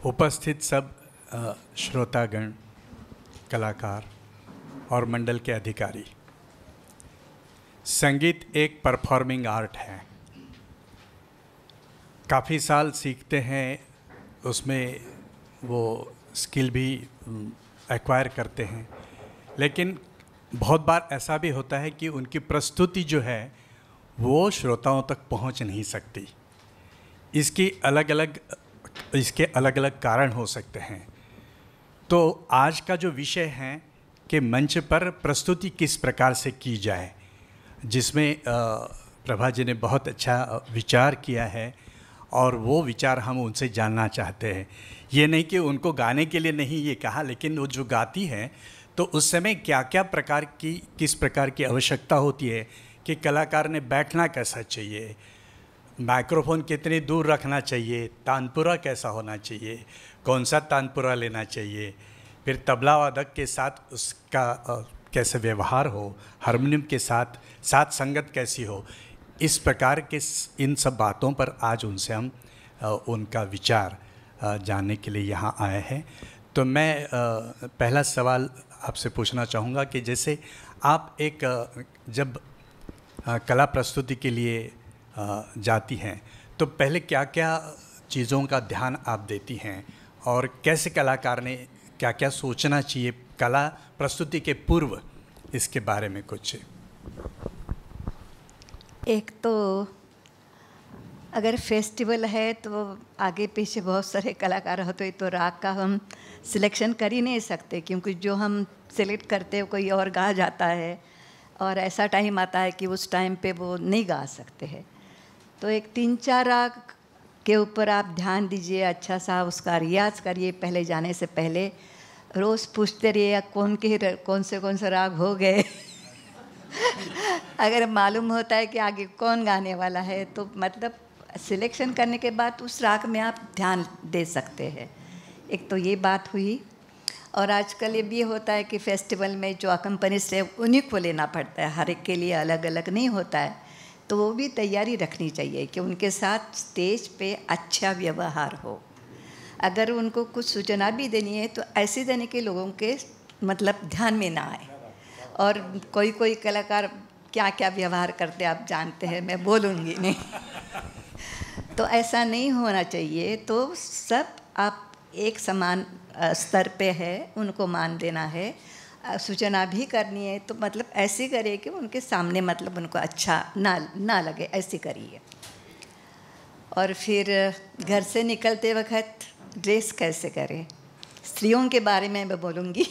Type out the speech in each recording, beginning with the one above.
उपस्थित सब श्रोतागण, कलाकार और मंडल के अधिकारी, संगीत एक परफॉर्मिंग आर्ट है। काफ़ी साल सीखते हैं, उसमें वो स्किल भी एक्वायर करते हैं, लेकिन बहुत बार ऐसा भी होता है कि उनकी प्रस्तुति जो है वो श्रोताओं तक पहुंच नहीं सकती। इसके अलग अलग कारण हो सकते हैं। तो आज का जो विषय है कि मंच पर प्रस्तुति किस प्रकार से की जाए, जिसमें प्रभा जी ने बहुत अच्छा विचार किया है और वो विचार हम उनसे जानना चाहते हैं। ये नहीं कि उनको गाने के लिए नहीं ये कहा, लेकिन वो जो गाती हैं तो उस समय क्या क्या किस प्रकार की आवश्यकता होती है कि कलाकार ने बैठना कैसा चाहिए, माइक्रोफोन कितनी दूर रखना चाहिए, तानपुरा कैसा होना चाहिए, कौन सा तानपुरा लेना चाहिए, फिर तबला वादक के साथ उसका कैसे व्यवहार हो, हारमोनियम के साथ साथ संगत कैसी हो। इस प्रकार के इन सब बातों पर आज उनसे हम उनका विचार जानने के लिए यहाँ आए हैं। तो मैं पहला सवाल आपसे पूछना चाहूँगा कि जैसे आप एक जब कला प्रस्तुति के लिए जाती हैं तो पहले क्या क्या चीज़ों का ध्यान आप देती हैं और कैसे कलाकार ने क्या क्या सोचना चाहिए कला प्रस्तुति के पूर्व, इसके बारे में कुछ? एक तो अगर फेस्टिवल है तो आगे पीछे बहुत सारे कलाकार होते हैं, तो राग का हम सिलेक्शन कर ही नहीं सकते, क्योंकि जो हम सिलेक्ट करते हैं कोई और गा जाता है और ऐसा टाइम आता है कि उस टाइम पे वो नहीं गा सकते हैं। तो एक 3-4 राग के ऊपर आप ध्यान दीजिए, अच्छा सा उसका रियाज़ करिए। पहले जाने से पहले रोज़ पूछते रहिए कौन से राग हो गए अगर मालूम होता है कि आगे कौन गाने वाला है तो मतलब सिलेक्शन करने के बाद उस राग में आप ध्यान दे सकते हैं। एक तो ये बात हुई। और आजकल ये भी होता है कि फेस्टिवल में जो अकम्पनिस्ट है उन्हीं को लेना पड़ता है, हर एक के लिए अलग अलग नहीं होता है। तो वो भी तैयारी रखनी चाहिए कि उनके साथ स्टेज पे अच्छा व्यवहार हो। अगर उनको कुछ सूचना भी देनी है तो ऐसे देने के लोगों के मतलब ध्यान में ना आए। और कोई कलाकार क्या क्या व्यवहार करते आप जानते हैं, मैं बोलूँगी नहीं तो ऐसा नहीं होना चाहिए। तो सब आप एक समान स्तर पे है, उनको मान देना है, सूचना भी करनी है तो मतलब ऐसे करिए कि उनके सामने मतलब उनको अच्छा ना लगे, ऐसे करिए। और फिर घर से निकलते वक्त ड्रेस कैसे करें, स्त्रियों के बारे में मैं बोलूँगी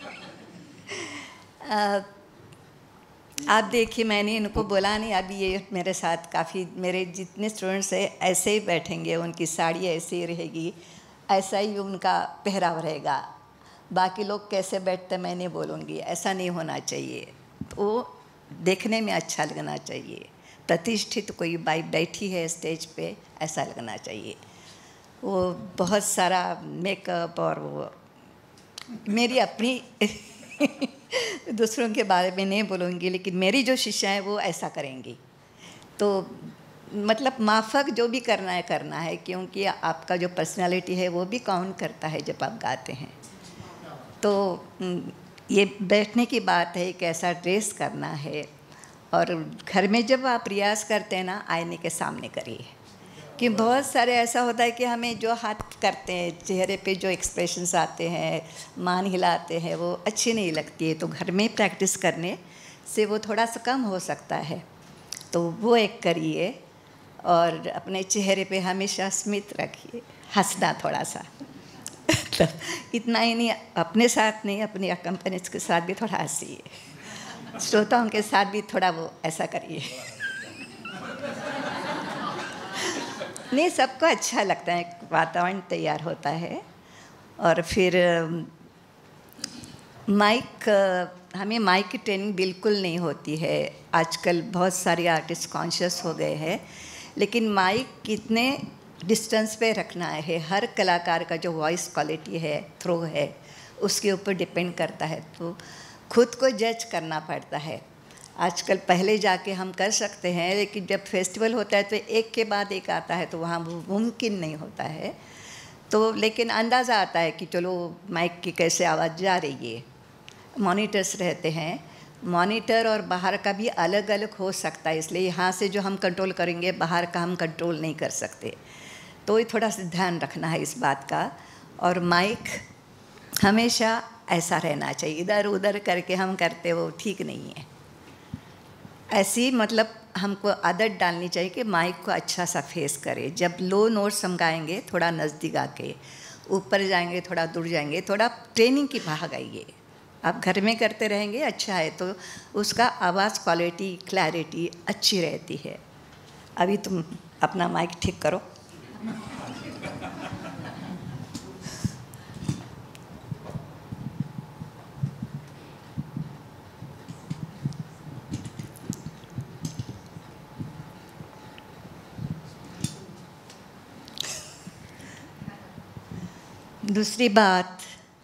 आप देखिए, मैंने इनको बोला नहीं, अभी ये मेरे साथ काफ़ी मेरे जितने स्टूडेंट्स हैं ऐसे ही बैठेंगे, उनकी साड़ी ऐसे ही रहेगी, ऐसा ही उनका पहराव रहेगा। बाकी लोग कैसे बैठते मैं नहीं बोलूँगी, ऐसा नहीं होना चाहिए। तो देखने में अच्छा लगना चाहिए, प्रतिष्ठित कोई बाई बैठी है स्टेज पे ऐसा लगना चाहिए। वो बहुत सारा मेकअप और वो मेरी अपनी दूसरों के बारे में नहीं बोलूँगी, लेकिन मेरी जो शिष्या है वो ऐसा करेंगी। तो मतलब माफक जो भी करना है, क्योंकि आपका जो पर्सनालिटी है वो भी काउंट करता है जब आप गाते हैं। तो ये बैठने की बात है, कैसा ड्रेस करना है। और घर में जब आप रियाज़ करते हैं ना, आईने के सामने करिए, कि बहुत सारे ऐसा होता है कि हमें जो हाथ करते हैं, चेहरे पे जो एक्सप्रेशंस आते हैं, मान हिलाते हैं, वो अच्छी नहीं लगती है। तो घर में प्रैक्टिस करने से वो थोड़ा सा कम हो सकता है, तो वो एक करिए। और अपने चेहरे पे हमेशा स्मित रखिए, हंसना थोड़ा सा तो इतना ही नहीं, अपने साथ नहीं, अपनी अकम्पनिस्ट के साथ भी थोड़ा हंसिए, श्रोताओं के साथ भी थोड़ा वो ऐसा करिए नहीं, सबको अच्छा लगता है, वातावरण तैयार होता है। और फिर हमें माइक की ट्रेनिंग बिल्कुल नहीं होती है। आजकल बहुत सारे आर्टिस्ट कॉन्शियस हो गए हैं, लेकिन माइक कितने डिस्टेंस पे रखना है, हर कलाकार का जो वॉइस क्वालिटी है, थ्रो है, उसके ऊपर डिपेंड करता है। तो खुद को जज करना पड़ता है। आजकल पहले जाके हम कर सकते हैं, लेकिन जब फेस्टिवल होता है तो एक के बाद एक आता है, तो वहाँ वो मुमकिन नहीं होता है। तो लेकिन अंदाज़ा आता है कि चलो माइक की कैसे आवाज़ जा रही है। मॉनिटर्स रहते हैं, मॉनिटर और बाहर का भी अलग अलग हो सकता है, इसलिए यहाँ से जो हम कंट्रोल करेंगे बाहर का हम कंट्रोल नहीं कर सकते। तो ये थोड़ा सा ध्यान रखना है इस बात का। और माइक हमेशा ऐसा रहना चाहिए, इधर उधर करके हम करते वो ठीक नहीं है। ऐसी मतलब हमको आदत डालनी चाहिए कि माइक को अच्छा सा फेस करे। जब लो नोट्स हम गाएंगे थोड़ा नज़दीक आके, ऊपर जाएंगे थोड़ा दूर जाएंगे, थोड़ा ट्रेनिंग की भाग आइए। आप घर में करते रहेंगे अच्छा है तो उसका आवाज़ क्वालिटी क्लैरिटी अच्छी रहती है। अभी तुम अपना माइक ठीक करो। दूसरी बात,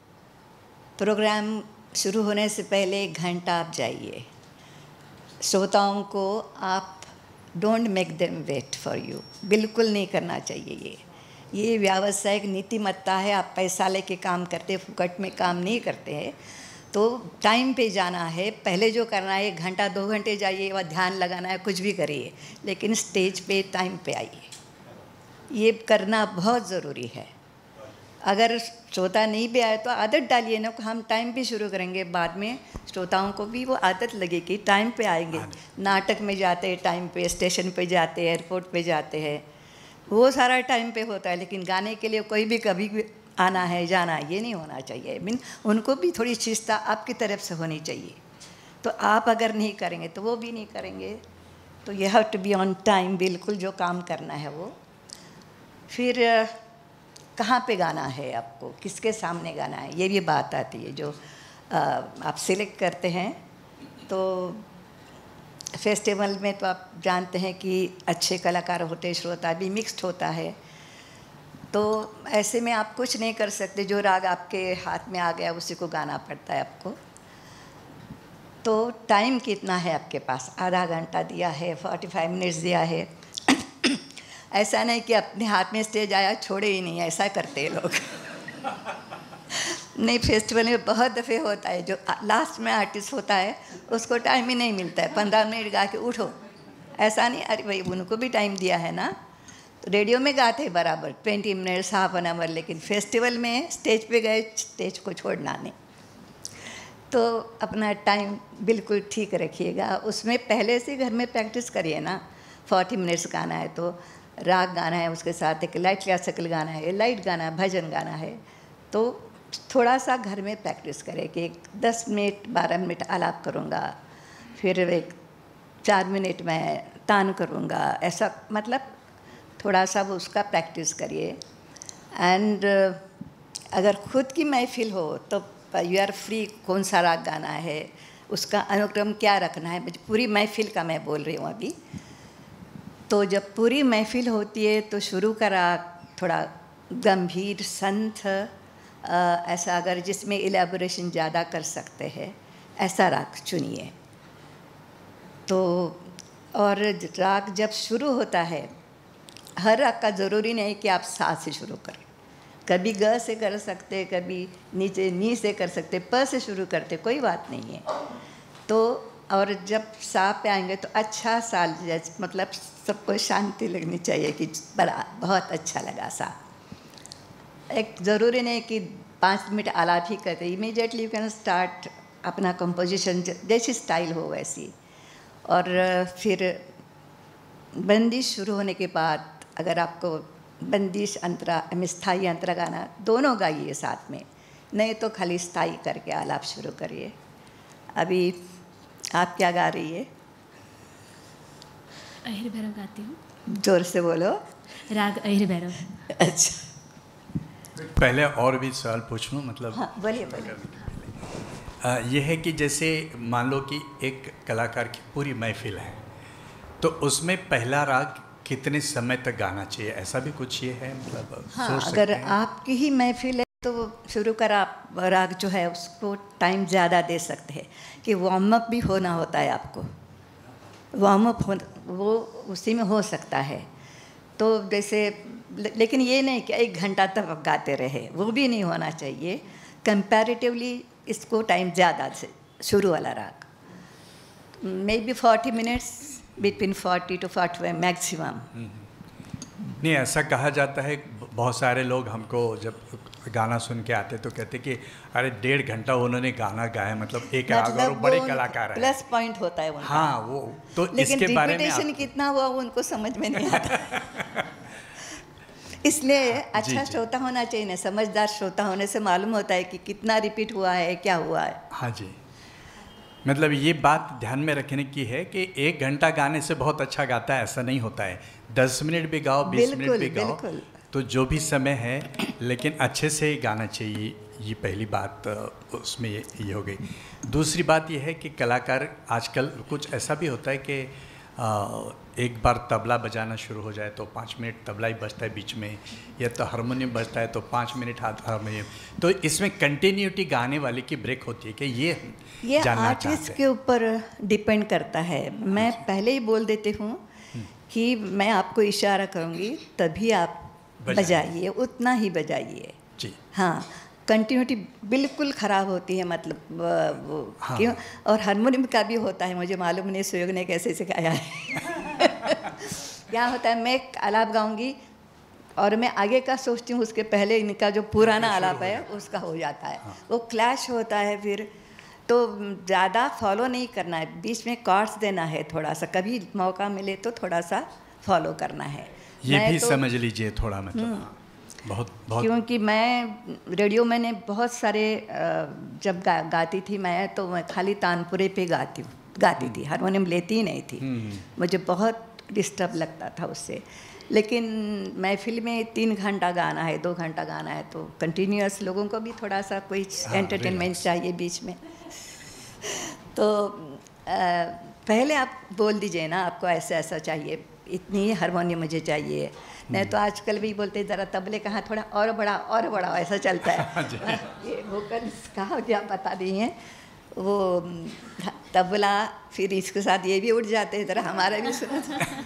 प्रोग्राम शुरू होने से पहले 1 घंटा आप जाइए। श्रोताओं को आप don't make them wait for you, बिल्कुल नहीं करना चाहिए। ये व्यावसायिक नीतिमत्ता है। आप पैसा लेके काम करते, फुकट में काम नहीं करते हैं। तो टाइम पे जाना है, पहले जो करना है 1 घंटा 2 घंटे जाइए, वह ध्यान लगाना है, कुछ भी करिए, लेकिन स्टेज पे टाइम पे आइए। ये करना बहुत ज़रूरी है। अगर श्रोता नहीं भी आए तो आदत डालिए ना, हम टाइम पे शुरू करेंगे, बाद में श्रोताओं को भी वो आदत लगेगी, टाइम पे आएंगे। नाटक में जाते हैं टाइम पे, स्टेशन पे जाते हैं, एयरपोर्ट पे जाते हैं, वो सारा टाइम पे होता है। लेकिन गाने के लिए कोई भी कभी भी आना है जाना है, ये नहीं होना चाहिए। उनको भी थोड़ी शिष्टता आपकी तरफ से होनी चाहिए। तो आप अगर नहीं करेंगे तो वो भी नहीं करेंगे। तो you have to be on time, बिल्कुल जो काम करना है वो। फिर कहाँ पे गाना है आपको, किसके सामने गाना है, ये भी बात आती है। जो आप सिलेक्ट करते हैं तो फेस्टिवल में तो आप जानते हैं कि अच्छे कलाकार होते हैं, श्रोता भी मिक्स्ड होता है। तो ऐसे में आप कुछ नहीं कर सकते, जो राग आपके हाथ में आ गया उसी को गाना पड़ता है आपको। तो टाइम कितना है आपके पास, आधा घंटा दिया है, 45 मिनट्स दिया है। ऐसा नहीं कि अपने हाथ में स्टेज आया छोड़े ही नहीं, ऐसा करते हैं लोग। नहीं, फेस्टिवल में बहुत दफ़े होता है जो लास्ट में आर्टिस्ट होता है उसको टाइम ही नहीं मिलता है, 15 मिनट गा के उठो, ऐसा नहीं। अरे भाई उनको भी टाइम दिया है ना। तो रेडियो में गाते हैं बराबर 20 मिनट्स, हाफ एन आवर, लेकिन फेस्टिवल में स्टेज पे गए, स्टेज को छोड़ना नहीं। तो अपना टाइम बिल्कुल ठीक रखिएगा। उसमें पहले से घर में प्रैक्टिस करिए ना। 40 मिनट्स गाना है तो राग गाना है, उसके साथ एक लाइट क्लासिकल गाना है, लाइट गाना, भजन गाना है, तो थोड़ा सा घर में प्रैक्टिस करें कि 10 मिनट 12 मिनट आलाप करूँगा, फिर एक 4 मिनट मैं तान करूँगा, ऐसा मतलब थोड़ा सा वो उसका प्रैक्टिस करिए। एंड अगर खुद की महफिल हो तो यू आर फ्री, कौन सा राग गाना है, उसका अनुक्रम क्या रखना है, पूरी महफिल का मैं बोल रही हूँ अभी। तो जब पूरी महफिल होती है तो शुरू का राग थोड़ा गंभीर संथ, ऐसा अगर जिसमें इलेबोरेशन ज़्यादा कर सकते हैं ऐसा राग चुनिए। तो और राग जब शुरू होता है, हर राग का ज़रूरी नहीं कि आप सा से शुरू करें, कभी ग से कर सकते, कभी नीचे नी से कर सकते, प से शुरू करते, कोई बात नहीं है। तो और जब सा पे आएंगे तो अच्छा सा, मतलब सबको शांति लगनी चाहिए कि बड़ा बहुत अच्छा लगा सा। एक ज़रूरी नहीं कि 5 मिनट आलाप ही करते, इमीडिएटली यू कैन स्टार्ट अपना कंपोजिशन, जैसी स्टाइल हो वैसी। और फिर बंदिश शुरू होने के बाद अगर आपको बंदिश अंतरा स्थाई अंतरा गाना, दोनों गाइए साथ में, नहीं तो खाली स्थाई करके आलाप शुरू करिए। अभी आप क्या गा रही है? अहिर भैरव गाती हूँ। जोर से बोलो। राग अहिर भैरव। अच्छा, पहले और भी सवाल पूछ लूँ, मतलब हाँ बोलिए बोलिए। ये है कि जैसे मान लो कि एक कलाकार की पूरी महफिल है, तो उसमें पहला राग कितने समय तक गाना चाहिए, ऐसा भी कुछ ये है, मतलब हाँ, सोच सकते अगर हैं? आपकी ही महफिल है तो शुरू कर आप राग जो है उसको टाइम ज़्यादा दे सकते हैं कि वार्म अप भी होना होता है आपको, वार्म अप हो वो उसी में हो सकता है। तो जैसे लेकिन ये नहीं कि 1 घंटा तक गाते रहे, वो भी नहीं होना चाहिए। कंपैरेटिवली इसको टाइम ज़्यादा से शुरू वाला राग, maybe 40 minutes, between 40 to 45 maximum. नहीं, ऐसा कहा जाता है, बहुत सारे लोग हमको जब गाना सुन के आते तो कहते कि अरे 1.5 घंटा उन्होंने गाना गाया, मतलब एक राग, और बड़े कलाकार हैं। प्लस पॉइंट होता है उनका। हाँ, वो तो लेकिन इसके बारे में रिपीटेशन कितना हुआ वो उनको समझ में नहीं आता। इसलिए अच्छा श्रोता होना चाहिए ना, समझदार श्रोता होने से मालूम होता है कि कितना रिपीट हुआ है, क्या हुआ है। हाँ जी, मतलब ये बात ध्यान में रखने की है कि 1 घंटा गाने से बहुत अच्छा गाता है ऐसा नहीं होता है। 10 मिनट भी गाओ, 20 मिनट भी गाओ, तो जो भी समय है, लेकिन अच्छे से गाना चाहिए। ये पहली बात उसमें ये हो गई। दूसरी बात ये है कि कलाकार आजकल कुछ ऐसा भी होता है कि एक बार तबला बजाना शुरू हो जाए तो 5 मिनट तबला ही बजता है बीच में, या तो हारमोनियम बजता है तो 5 मिनट हारमोनियम। तो इसमें कंटिन्यूटी गाने वाले की ब्रेक होती है कि ये आर्टिस्ट के ऊपर डिपेंड करता है। मैं पहले ही बोल देती हूँ कि मैं आपको इशारा करूँगी तभी आप बजाइए, उतना ही बजाइए जी। हाँ, कंटिन्यूटी बिल्कुल ख़राब होती है, मतलब वो हाँ। क्यों? और हारमोनियम का भी होता है, मुझे मालूम नहीं सुयोग ने कैसे सिखाया है। क्या होता है, मैं एक आलाप गाऊंगी और मैं आगे का सोचती हूँ, उसके पहले इनका जो पुराना आलाप है उसका हो जाता है। हाँ। वो क्लैश होता है, फिर तो ज़्यादा फॉलो नहीं करना है, बीच में कॉर्ड्स देना है थोड़ा सा, कभी मौका मिले तो थोड़ा सा फॉलो करना है। ये भी तो समझ लीजिए थोड़ा, मतलब बहुत क्योंकि मैं रेडियो में ने बहुत सारे जब गाती थी मैं, तो मैं खाली तानपुरे पे गाती थी, हारमोनियम लेती ही नहीं थी। मुझे बहुत डिस्टर्ब लगता था उससे। लेकिन महफिल में 3 घंटा गाना है, 2 घंटा गाना है, तो कंटिन्यूअस लोगों को भी थोड़ा सा कोई एंटरटेनमेंट चाहिए बीच में। तो पहले आप बोल दीजिए ना, आपको ऐसा ऐसा चाहिए, इतनी ही हारमोनियम मुझे चाहिए। नहीं तो आजकल भी बोलते ज़रा तबले कहाँ थोड़ा और बड़ा ऐसा चलता है। ये वोकल्स कहाँ क्या बता दी हैं, वो तबला फिर इसके साथ ये भी उठ जाते हैं, ज़रा हमारा भी सुनो।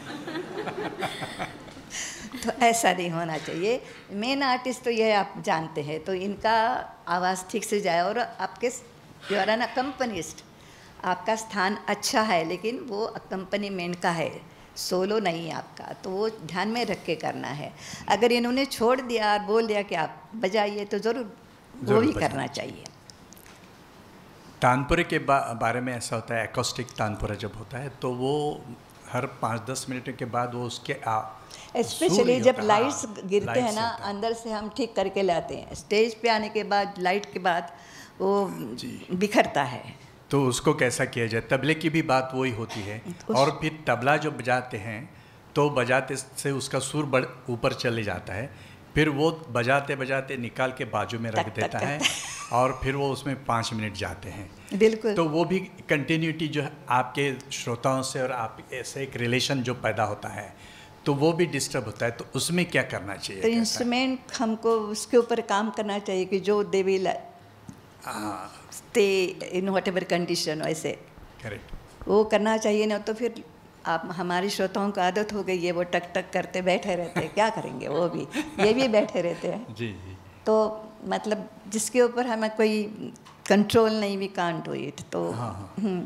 तो ऐसा नहीं होना चाहिए। मेन आर्टिस्ट तो ये आप जानते हैं, तो इनका आवाज़ ठीक से जाए। और आपके यू आर एन अकम्पनिस्ट, आपका स्थान अच्छा है, लेकिन वो अकम्पनीमेंट का है, सोलो नहीं आपका, तो वो ध्यान में रख के करना है। अगर इन्होंने छोड़ दिया और बोल दिया कि आप बजाइए, तो ज़रूर वो भी करना चाहिए। तानपुरे के बारे में ऐसा होता है, एकॉस्टिक तानपुरा जब होता है तो वो हर 5-10 मिनट के बाद वो उसके स्पेशली जब लाइट्स गिरते हैं ना, अंदर से हम ठीक करके लाते हैं, स्टेज पे आने के बाद लाइट के बाद वो बिखरता है। तो उसको कैसा किया जाए? तबले की भी बात वही होती है। और फिर तबला जो बजाते हैं तो बजाते से उसका सुर बढ़ ऊपर चले जाता है, फिर वो बजाते बजाते निकाल के बाजू में रख देता है और फिर वो उसमें 5 मिनट जाते हैं। बिल्कुल। तो वो भी कंटिन्यूटी जो है आपके श्रोताओं से और आप ऐसे एक रिलेशन जो पैदा होता है, तो वो भी डिस्टर्ब होता है। तो उसमें क्या करना चाहिए? तो इंस्ट्रूमेंट हमको उसके ऊपर काम करना चाहिए कि जो they will stay in whatever condition, वैसे करेक्ट वो करना चाहिए। ना तो फिर आप, हमारे श्रोताओं को आदत हो गई है, वो टक टक करते बैठे रहते हैं, क्या करेंगे वो भी, ये भी बैठे रहते हैं। जी जी। तो मतलब जिसके ऊपर हमें कोई कंट्रोल नहीं, वी कांट डू इट। तो हाँ।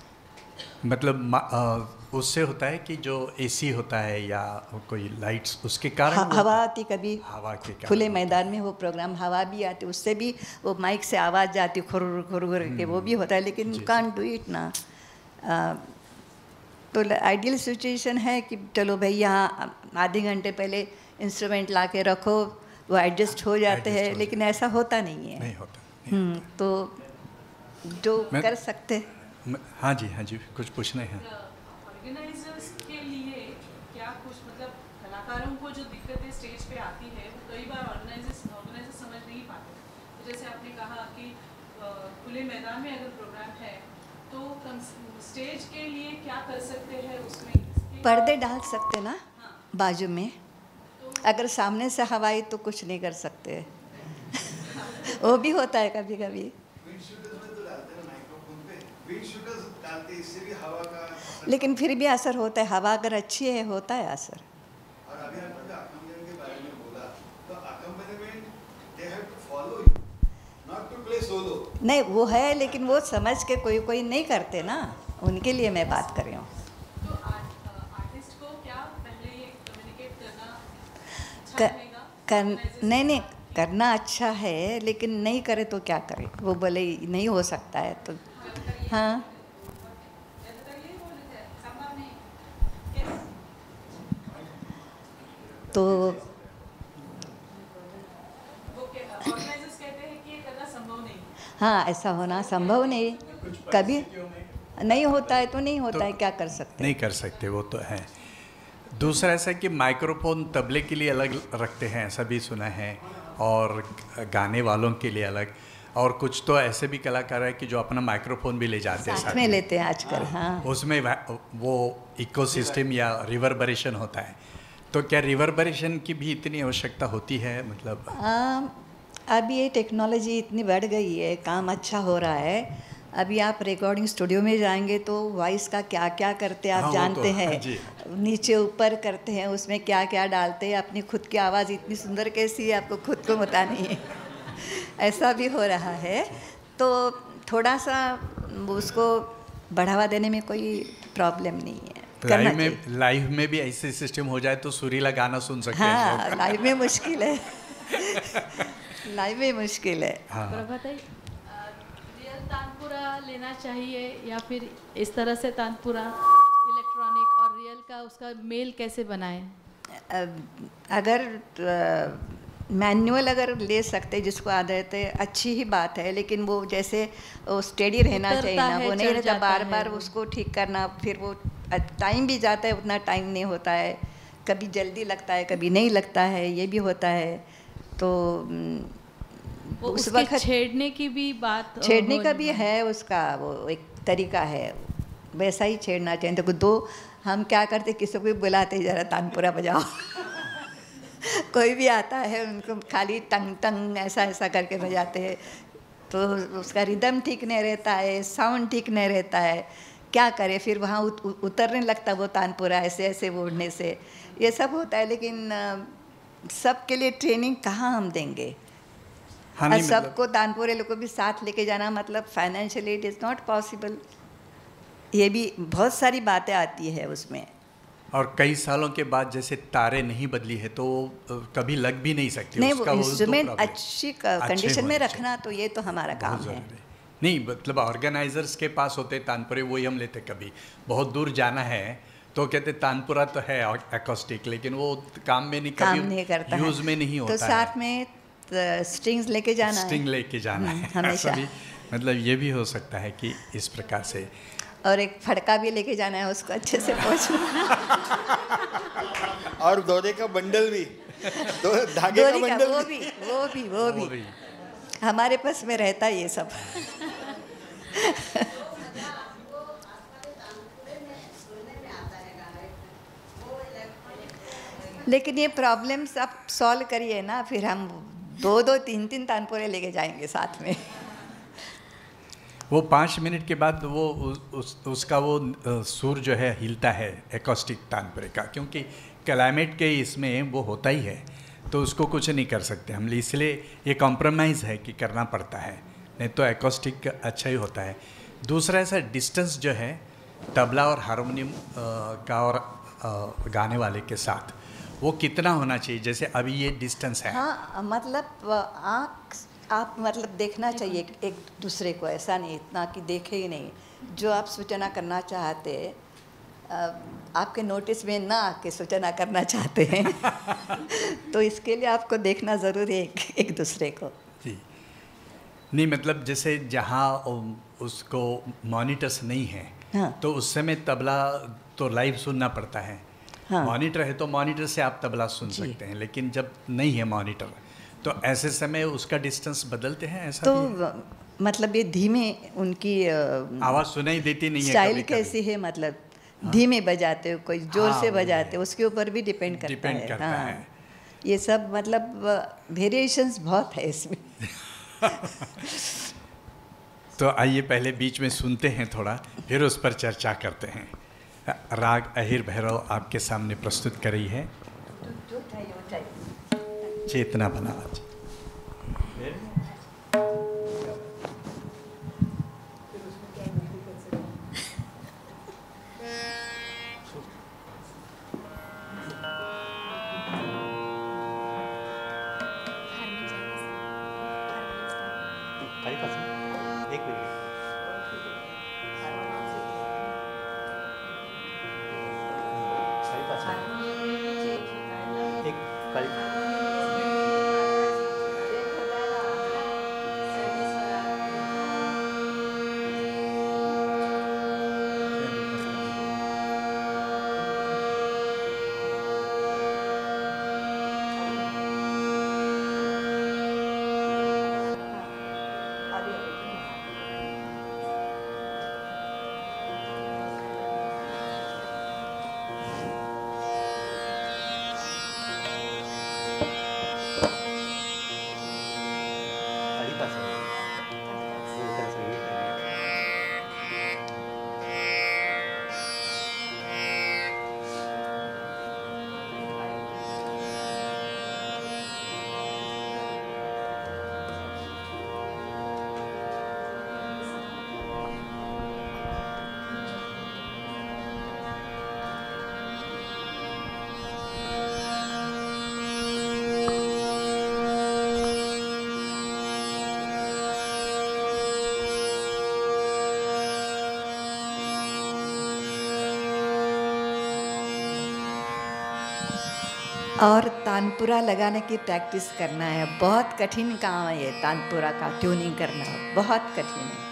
मतलब उससे होता है कि जो एसी होता है या कोई लाइट्स, उसके कारण हवा आती, कभी हवा के कारण खुले मैदान में वो प्रोग्राम हवा भी आती, उससे भी वो माइक से आवाज़ जाती खुर खुर के, वो भी होता है। लेकिन कांट डू इट ना। तो आइडियल सिचुएशन है कि चलो भाई यहाँ आधे घंटे पहले इंस्ट्रूमेंट ला के रखो, वो एडजस्ट हो जाते हैं, लेकिन ऐसा होता नहीं है। नहीं होता। तो जो कर सकते। हाँ जी, हाँ जी, कुछ पूछना है? ऑर्गेनाइजर्स के लिए क्या कुछ, मतलब कलाकारों को जो दिक्कतें स्टेज पे आती है वो कई बार ऑर्गेनाइजर्स समझ नहीं पाते। तो जैसे आपने कहा कि खुले मैदान में अगर प्रोग्राम है तो स्टेज के लिए क्या कर सकते हैं? उसमें पर्दे डाल सकते ना बाजू में। अगर सामने से हवा आई तो कुछ नहीं कर सकते। वो भी होता है कभी कभी। लेकिन फिर भी असर होता है, हवा अगर अच्छी है होता है असर। सोलो। नहीं वो है, लेकिन वो समझ के कोई कोई नहीं करते ना, उनके लिए मैं बात कर रही हूँ। तो आर्टिस्ट को क्या पहले ये कम्युनिकेट करना अच्छा रहेगा? नहीं करना अच्छा है, लेकिन नहीं करे तो क्या करे, वो बोले नहीं हो सकता है तो हाँ। तो ऑर्गेनाइजर्स कहते हैं कि ये करना संभव नहीं। हाँ, ऐसा होना संभव नहीं, कभी नहीं होता है तो नहीं होता तो है, क्या कर सकते नहीं कर सकते, वो तो है। दूसरा ऐसा कि माइक्रोफोन तबले के लिए अलग रखते हैं, ऐसा भी सुना है, और गाने वालों के लिए अलग, और कुछ तो ऐसे भी कलाकार है कि जो अपना माइक्रोफोन भी ले जाते हैं साथ में लेते हैं आजकल। हाँ, उसमें वो इकोसिस्टम या रिवर्बरेशन होता है। तो क्या रिवर्बरेशन की भी इतनी आवश्यकता होती है? मतलब अभी ये टेक्नोलॉजी इतनी बढ़ गई है, काम अच्छा हो रहा है। अभी आप रिकॉर्डिंग स्टूडियो में जाएंगे तो वॉइस का क्या क्या करते हैं आप हाँ, जानते तो, हैं। जी। नीचे ऊपर करते हैं, उसमें क्या क्या डालते हैं, अपनी खुद की आवाज़ इतनी सुंदर कैसी है आपको खुद को पता नहीं है। ऐसा भी हो रहा है, तो थोड़ा सा उसको बढ़ावा देने में कोई प्रॉब्लम नहीं है। लाइव में भी ऐसे सिस्टम हो जाए तो सुरीला गाना सुन सकते हैं। हाँ, लाइव में मुश्किल है। लाइव में मुश्किल है। हाँ। प्रभा ताई, रियल तानपुरा लेना चाहिए या फिर इस तरह से तानपुरा इलेक्ट्रॉनिक और रियल का उसका मेल कैसे बनाएं? अगर मैनुअल अगर ले सकते जिसको आदत है, अच्छी ही बात है, लेकिन वो जैसे वो स्टेडी रहना चाहिए ना, वो नहीं रहता, बार बार उसको ठीक करना, फिर वो टाइम भी जाता है, उतना टाइम नहीं होता है, कभी जल्दी लगता है कभी नहीं लगता है, ये भी होता है। तो उस वक्त छेड़ने की भी बात, छेड़ने का भी है, उसका वो एक तरीका है, वैसा ही छेड़ना चाहिए। तो दो हम क्या करते, किसी को भी बुलाते ज़रा तानपुरा बजाओ। कोई भी आता है उनको खाली टंग टंग ऐसा ऐसा करके बजाते हैं, तो उसका रिदम ठीक नहीं रहता है, साउंड ठीक नहीं रहता है, क्या करे, फिर वहाँ उतरने लगता वो तानपुरा ऐसे ऐसे ओढ़ने से, ये सब होता है। लेकिन सबके लिए ट्रेनिंग कहाँ हम देंगे? हाँ, सबको तानपुरे लोगों को भी साथ लेके जाना, मतलब financially it is not possible. ये भी बहुत सारी बातें आती है उसमें। और कई सालों के बाद जैसे तारे नहीं बदली है तो कभी लग भी नहीं सकती। नहीं, उसका वो इंस्ट्रूमेंट अच्छी कंडीशन में रखना, तो ये तो हमारा काम है। नहीं, मतलब ऑर्गेनाइजर्स के पास होते तानपुरे, वही हम लेते। कभी बहुत दूर जाना है तो कहते तानपुरा तो है एकॉस्टिक, लेकिन वो काम में नहीं, काम नहीं करता, यूज में नहीं होता तो साथ में स्ट्रिंग्स लेके जाना है, स्ट्रिंग लेके जाना है हमेशा। मतलब ये भी हो सकता है कि इस प्रकार से, और एक फड़का भी लेके जाना है, उसको अच्छे से पहुँचना। और दोरे का बंडल भी, धागे का बंडल वो भी हमारे पास में रहता है ये सब। लेकिन ये प्रॉब्लम्स आप सॉल्व करिए ना, फिर हम 2-2, 3-3 तानपुरे लेके जाएंगे साथ में। वो 5 मिनट के बाद वो उसका वो सुर जो है हिलता है एकॉस्टिक तानपुरे का, क्योंकि क्लाइमेट के इसमें वो होता ही है, तो उसको कुछ नहीं कर सकते हम, इसलिए ये कॉम्प्रोमाइज़ है कि करना पड़ता है, नहीं तो एकॉस्टिक अच्छा ही होता है। दूसरा ऐसा डिस्टेंस जो है तबला और हारमोनियम का और गाने वाले के साथ, वो कितना होना चाहिए? जैसे अभी ये डिस्टेंस है। हाँ, मतलब आप मतलब देखना चाहिए एक दूसरे को, ऐसा नहीं इतना कि देखे ही नहीं। जो आप सूचना करना चाहते आपके नोटिस में ना आके सूचना करना चाहते हैं तो इसके लिए आपको देखना ज़रूरी है एक दूसरे को। जी नहीं, मतलब जैसे जहाँ उसको मॉनिटर्स नहीं है, हाँ, तो उस समय तबला तो लाइव सुनना पड़ता है। हाँ, मॉनिटर है तो मॉनिटर से आप तबला सुन सकते हैं, लेकिन जब नहीं है मॉनिटर तो ऐसे समय उसका डिस्टेंस बदलते हैं, ऐसा तो भी है? मतलब ये धीमे उनकी आवाज़ सुनाई देती नहीं है, स्टाइल कैसी है, मतलब धीमे बजाते हो, कोई जोर से बजाते हो, उसके ऊपर भी डिपेंड करता है। ये सब मतलब वेरिएशंस बहुत है इसमें। तो आइए पहले बीच में सुनते हैं थोड़ा, फिर उस पर चर्चा करते हैं। राग अहिर भैरव आपके सामने प्रस्तुत कर रही है चेतना बनावा। और तानपुरा लगाने की प्रैक्टिस करना है। बहुत कठिन काम है ये, तानपुरा का ट्यूनिंग करना बहुत कठिन है।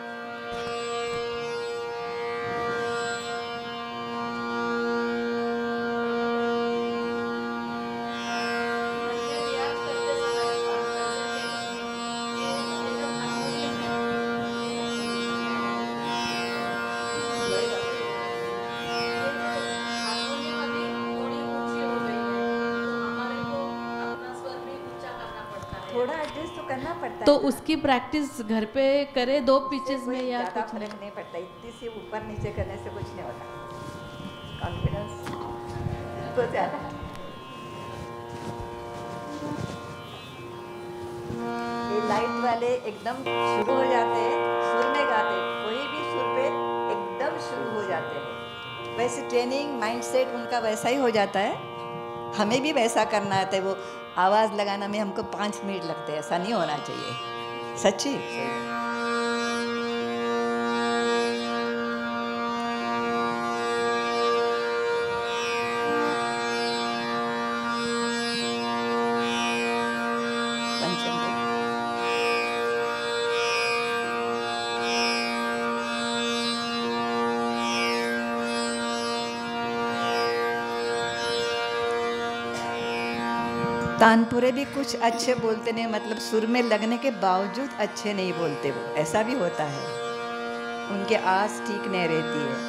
तो उसकी प्रैक्टिस घर पे करे 2 पिचेस में या कुछ फर्क नहीं पड़ता। इतनी से ऊपर नीचे करने से कुछ नहीं होता। कॉन्फिडेंस तो ज़्यादा। ये लाइट वाले एकदम शुरू हो जाते हैं, सुर में गाते, कोई भी सुर पे एकदम शुरू हो जाते हैं। वैसे ट्रेनिंग माइंडसेट उनका वैसा ही हो जाता है, हमें भी वैसा करना है। वो आवाज़ लगाना में हमको 5 मिनट लगते हैं, ऐसा नहीं होना चाहिए। सच्ची तानपुरे भी कुछ अच्छे बोलते नहीं, मतलब सुर में लगने के बावजूद अच्छे नहीं बोलते वो, ऐसा भी होता है। उनके आस ठीक नहीं रहती है।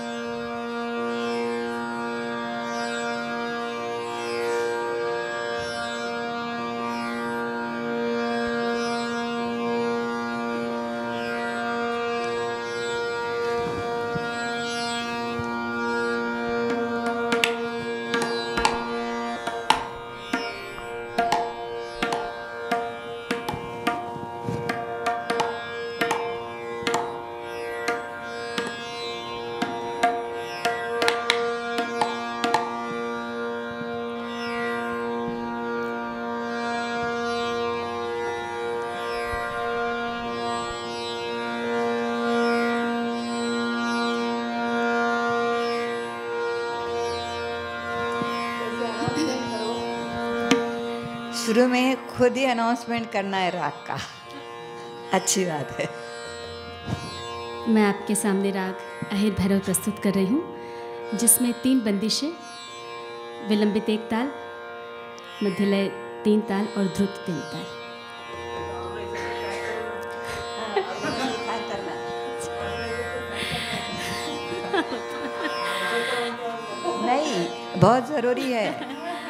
शुरू में खुद ही अनाउंसमेंट करना है राग का, अच्छी बात है। मैं आपके सामने राग अहिर भैरव प्रस्तुत कर रही हूँ, जिसमें 3 बंदिशें, विलंबित 1 ताल, मध्यलय 3 ताल और द्रुत 3 ताल। नहीं, बहुत ज़रूरी है।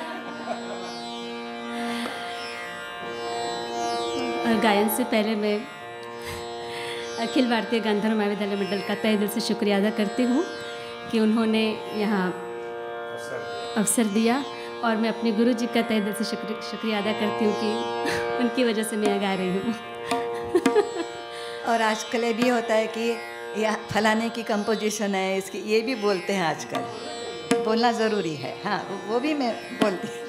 और गायन से पहले मैं अखिल भारतीय गांधर्व महाविद्यालय मंडल का तहे दिल से शुक्रिया अदा करती हूँ कि उन्होंने यहाँ अवसर दिया, और मैं अपने गुरु जी का तहे दिल से शुक्रिया अदा करती हूँ कि उनकी वजह से मैं यहाँ गा रही हूँ। और आजकल ये भी होता है कि यह फलाने की कंपोजिशन है, इसकी ये भी बोलते हैं आजकल, बोलना ज़रूरी है। हाँ, वो भी मैं बोलती हूँ।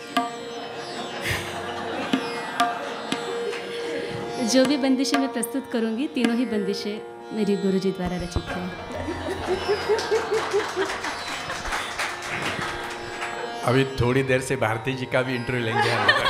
जो भी बंदिशें मैं प्रस्तुत करूंगी, तीनों ही बंदिशें मेरी गुरुजी द्वारा रचित हैं। अभी थोड़ी देर से भारती जी का भी इंटरव्यू लेंगे हम।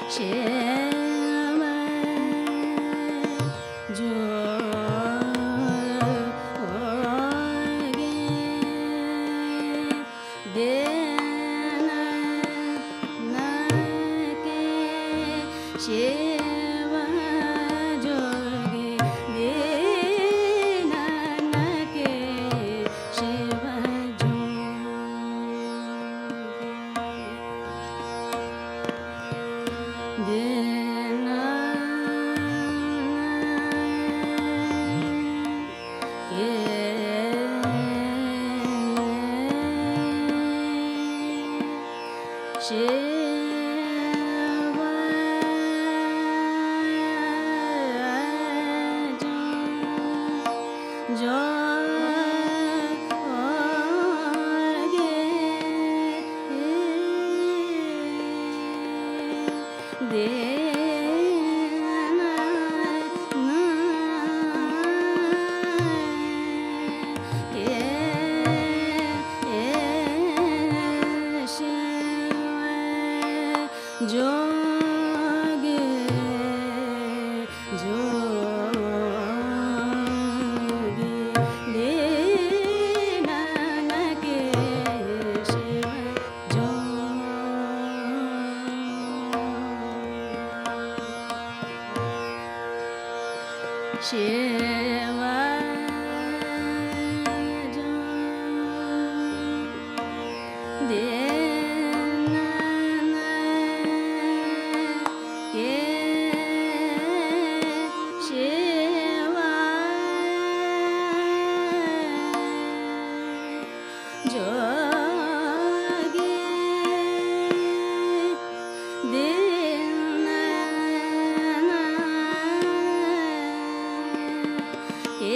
के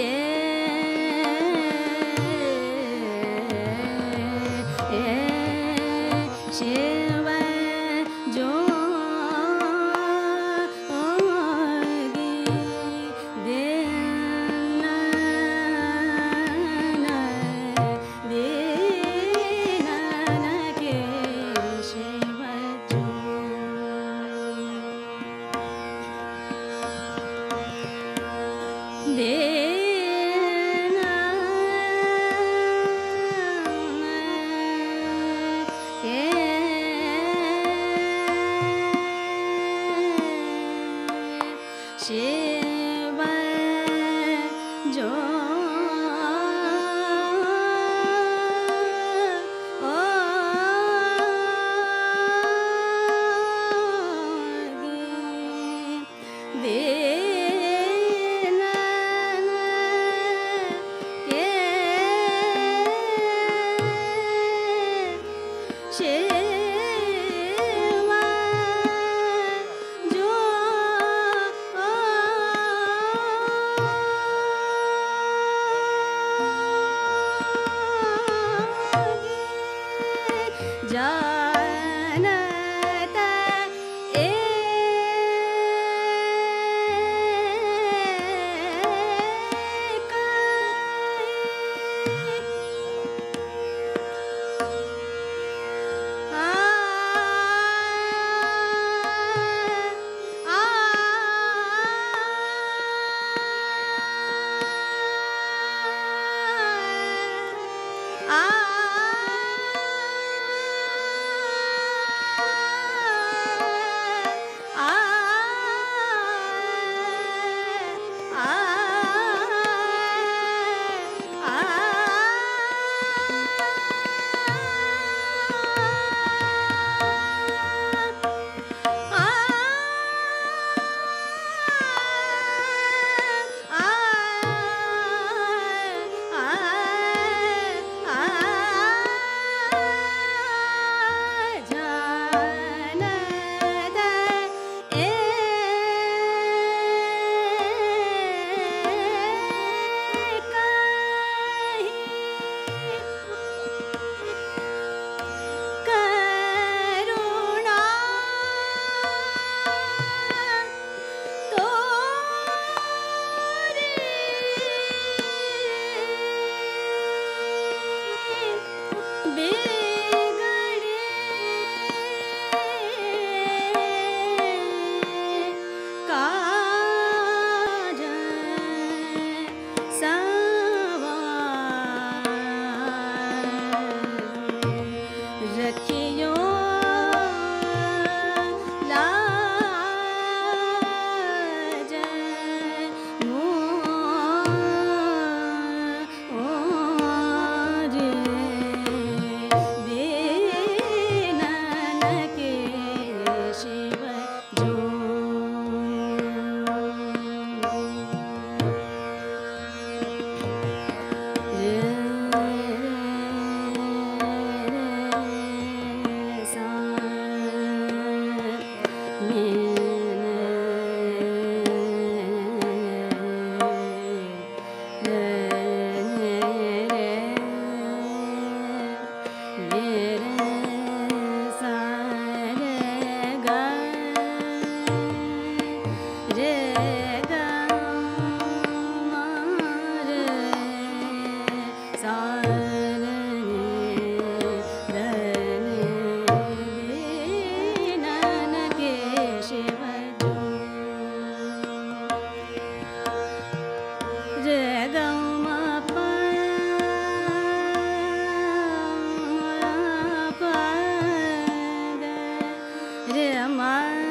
रे मा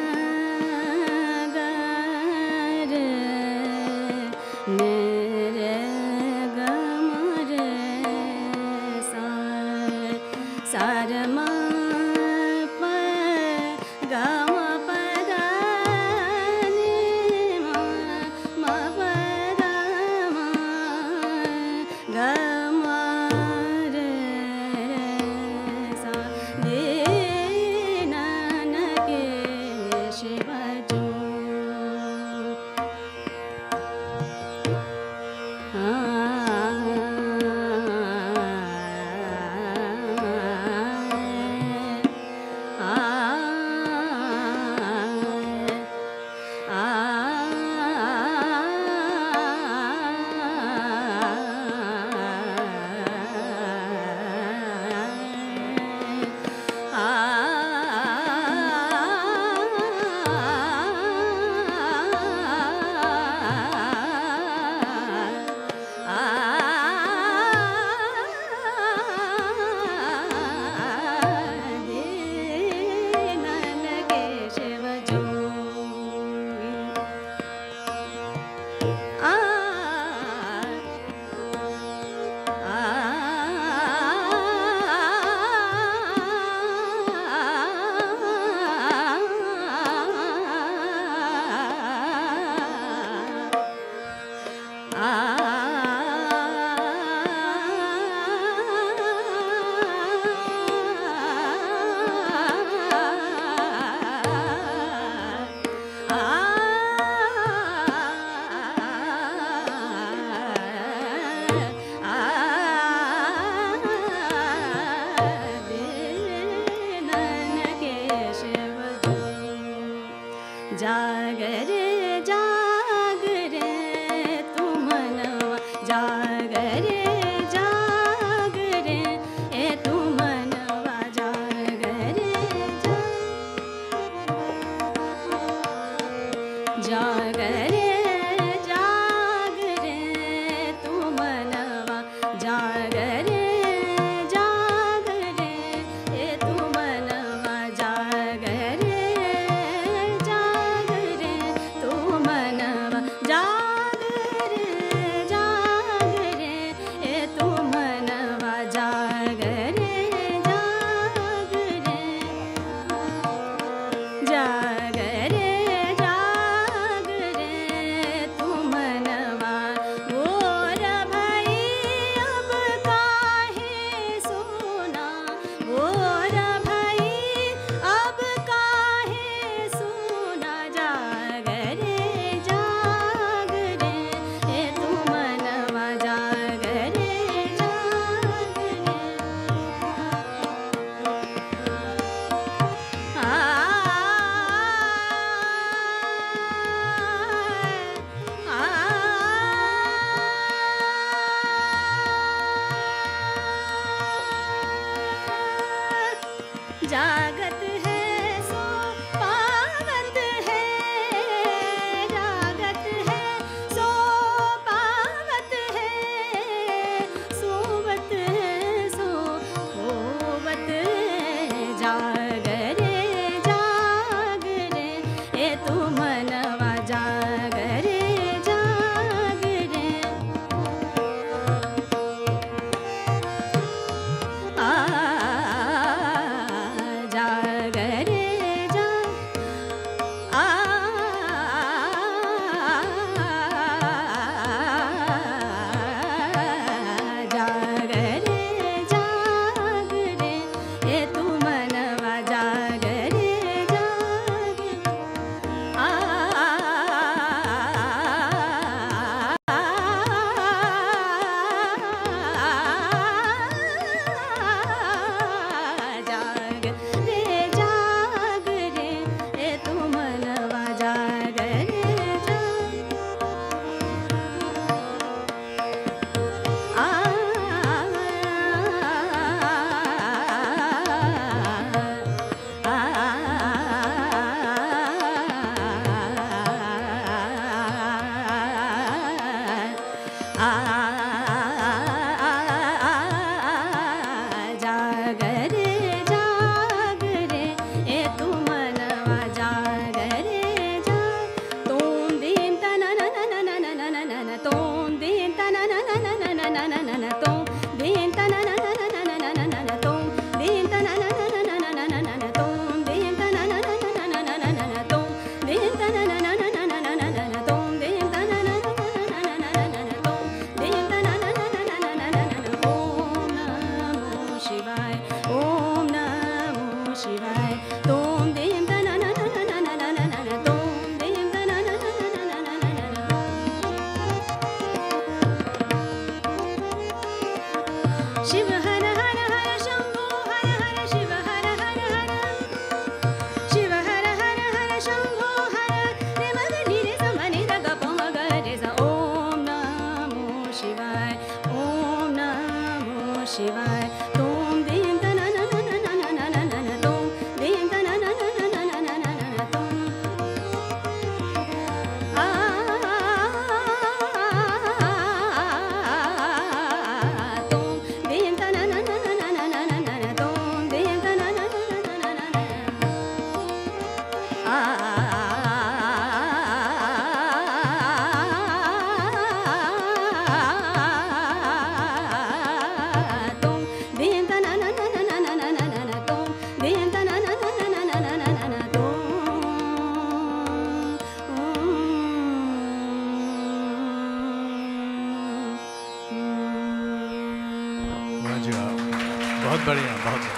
गा रे ने रे ग म रे सा सा रे मा प गा म प गा नि मा मा प गा म गा म रे सा दे ना न के शिव जो जागरे जागरे तू मनवा जागरे जागरे ए तू मनवा जागरे जागरे जागरे तू मनवा जागरे जागरे ए तू मनवा जागरे जागरे बढ़िया, बहुत बढ़िया।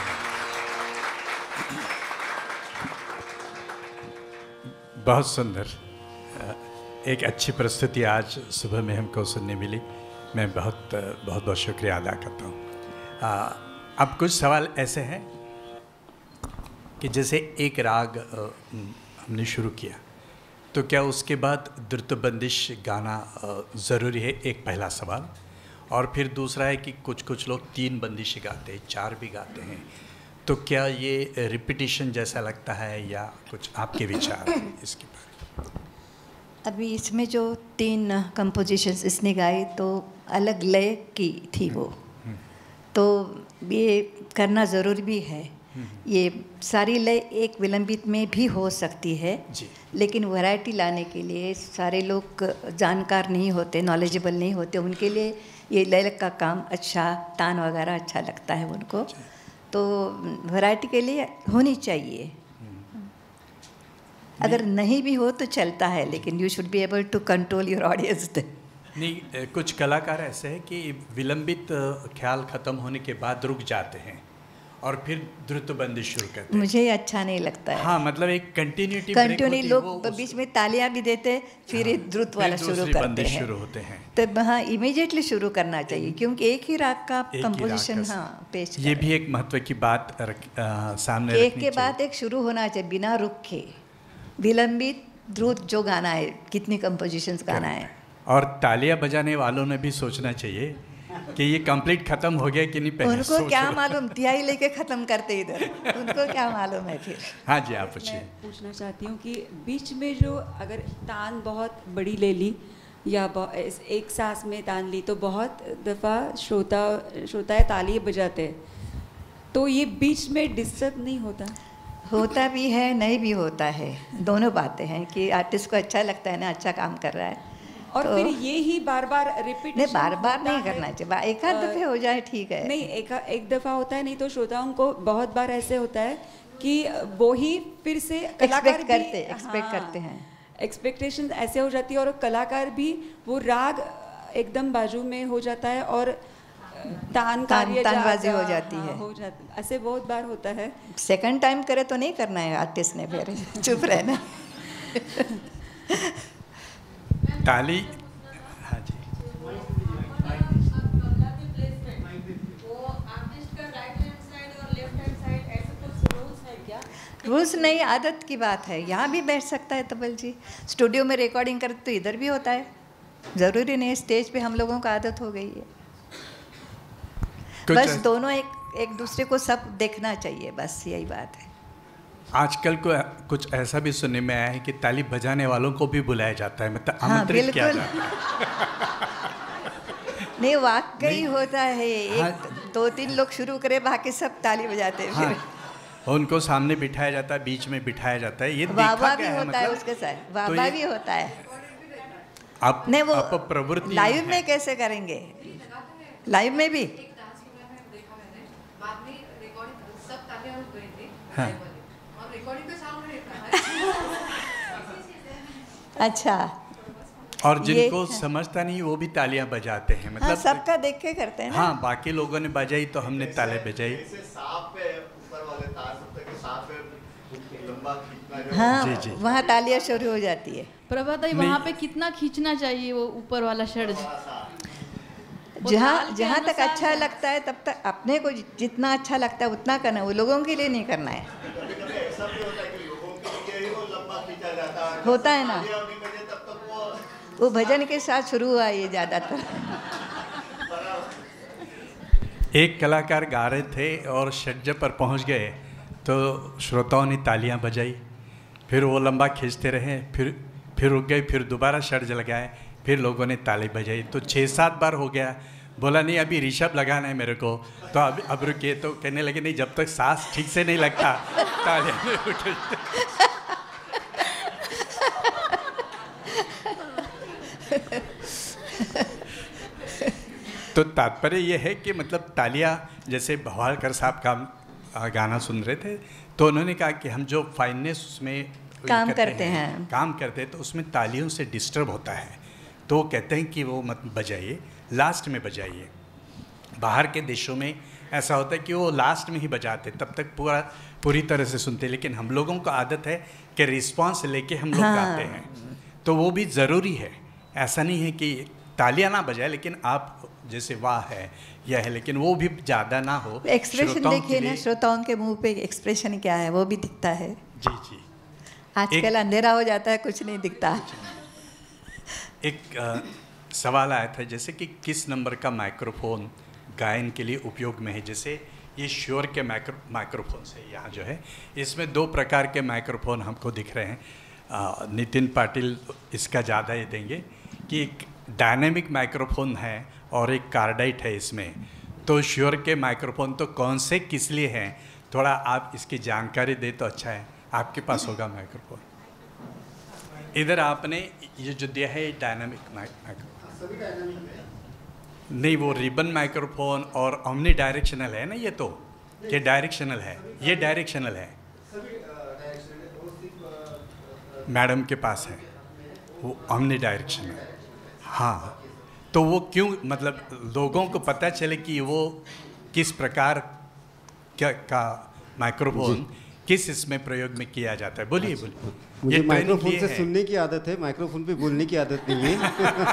बहुत सुंदर, एक अच्छी प्रस्तुति आज सुबह में हमको सुनने मिली। मैं बहुत बहुत बहुत शुक्रिया अदा करता हूँ। अब कुछ सवाल ऐसे हैं कि जैसे एक राग हमने शुरू किया, तो क्या उसके बाद द्रुत बंदिश गाना ज़रूरी है? एक पहला सवाल। और फिर दूसरा है कि कुछ लोग 3 बंदिश गाते हैं, 4 भी गाते हैं, तो क्या ये रिपीटिशन जैसा लगता है या कुछ आपके विचार हैं इसके बारे में? अभी इसमें जो 3 कंपोजिशंस इसने गाई तो अलग लय की थी वो, तो ये करना ज़रूरी भी है। ये सारी लय एक विलंबित में भी हो सकती है जी। लेकिन वैरायटी लाने के लिए सारे लोग जानकार नहीं होते, नॉलेजेबल नहीं होते, उनके लिए ये लय का काम अच्छा, तान वगैरह अच्छा लगता है उनको, तो वैरायटी के लिए होनी चाहिए। अगर नहीं भी हो तो चलता है, लेकिन you should be able to control your audience. नहीं, कुछ कलाकार ऐसे हैं कि विलंबित ख्याल ख़त्म होने के बाद रुक जाते हैं और फिर द्रुत बंदिश शुरू करते हैं। मुझे अच्छा नहीं लगता है। हाँ, मतलब एक कंटिन्यूटी लोग बीच में तालियां भी देते, फिर ये द्रुत वाला शुरू करते हैं, शुरू होते हैं। तो हाँ, इमीडिएटली शुरू करना चाहिए, क्योंकि एक ही राग का कंपोजिशन पेश ये भी एक महत्व की बात सामने एक रखनी के बाद एक शुरू होना चाहिए बिना रुक के। विलंबित द्रुत जो गाना है, कितनी कंपोजिशंस गाना है। और तालियां बजाने वालों ने भी सोचना चाहिए कि ये कंप्लीट खत्म हो गया कि नहीं। पहले उनको क्या मालूम, तिहाई लेके खत्म करते इधर, उनको क्या मालूम है फिर। हाँ जी, आप पूछिए। मैं पूछना चाहती हूँ कि बीच में जो अगर तान बहुत बड़ी ले ली या एक सांस में तान ली, तो बहुत दफ़ा श्रोता ताली बजाते हैं, तो ये बीच में डिस्टर्ब नहीं होता? होता भी है, नहीं भी होता है, दोनों बातें हैं कि आर्टिस्ट को अच्छा लगता है ना, अच्छा काम कर रहा है, और तो फिर ये ही बार बार रिपीट नहीं, बार बार नहीं करना चाहिए, एक आध दफ़े हो जाए ठीक है। नहीं, एक दफ़ा होता है, नहीं तो श्रोताओं को बहुत बार ऐसे होता है कि वो ही फिर से कलाकार एक्सपेक्ट करते हैं, एक्सपेक्टेशन ऐसे हो जाती है, और कलाकार भी वो राग एकदम बाजू में हो जाता है और तानबाजी हो जाती है। ऐसे बहुत बार होता है। सेकंड टाइम करे तो नहीं करना है आर्टिस्ट ने, फिर चुप रहना। ताली, हाँ जी। रूल्स नहीं, आदत की बात है। यहाँ भी बैठ सकता है तबल जी, स्टूडियो में रिकॉर्डिंग करते तो इधर भी होता है, ज़रूरी नहीं स्टेज पे हम लोगों को आदत हो गई है। बस दोनों एक दूसरे को सब देखना चाहिए, बस यही बात है। आजकल को कुछ ऐसा भी सुनने में आया है कि ताली बजाने वालों को भी बुलाया जाता है, मतलब आमंत्रित किया जाता है। नहीं, वाकई होता है। एक 2-3 लोग शुरू करे, बाकी सब ताली बजाते हैं। हाँ, उनको सामने बिठाया जाता है, बीच में बिठाया जाता है। ये वाह भी होता है, उसके साथ वाह भी होता है। आप नहीं, वो प्रवृत्ति लाइव में कैसे करेंगे? लाइव में भी हाँ। अच्छा, और जिनको समझता नहीं वो भी तालियां बजाते हैं, मतलब हाँ, सबका देख के करते हैं ना। हाँ, बाकी लोगों ने बजाई तो हमने ताले बजाई। हाँ, जी, जी। वहाँ तालियां शुरू हो जाती है। प्रभा दी, वहाँ पे कितना खींचना चाहिए वो ऊपर वाला षड्ज? जहाँ तक अच्छा लगता है तब तक, अपने को जितना अच्छा लगता है उतना करना है, वो लोगों के लिए नहीं करना है। होता है ना, वो भजन के साथ शुरू हुआ ये ज़्यादातर। एक कलाकार गा रहे थे और षड्ज पर पहुंच गए तो श्रोताओं ने तालियां बजाई, फिर वो लंबा खींचते रहे, फिर रुक गए, फिर दोबारा षड्ज लगाए, फिर लोगों ने ताली बजाई, तो 6-7 बार हो गया। बोला नहीं, अभी ऋषभ लगाना है मेरे को, तो अब रुकिए। तो कहने लगे नहीं, जब तक सांस ठीक से नहीं लगता तालियां नहीं रुकेगी। तो तात्पर्य ये है कि मतलब तालियां, जैसे भवालकर साहब का गाना सुन रहे थे तो उन्होंने कहा कि हम जो फाइननेस उसमें काम करते हैं तो उसमें तालियों से डिस्टर्ब होता है, तो कहते हैं कि वो मत बजाइए, लास्ट में बजाइए। बाहर के देशों में ऐसा होता है कि वो लास्ट में ही बजाते, तब तक पूरी तरह से सुनते, लेकिन हम लोगों को आदत है कि रिस्पॉन्स लेके हम लोग गाते हैं, तो वो भी ज़रूरी है। ऐसा नहीं है कि तालियां ना बजाए, लेकिन आप जैसे वाह है यह है, लेकिन वो भी ज़्यादा ना हो। एक्सप्रेशन देखिए ना, श्रोताओं के मुंह पे एक्सप्रेशन क्या है वो भी दिखता है। जी जी, आजकल अंधेरा हो जाता है, कुछ नहीं दिखता। एक सवाल आया था जैसे कि किस नंबर का माइक्रोफोन गायन के लिए उपयोग में है। जैसे ये श्योर के माइक्रोफोन से यहाँ जो है, इसमें 2 प्रकार के माइक्रोफोन हमको दिख रहे हैं। नितिन पाटिल इसका ज़्यादा ही देंगे कि एक डायनेमिक माइक्रोफोन है और एक कार्डाइट है इसमें। तो श्योर के माइक्रोफोन तो कौन से किस लिए हैं, थोड़ा आप इसकी जानकारी दे तो अच्छा है। आपके पास होगा माइक्रोफोन। इधर आपने ये जो दिया है डायनामिक माइक्रोफोन, सभी डायनामिक है। नहीं वो रिबन माइक्रोफोन और ओमनी डायरेक्शनल है ना, ये तो ये डायरेक्शनल है, ये डायरेक्शनल है। सभी डायरेक्शनल है, वो सिर्फ मैडम के पास है वो ओमनी डायरेक्शनल। हाँ, तो वो क्यों, मतलब लोगों को पता चले कि वो किस प्रकार का माइक्रोफोन किस इसमें प्रयोग में किया जाता है। बोलिए बोलिए। मुझे माइक्रोफोन से सुनने की आदत है, माइक्रोफोन पे बोलने की आदत नहीं है।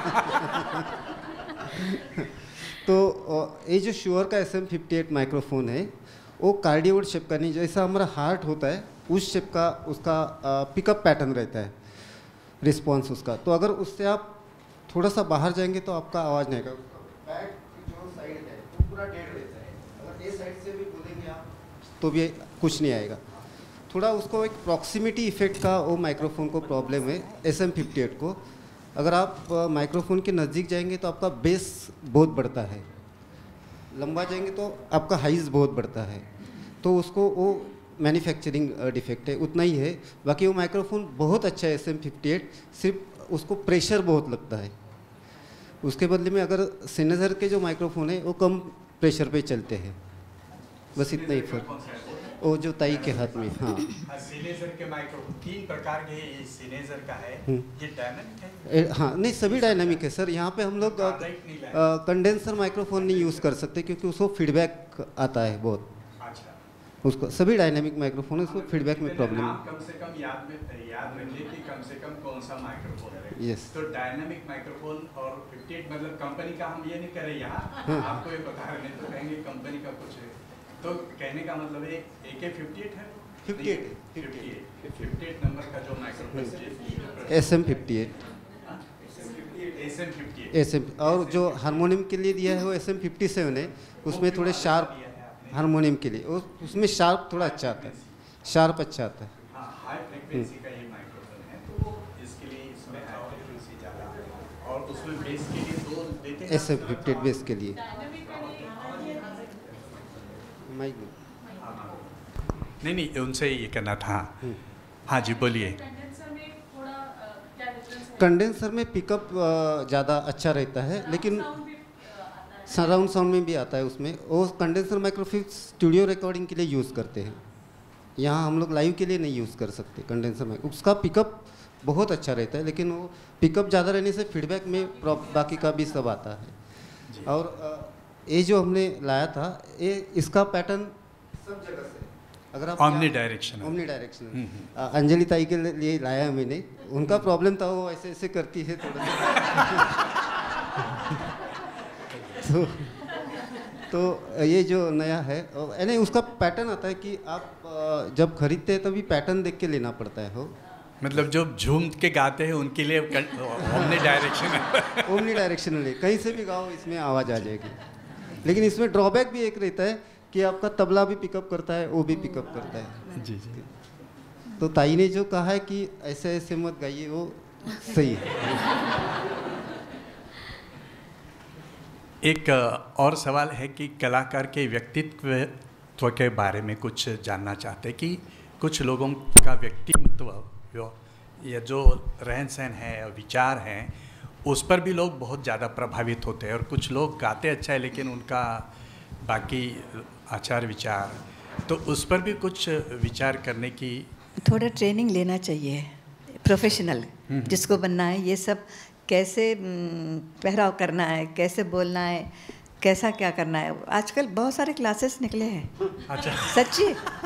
तो ये जो श्योर का SM58 माइक्रोफोन है वो कार्डियोड शेप का नहीं, जैसा हमारा हार्ट होता है उस शेप का उसका पिकअप पैटर्न रहता है, रिस्पॉन्स उसका। तो अगर उससे आप थोड़ा सा बाहर जाएंगे तो आपका आवाज़ नहीं आएगा। बैक जो साइड है वो पूरा डेड रहता है, अगर ये साइड से भी बोलेंगे आप तो भी कुछ नहीं आएगा। थोड़ा उसको एक प्रॉक्सिमिटी इफेक्ट का वो माइक्रोफोन को प्रॉब्लम है SM58 को। अगर आप माइक्रोफोन के नज़दीक जाएंगे तो आपका बेस बहुत बढ़ता है, लंबा जाएंगे तो आपका हाइज बहुत बढ़ता है। तो उसको वो मैन्युफैक्चरिंग डिफेक्ट है, उतना ही है। बाकी वो माइक्रोफोन बहुत अच्छा है SM58, सिर्फ उसको प्रेशर बहुत लगता है। उसके बदले में अगर सिनेजर के जो माइक्रोफोन है वो कम प्रेशर पे चलते हैं, बस इतना ही फर्क। वो जो ताई के हाथ में, हाँ सिनेजर के माइक्रोफोन 3 प्रकार के, सिनेजर का है, ये डायनामिक है। हाँ नहीं, सभी डायनामिक है सर। यहाँ पे हम लोग कंडेंसर माइक्रोफोन नहीं यूज़ कर सकते क्योंकि उसको फीडबैक आता है बहुत। अच्छा, उसको सभी डायनामिक माइक्रोफोन है, उसको फीडबैक में प्रॉब्लम है। कम से कम याद रखिए कि कम से कम कौन सा माइक्रोफोन है। यस, तो डायनामिक माइक्रोफोन और 58 मतलब कंपनी का हम ये नहीं करें यहाँ, आपको ये बता रहे हैं तो कहेंगे कंपनी का कुछ है। तो कहने का मतलब है AK58 है, 58 नंबर का जो माइक्रोफोन SM58 और जो हारमोनियम के लिए दिया है वो SM57 है। उसमें थोड़े शार्प हारमोनियम के लिए उसमें शार्प थोड़ा अच्छा आता है, शार्प अच्छा आता है। हाई फ्रीक्वेंसी का ये माइक्रोफोन है, तो इसके लिए इसमें हाई फ्रीक्वेंसी ज़्यादा है और उसमें बेस के लिए 2 देते हैं। SM58 बेस के लिए माइक नहीं उनसे ये करना था। हाँ जी बोलिए। कंडेंसर में पिकअप ज़्यादा अच्छा रहता है, लेकिन सराउंड साउंड में भी आता है उसमें। वो कंडेंसर माइक्रोफोन स्टूडियो रिकॉर्डिंग के लिए यूज़ करते हैं, यहाँ हम लोग लाइव के लिए नहीं यूज़ कर सकते कंडेंसर माइक। उसका पिकअप बहुत अच्छा रहता है, लेकिन वो पिकअप ज़्यादा रहने से फीडबैक में बाकी का भी सब आता है। और ये जो हमने लाया था ये इसका पैटर्न सब जगह से, अगर आप ओमनी डायरेक्शन अंजलि ताई के लिए लाया मैंने, उनका प्रॉब्लम था वो ऐसे ऐसे करती है थोड़ा तो ये जो नया है यानी उसका पैटर्न आता है कि आप जब खरीदते हैं तभी पैटर्न देख के लेना पड़ता है। हो मतलब जो झूम के गाते हैं उनके लिए ओमनी डायरेक्शनल है, कहीं से भी गाओ इसमें आवाज़ आ जाएगी। लेकिन इसमें ड्रॉबैक भी एक रहता है कि आपका तबला भी पिकअप करता है, वो भी पिकअप करता है। जी जी। तो ताई ने जो कहा है कि ऐसे ऐसे मत गाइए, वो सही है। एक और सवाल है कि कलाकार के व्यक्तित्व के बारे में कुछ जानना चाहते हैं कि कुछ लोगों का व्यक्तित्व या जो रहन सहन है और विचार हैं उस पर भी लोग बहुत ज़्यादा प्रभावित होते हैं, और कुछ लोग गाते अच्छा है लेकिन उनका बाकी आचार विचार, तो उस पर भी कुछ विचार करने की थोड़ा ट्रेनिंग लेना चाहिए। प्रोफेशनल जिसको बनना है, ये सब कैसे पहराव करना है, कैसे बोलना है, कैसा क्या करना है। आजकल बहुत सारे क्लासेस निकले हैं। अच्छा, सच्ची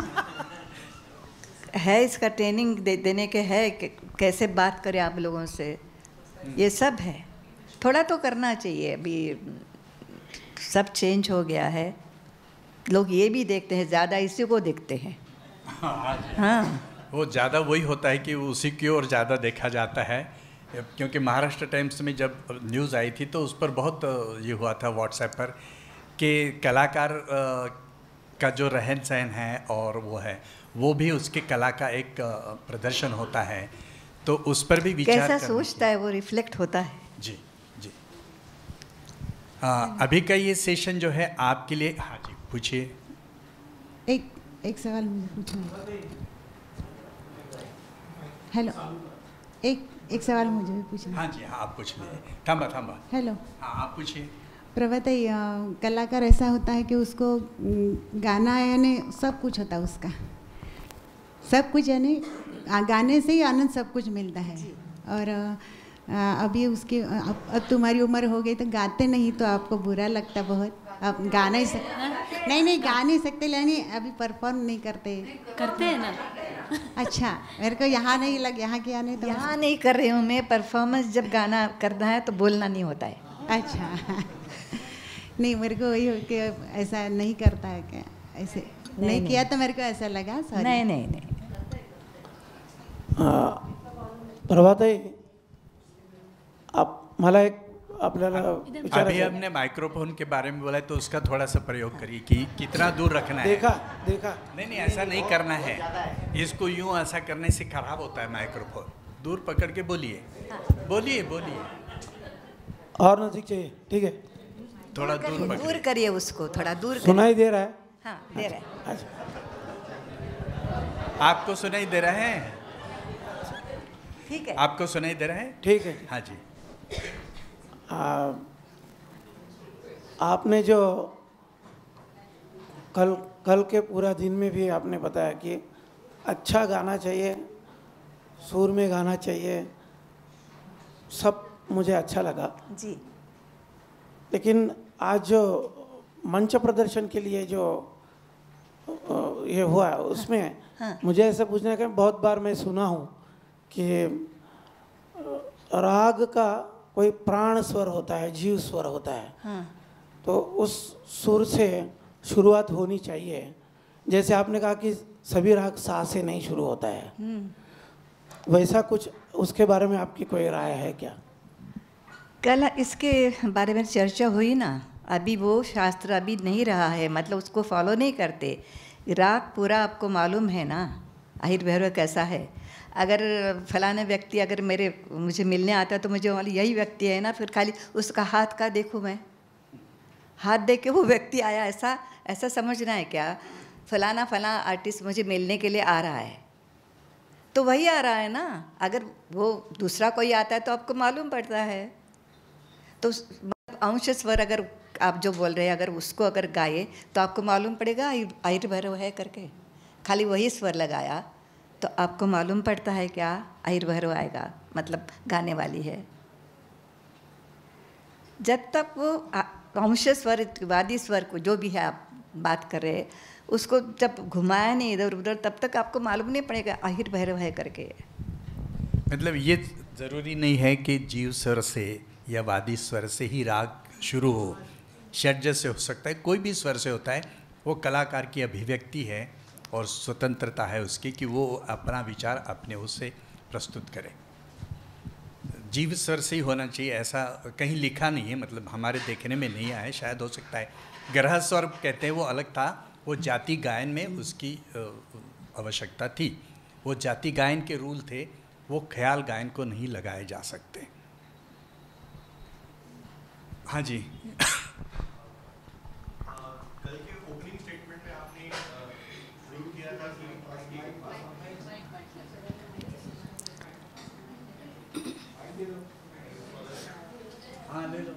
है, इसका ट्रेनिंग देने के है कि कैसे बात करें आप लोगों से, ये सब है। थोड़ा तो करना चाहिए। अभी सब चेंज हो गया है, लोग ये भी देखते हैं, ज़्यादा इसी को देखते हैं। हाँ, वो ज़्यादा वही होता है कि उसी की ओर ज़्यादा देखा जाता है। क्योंकि महाराष्ट्र टाइम्स में जब न्यूज़ आई थी तो उस पर बहुत ये हुआ था व्हाट्सएप पर कि कलाकार का जो रहन सहन है और वो है, वो भी उसके कला का एक प्रदर्शन होता है, तो उस पर भी विचार कैसा सोचता है वो रिफ्लेक्ट होता है। जी जी। अभी का ये सेशन जो है आपके लिए, हाँ जी पूछिए। एक सवाल मुझे पूछना है। हेलो, एक सवाल मुझे भी पूछना है। हाँ जी, हाँ आप पूछ लीजिए। थांबा। हेलो, हाँ आप पूछिए। प्रभाताई, कलाकार ऐसा होता है कि उसको गाना यानी सब कुछ होता है उसका, सब कुछ यानी गाने से ही आनंद सब कुछ मिलता है। और अभी उसकी अब तुम्हारी उम्र हो गई तो गाते नहीं तो आपको बुरा लगता बहुत, आप गा नहीं सकते। नहीं गा नहीं सकते, यानी अभी परफॉर्म नहीं करते हैं ना। अच्छा, मेरे को यहाँ नहीं लग, यहाँ किया नहीं तो यहाँ नहीं कर रही हूँ मैं परफॉर्मेंस। जब गाना करना है तो बोलना नहीं होता है। अच्छा नहीं, मेरे को वही हो कि ऐसा नहीं करता है क्या, ऐसे नहीं किया तो मेरे को ऐसा लगा। सॉरी। नहीं। प्रभाताई, आप मला एक आपल्याला अभी हमने माइक्रोफोन के बारे में बोला है, तो उसका थोड़ा सा प्रयोग करिए कि कितना दूर रखना है। देखा नहीं ऐसा नहीं करना है, इसको यूं ऐसा करने से खराब होता है माइक्रोफोन। दूर पकड़ के बोलिए। और नजदीक चाहिए, ठीक है। थोड़ा दूर करिए उसको, थोड़ा दूर सुनाई दे रहा है? हाँ, दे रहा है। अच्छा, आपको सुनाई दे रहा है? ठीक है, आपको सुनाई दे रहा है? ठीक है। हाँ जी। आपने जो कल के पूरा दिन में भी आपने बताया कि अच्छा गाना चाहिए, सुर में गाना चाहिए, सब मुझे अच्छा लगा जी। लेकिन आज जो मंच प्रदर्शन के लिए जो ये हुआ उसमें मुझे ऐसा पूछना है कि बहुत बार मैं सुना हूँ कि राग का कोई प्राण स्वर होता है, जीव स्वर होता है। तो उस सुर से शुरुआत होनी चाहिए। जैसे आपने कहा कि सभी राग सा से नहीं शुरू होता है, वैसा कुछ उसके बारे में आपकी कोई राय है क्या? कल इसके बारे में चर्चा हुई ना। अभी वो शास्त्र अभी नहीं रहा है, मतलब उसको फॉलो नहीं करते। राग पूरा आपको मालूम है ना, आहिर भैरव कैसा है। अगर फलाने व्यक्ति अगर मुझे मिलने आता तो मुझे वाली यही व्यक्ति है ना, फिर खाली उसका हाथ का देखूँ मैं, हाथ देख के वो व्यक्ति आया, ऐसा समझना है क्या? फलाना आर्टिस्ट मुझे मिलने के लिए आ रहा है तो वही आ रहा है ना। अगर वो दूसरा कोई आता है तो आपको मालूम पड़ता है। तो अंश स्वर अगर आप जो बोल रहे हैं अगर उसको अगर गाए तो आपको मालूम पड़ेगा आहिर भैरव है करके। खाली वही स्वर लगाया तो आपको मालूम पड़ता है क्या आहिर भैरव आएगा, मतलब गाने वाली है। जब तक वो अंश स्वर वादी स्वर को जो भी है आप बात कर रहे हैं उसको जब घुमाया नहीं इधर उधर तब तक आपको मालूम नहीं पड़ेगा आहिर भैरव है करके। मतलब ये ज़रूरी नहीं है कि जीव स्वर से या वादी स्वर से ही राग शुरू हो, षड्ज से हो सकता है, कोई भी स्वर से होता है। वो कलाकार की अभिव्यक्ति है और स्वतंत्रता है उसकी कि वो अपना विचार अपने उससे प्रस्तुत करे। जीव स्वर से ही होना चाहिए ऐसा कहीं लिखा नहीं है, मतलब हमारे देखने में नहीं आया, शायद हो सकता है। ग्रह स्वर कहते हैं वो अलग था, वो जाति गायन में उसकी आवश्यकता थी। वो जाति गायन के रूल थे, वो ख्याल गायन को नहीं लगाए जा सकते। हाँ जी। कल के ओपनिंग स्टेटमेंट में आपने शुरू किया था कि हाँ ले लो।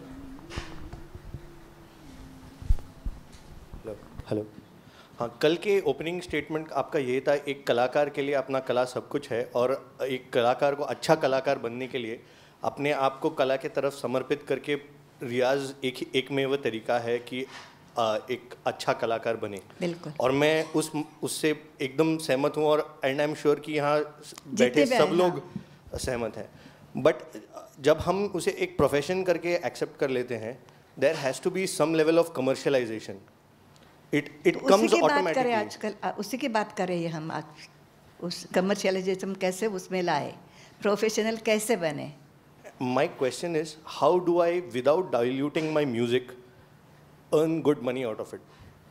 हेलो, हाँ, कल के ओपनिंग स्टेटमेंट आपका ये था एक कलाकार के लिए अपना कला सब कुछ है और एक कलाकार को अच्छा कलाकार बनने के लिए अपने आप को कला के तरफ समर्पित करके रियाज एक में वो तरीका है कि एक अच्छा कलाकार बने। बिल्कुल। और मैं उससे एकदम सहमत हूँ, और एंड आई एम श्योर कि यहाँ बैठे सब लोग सहमत हैं। बट जब हम उसे एक प्रोफेशन करके एक्सेप्ट कर लेते हैं, there has to be some level of commercialisation. It comes automatically. आजकल उसी की बात कर रहे हैं हम आज, उस कमर्शियलाइजेशन कैसे उसमें लाए, प्रोफेशनल कैसे बने। My question is, how do I, without diluting my music, earn good money out of it?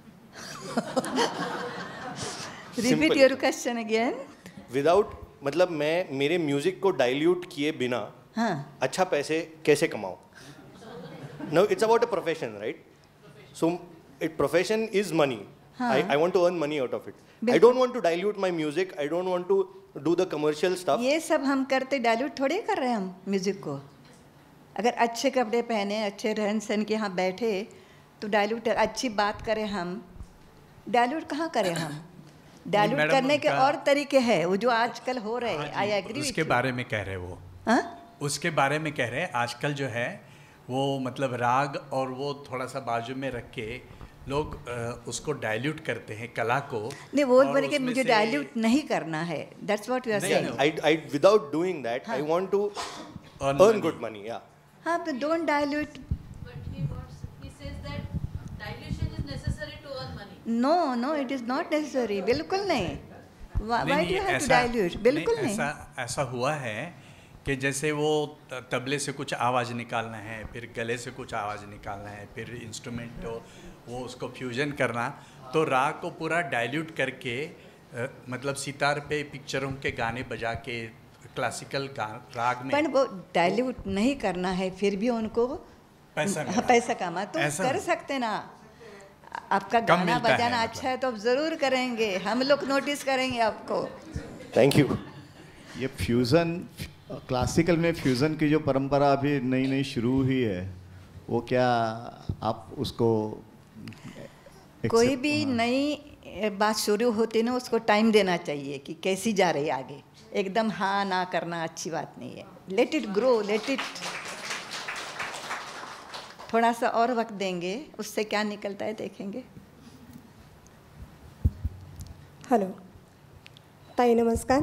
Repeat your question again. Without, मतलब मैं मेरे म्यूजिक को डाइल्यूट किए बिना अच्छा पैसे कैसे कमाऊं? No, it's about a profession, right? So, profession is money. I want to earn money out of it. I don't want to dilute my music. I don't want to do the commercial stuff. ये सब हम करते, dilute थोड़े कर रहे हैं हम music को। अगर अच्छे कपड़े पहने, अच्छे रहन सहन के यहाँ बैठे तो डाइल्यूट, अच्छी बात करें हम, डाइल्यूट कहाँ करें हम? डाइल्यूट करने के और तरीके हैं, वो जो आजकल हो रहे हैं। I agree. उसके बारे में कह रहे वो, उसके बारे में कह रहे हैं। आजकल जो है वो मतलब राग और वो थोड़ा सा बाजू में रख के लोग उसको डाइल्यूट करते हैं कला को। नहीं, वो बोले कि मुझे डाइल्यूट नहीं करना है। That's what we are saying. I without doing that, I want to earn good money. Yeah. हाँ, तो don't dilute. But he says that dilution is necessary to earn money. No, it is not necessary. बिल्कुल नहीं। Why do you have to dilute? बिल्कुल नहीं। ऐसा हुआ है कि जैसे वो तबले से कुछ आवाज़ निकालना है, फिर गले से कुछ आवाज़ निकालना है, फिर इंस्ट्रूमेंट वो उसको फ्यूजन करना, तो राग को पूरा डाइल्यूट करके मतलब सितार पे पिक्चरों के गाने बजा के क्लासिकल राग में। पर वो डाइल्यूट नहीं करना है, फिर भी उनको पैसा कमा तो कर सकते ना। आपका गाना बजाना अच्छा है तो आप ज़रूर करेंगे, हम लोग नोटिस करेंगे आपको। Thank you. ये फ्यूज़न, क्लासिकल में फ्यूज़न की जो परंपरा अभी नई नई शुरू हुई है, वो क्या आप उसको कोई भी नई बात शुरू होती ना, उसको टाइम देना चाहिए कि कैसी जा रही है आगे। एकदम हाँ ना करना अच्छी बात नहीं है। Let it grow, let it, थोड़ा सा और वक्त देंगे, उससे क्या निकलता है देखेंगे। हॅलो ताई, नमस्कार.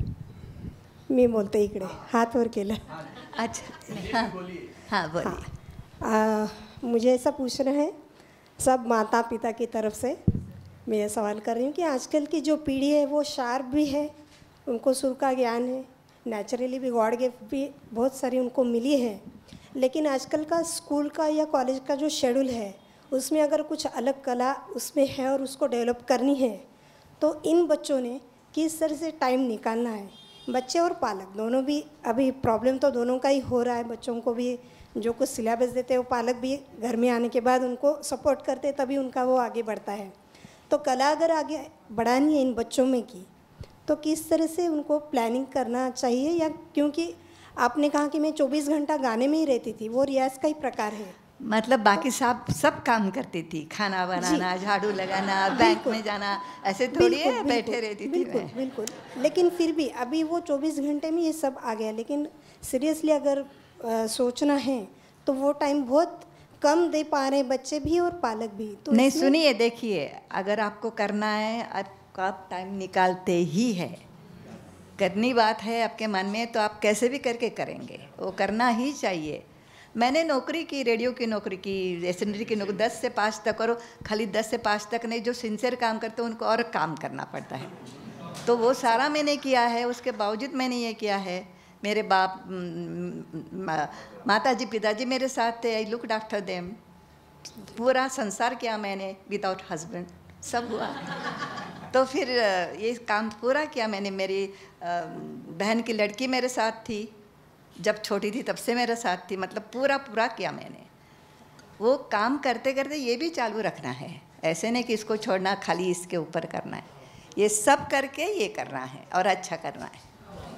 मी बोलते इकडे, हात वर केला. अच्छा, हाँ बोलिए। मुझे ऐसा पूछना है, सब माता पिता की तरफ से मैं ये सवाल कर रही हूँ कि आजकल की जो पीढ़ी है वो शार्प भी है, उनको सुर का ज्ञान है, नेचुरली भी गॉड गिफ्ट भी बहुत सारी उनको मिली है, लेकिन आजकल का स्कूल का या कॉलेज का जो शेड्यूल है उसमें अगर कुछ अलग कला उसमें है और उसको डेवलप करनी है, तो इन बच्चों ने किस तरह से टाइम निकालना है? बच्चे और पालक दोनों भी, अभी प्रॉब्लम तो दोनों का ही हो रहा है। बच्चों को भी जो कुछ सिलेबस देते हैं वो पालक भी घर में आने के बाद उनको सपोर्ट करते, तभी उनका वो आगे बढ़ता है। तो कला अगर आगे बढ़ानी है इन बच्चों में की, तो किस तरह से उनको प्लानिंग करना चाहिए? या क्योंकि आपने कहा कि मैं 24 घंटा गाने में ही रहती थी, वो रियाज का ही प्रकार है। मतलब बाकी सब काम करती थी, खाना बनाना, झाड़ू लगाना, बैंक में जाना, ऐसे थोड़ी है बैठे रहती थी। बिल्कुल, लेकिन फिर भी अभी वो 24 घंटे में ये सब आ गया। लेकिन सीरियसली अगर सोचना है तो वो टाइम बहुत कम दे पा रहे हैं बच्चे भी और पालक भी। तो नहीं, सुनिए, देखिए, अगर आपको करना है, आप टाइम निकालते ही है, करनी बात है आपके मन में, तो आप कैसे भी करके करेंगे, वो करना ही चाहिए। मैंने नौकरी की, रेडियो की नौकरी की, एसेंडरी की नौकरी, 10 से 5 तक, और खाली 10 से 5 तक नहीं, जो सिंसियर काम करते हैं उनको और काम करना पड़ता है। तो वो सारा मैंने किया है, उसके बावजूद मैंने ये किया है। मेरे बाप, माताजी, पिताजी मेरे साथ थे, आई लुक्ड आफ्टर देम। पूरा संसार किया मैंने, विदाउट हस्बैंड सब हुआ। तो फिर ये काम पूरा किया मैंने। मेरी बहन की लड़की मेरे साथ थी, जब छोटी थी तब से मेरे साथ थी, मतलब पूरा किया मैंने। वो काम करते करते ये भी चालू रखना है, ऐसे नहीं कि इसको छोड़ना, खाली इसके ऊपर करना है, ये सब करके ये करना है और अच्छा करना है।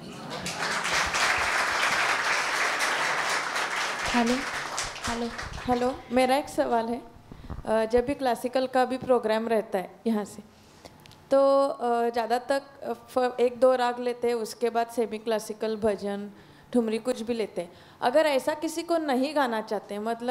हेलो, मेरा एक सवाल है। जब भी क्लासिकल का भी प्रोग्राम रहता है यहाँ से, तो ज़्यादा तक 1-2 राग लेते हैं, उसके बाद सेमी क्लासिकल, भजन, ठुमरी कुछ भी लेते हैं। अगर ऐसा किसी को नहीं गाना चाहते, मतलब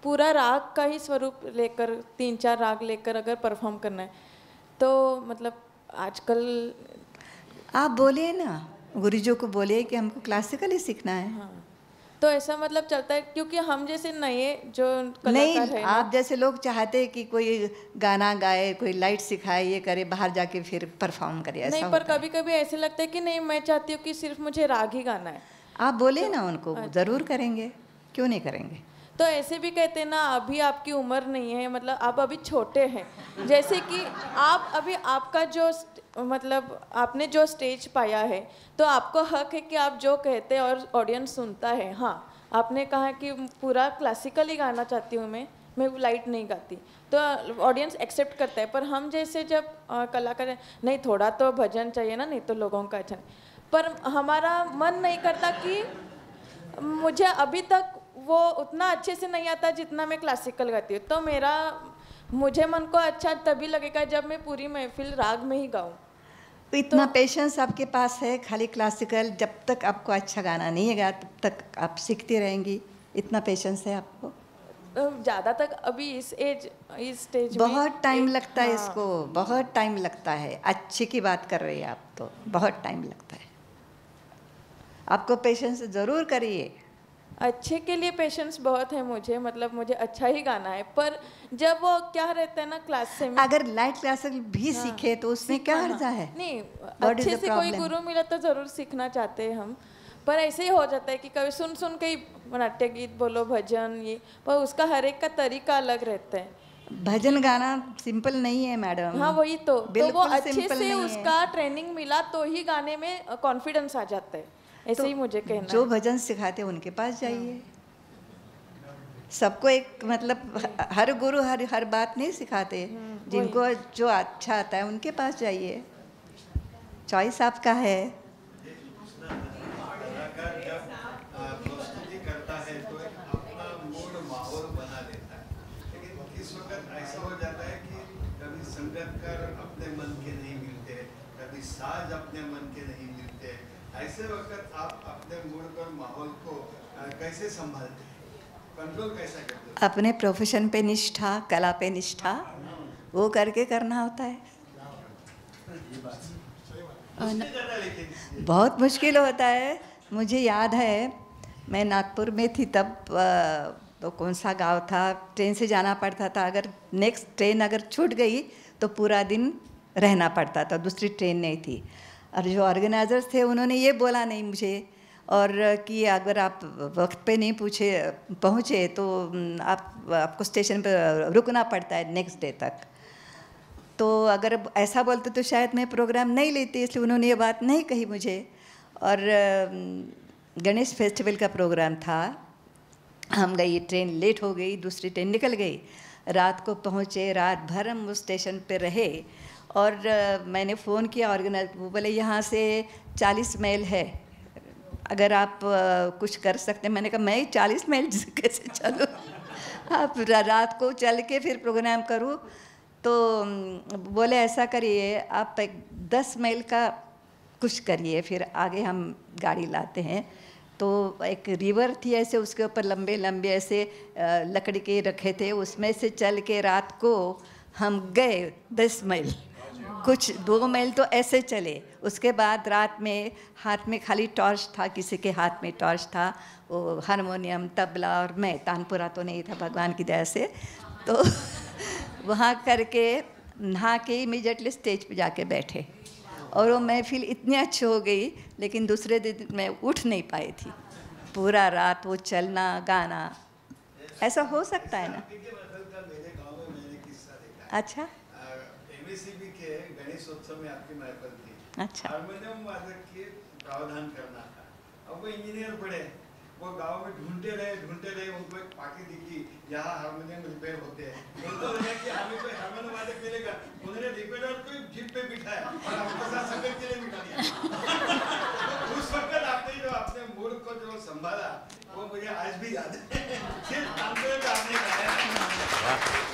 पूरा राग का ही स्वरूप लेकर 3-4 राग लेकर अगर परफॉर्म करना है तो मतलब आजकल आप बोलिए ना, गुरुजी को बोलिए कि हमको क्लासिकल ही सीखना है। हाँ, तो ऐसा मतलब चलता है क्योंकि हम जैसे नए जो नहीं, कलाकार है आप जैसे लोग चाहते हैं कि कोई गाना गाए, कोई लाइट सिखाए, ये करे, बाहर जाके फिर परफॉर्म करे, ऐसा नहीं, पर कभी कभी ऐसे लगता है कि नहीं, मैं चाहती हूँ कि सिर्फ मुझे राग ही गाना है। आप बोले ना उनको, ज़रूर करेंगे, क्यों नहीं करेंगे। तो ऐसे भी कहते हैं ना, अभी आपकी उम्र नहीं है, मतलब आप अभी छोटे हैं, जैसे कि आप अभी आपका जो मतलब आपने जो स्टेज पाया है तो आपको हक है कि आप जो कहते हैं और ऑडियंस सुनता है। हाँ, आपने कहा कि पूरा क्लासिकल ही गाना चाहती हूँ मैं लाइट नहीं गाती, तो ऑडियंस एक्सेप्ट करता है। पर हम जैसे जब कलाकार नहीं, थोड़ा तो भजन चाहिए ना, नहीं तो लोगों का अच्छा नहीं। पर हमारा मन नहीं करता कि मुझे अभी तक वो उतना अच्छे से नहीं आता जितना मैं क्लासिकल गाती हूँ, तो मुझे मन को अच्छा तभी लगेगा जब मैं पूरी महफिल राग में ही गाऊँ। तो इतना पेशेंस आपके पास है, खाली क्लासिकल जब तक आपको अच्छा गाना नहीं है तब तक आप सीखती रहेंगी, इतना पेशेंस है आपको। ज़्यादा तक अभी इस स्टेज में बहुत टाइम लगता है। इसको बहुत टाइम लगता है। अच्छी की बात कर रही है आप, तो बहुत टाइम लगता है। आपको पेशेंस ज़रूर करिए। अच्छे के लिए पेशेंस बहुत है मुझे, मतलब मुझे अच्छा ही गाना है। पर जब वो क्या रहता है ना क्लास से अगर लाइट क्लासिकल भी सीखे तो उसमें क्या अर्जा है। नहीं, अच्छे से कोई गुरु मिला तो ज़रूर सीखना चाहते हैं हम, पर ऐसे ही हो जाता है कि कभी सुन सुन के ही नाट्य गीत बोलो, भजन, ये, पर उसका हर एक का तरीका अलग रहता है। भजन गाना सिंपल नहीं है मैडम। हाँ, वही तो वो अच्छे से उसका ट्रेनिंग मिला तो ही गाने में कॉन्फिडेंस आ जाता है, ऐसे ही मुझे कहना जो भजन सिखाते हैं उनके पास जाइए। सबको एक मतलब हर गुरु हर बात नहीं सिखाते, जिनको जो अच्छा आता है उनके पास जाइए। चॉइस आपका है। अपने मन के नहीं मिलते, कभी साज अपने मन के नहीं मिलते, ऐसे वक्त आप अपने मूड और माहौल को कैसे संभालते हैं, कंट्रोल कैसा करते हैं? अपने प्रोफेशन पे निष्ठा, कला पे निष्ठा, वो करके करना होता है। बहुत मुश्किल होता है। मुझे याद है मैं नागपुर में थी तब, तो कौन सा गांव था, ट्रेन से जाना पड़ता था। अगर नेक्स्ट ट्रेन अगर छूट गई तो पूरा दिन रहना पड़ता था, दूसरी ट्रेन नहीं थी। और जो ऑर्गेनाइजर्स थे उन्होंने ये बोला नहीं मुझे, और कि अगर आप वक्त पे नहीं पहुँचे तो आपको स्टेशन पर रुकना पड़ता है नेक्स्ट डे तक। तो अगर ऐसा बोलते तो शायद मैं प्रोग्राम नहीं लेती, इसलिए उन्होंने ये बात नहीं कही मुझे। और गणेश फेस्टिवल का प्रोग्राम था, हम गई, ट्रेन लेट हो गई, दूसरी ट्रेन निकल गई, रात को पहुँचे, रात भर हम उस स्टेशन पे रहे। और मैंने फ़ोन किया ऑर्गेनाइजर, वो बोले यहाँ से 40 मील है, अगर आप कुछ कर सकते हैं। मैंने कहा मैं 40 मील कैसे चलूँ, आप रात को चल के फिर प्रोग्राम करूँ। तो बोले ऐसा करिए, आप 10 मील का कुछ करिए, फिर आगे हम गाड़ी लाते हैं। तो एक रिवर थी ऐसे, उसके ऊपर लंबे लंबे ऐसे लकड़ी के रखे थे, उसमें से चल के रात को हम गए 10 मील, कुछ 2 मील तो ऐसे चले। उसके बाद रात में हाथ में खाली टॉर्च था, किसी के हाथ में टॉर्च था, वो हारमोनियम, तबला, और मैं, तानपुरा तो नहीं था भगवान की दया से। तो वहाँ करके नहा के इमीडिएटली स्टेज पे जाके बैठे, और वो महफिल इतनी अच्छी हो गई, लेकिन दूसरे दिन मैं उठ नहीं पाई थी। पूरा रात वो चलना गाना, ऐसा हो सकता है ना। अच्छा, एमएससीबी के गणेशोत्सव में आपकी महफिल थी। अच्छा, हारमोनियम वादक के प्रावधान करना था। अब वो इंजीनियर पढ़े, वो गांव में ढूंढते रहे, उनको एक पार्टी दिखी, यहाँ हारमोनियम रिपेयर होते हैं। उनको लगा कि हमें कोई हारमोनियम वादक मिलेगा, उन्होंने रिपेयर को जीप पे बिठाया और आपके साथ संगत के लिए बिठा दिया। उस वक्त आपने जो अपने मूड को जो संभाला, वो मुझे आज भी याद है। सिर्फ तानपुरे पे आपने गाया।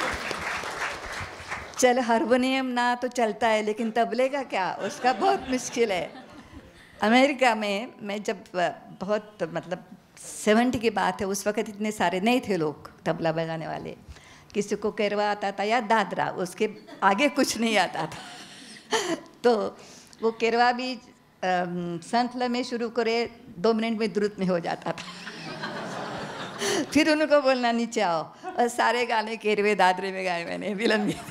चल हारमोनियम ना तो चलता है, लेकिन तबले का क्या, उसका बहुत मुश्किल है। अमेरिका में मैं जब बहुत मतलब 70 की बात है, उस वक्त इतने सारे नहीं थे लोग तबला बजाने वाले। किसी को केरवा आता था या दादरा, उसके आगे कुछ नहीं आता था। तो वो केरवा भी संतल में शुरू करे 2 मिनट में द्रुत में हो जाता था। फिर उनको बोलना नीचे आओ, और सारे गाने केरवे दादरे में गाए मैंने, विलन में।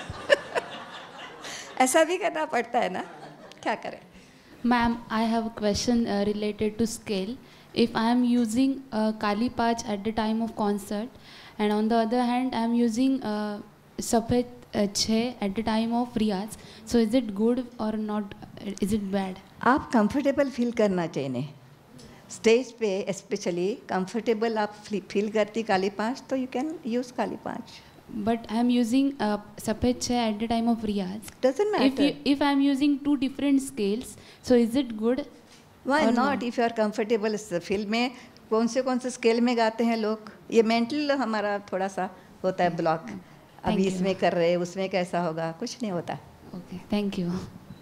ऐसा भी करना पड़ता है ना, क्या करें। Ma'am, I have a question related to scale. If I am using Kali Pach at the time of concert, and on the other hand I am using Sapet Chhe at the time of Riyaz, so is it good or not? Is it bad? आप comfortable feel करना चाहिए stage पे, specially comfortable आप feel करती काली पाँच, तो you can use काली पाँच. But I am using Sapet Chhe at the time of Riyaz. Doesn't matter. If I am using 2 different scales, so is it good? Why not? If you are comfortable feel में कौन से scale में गाते हैं लोग, ये mental हमारा थोड़ा सा होता है ब्लॉक, अभी इसमें कर रहे उसमें कैसा होगा, कुछ नहीं होता. Okay, thank you.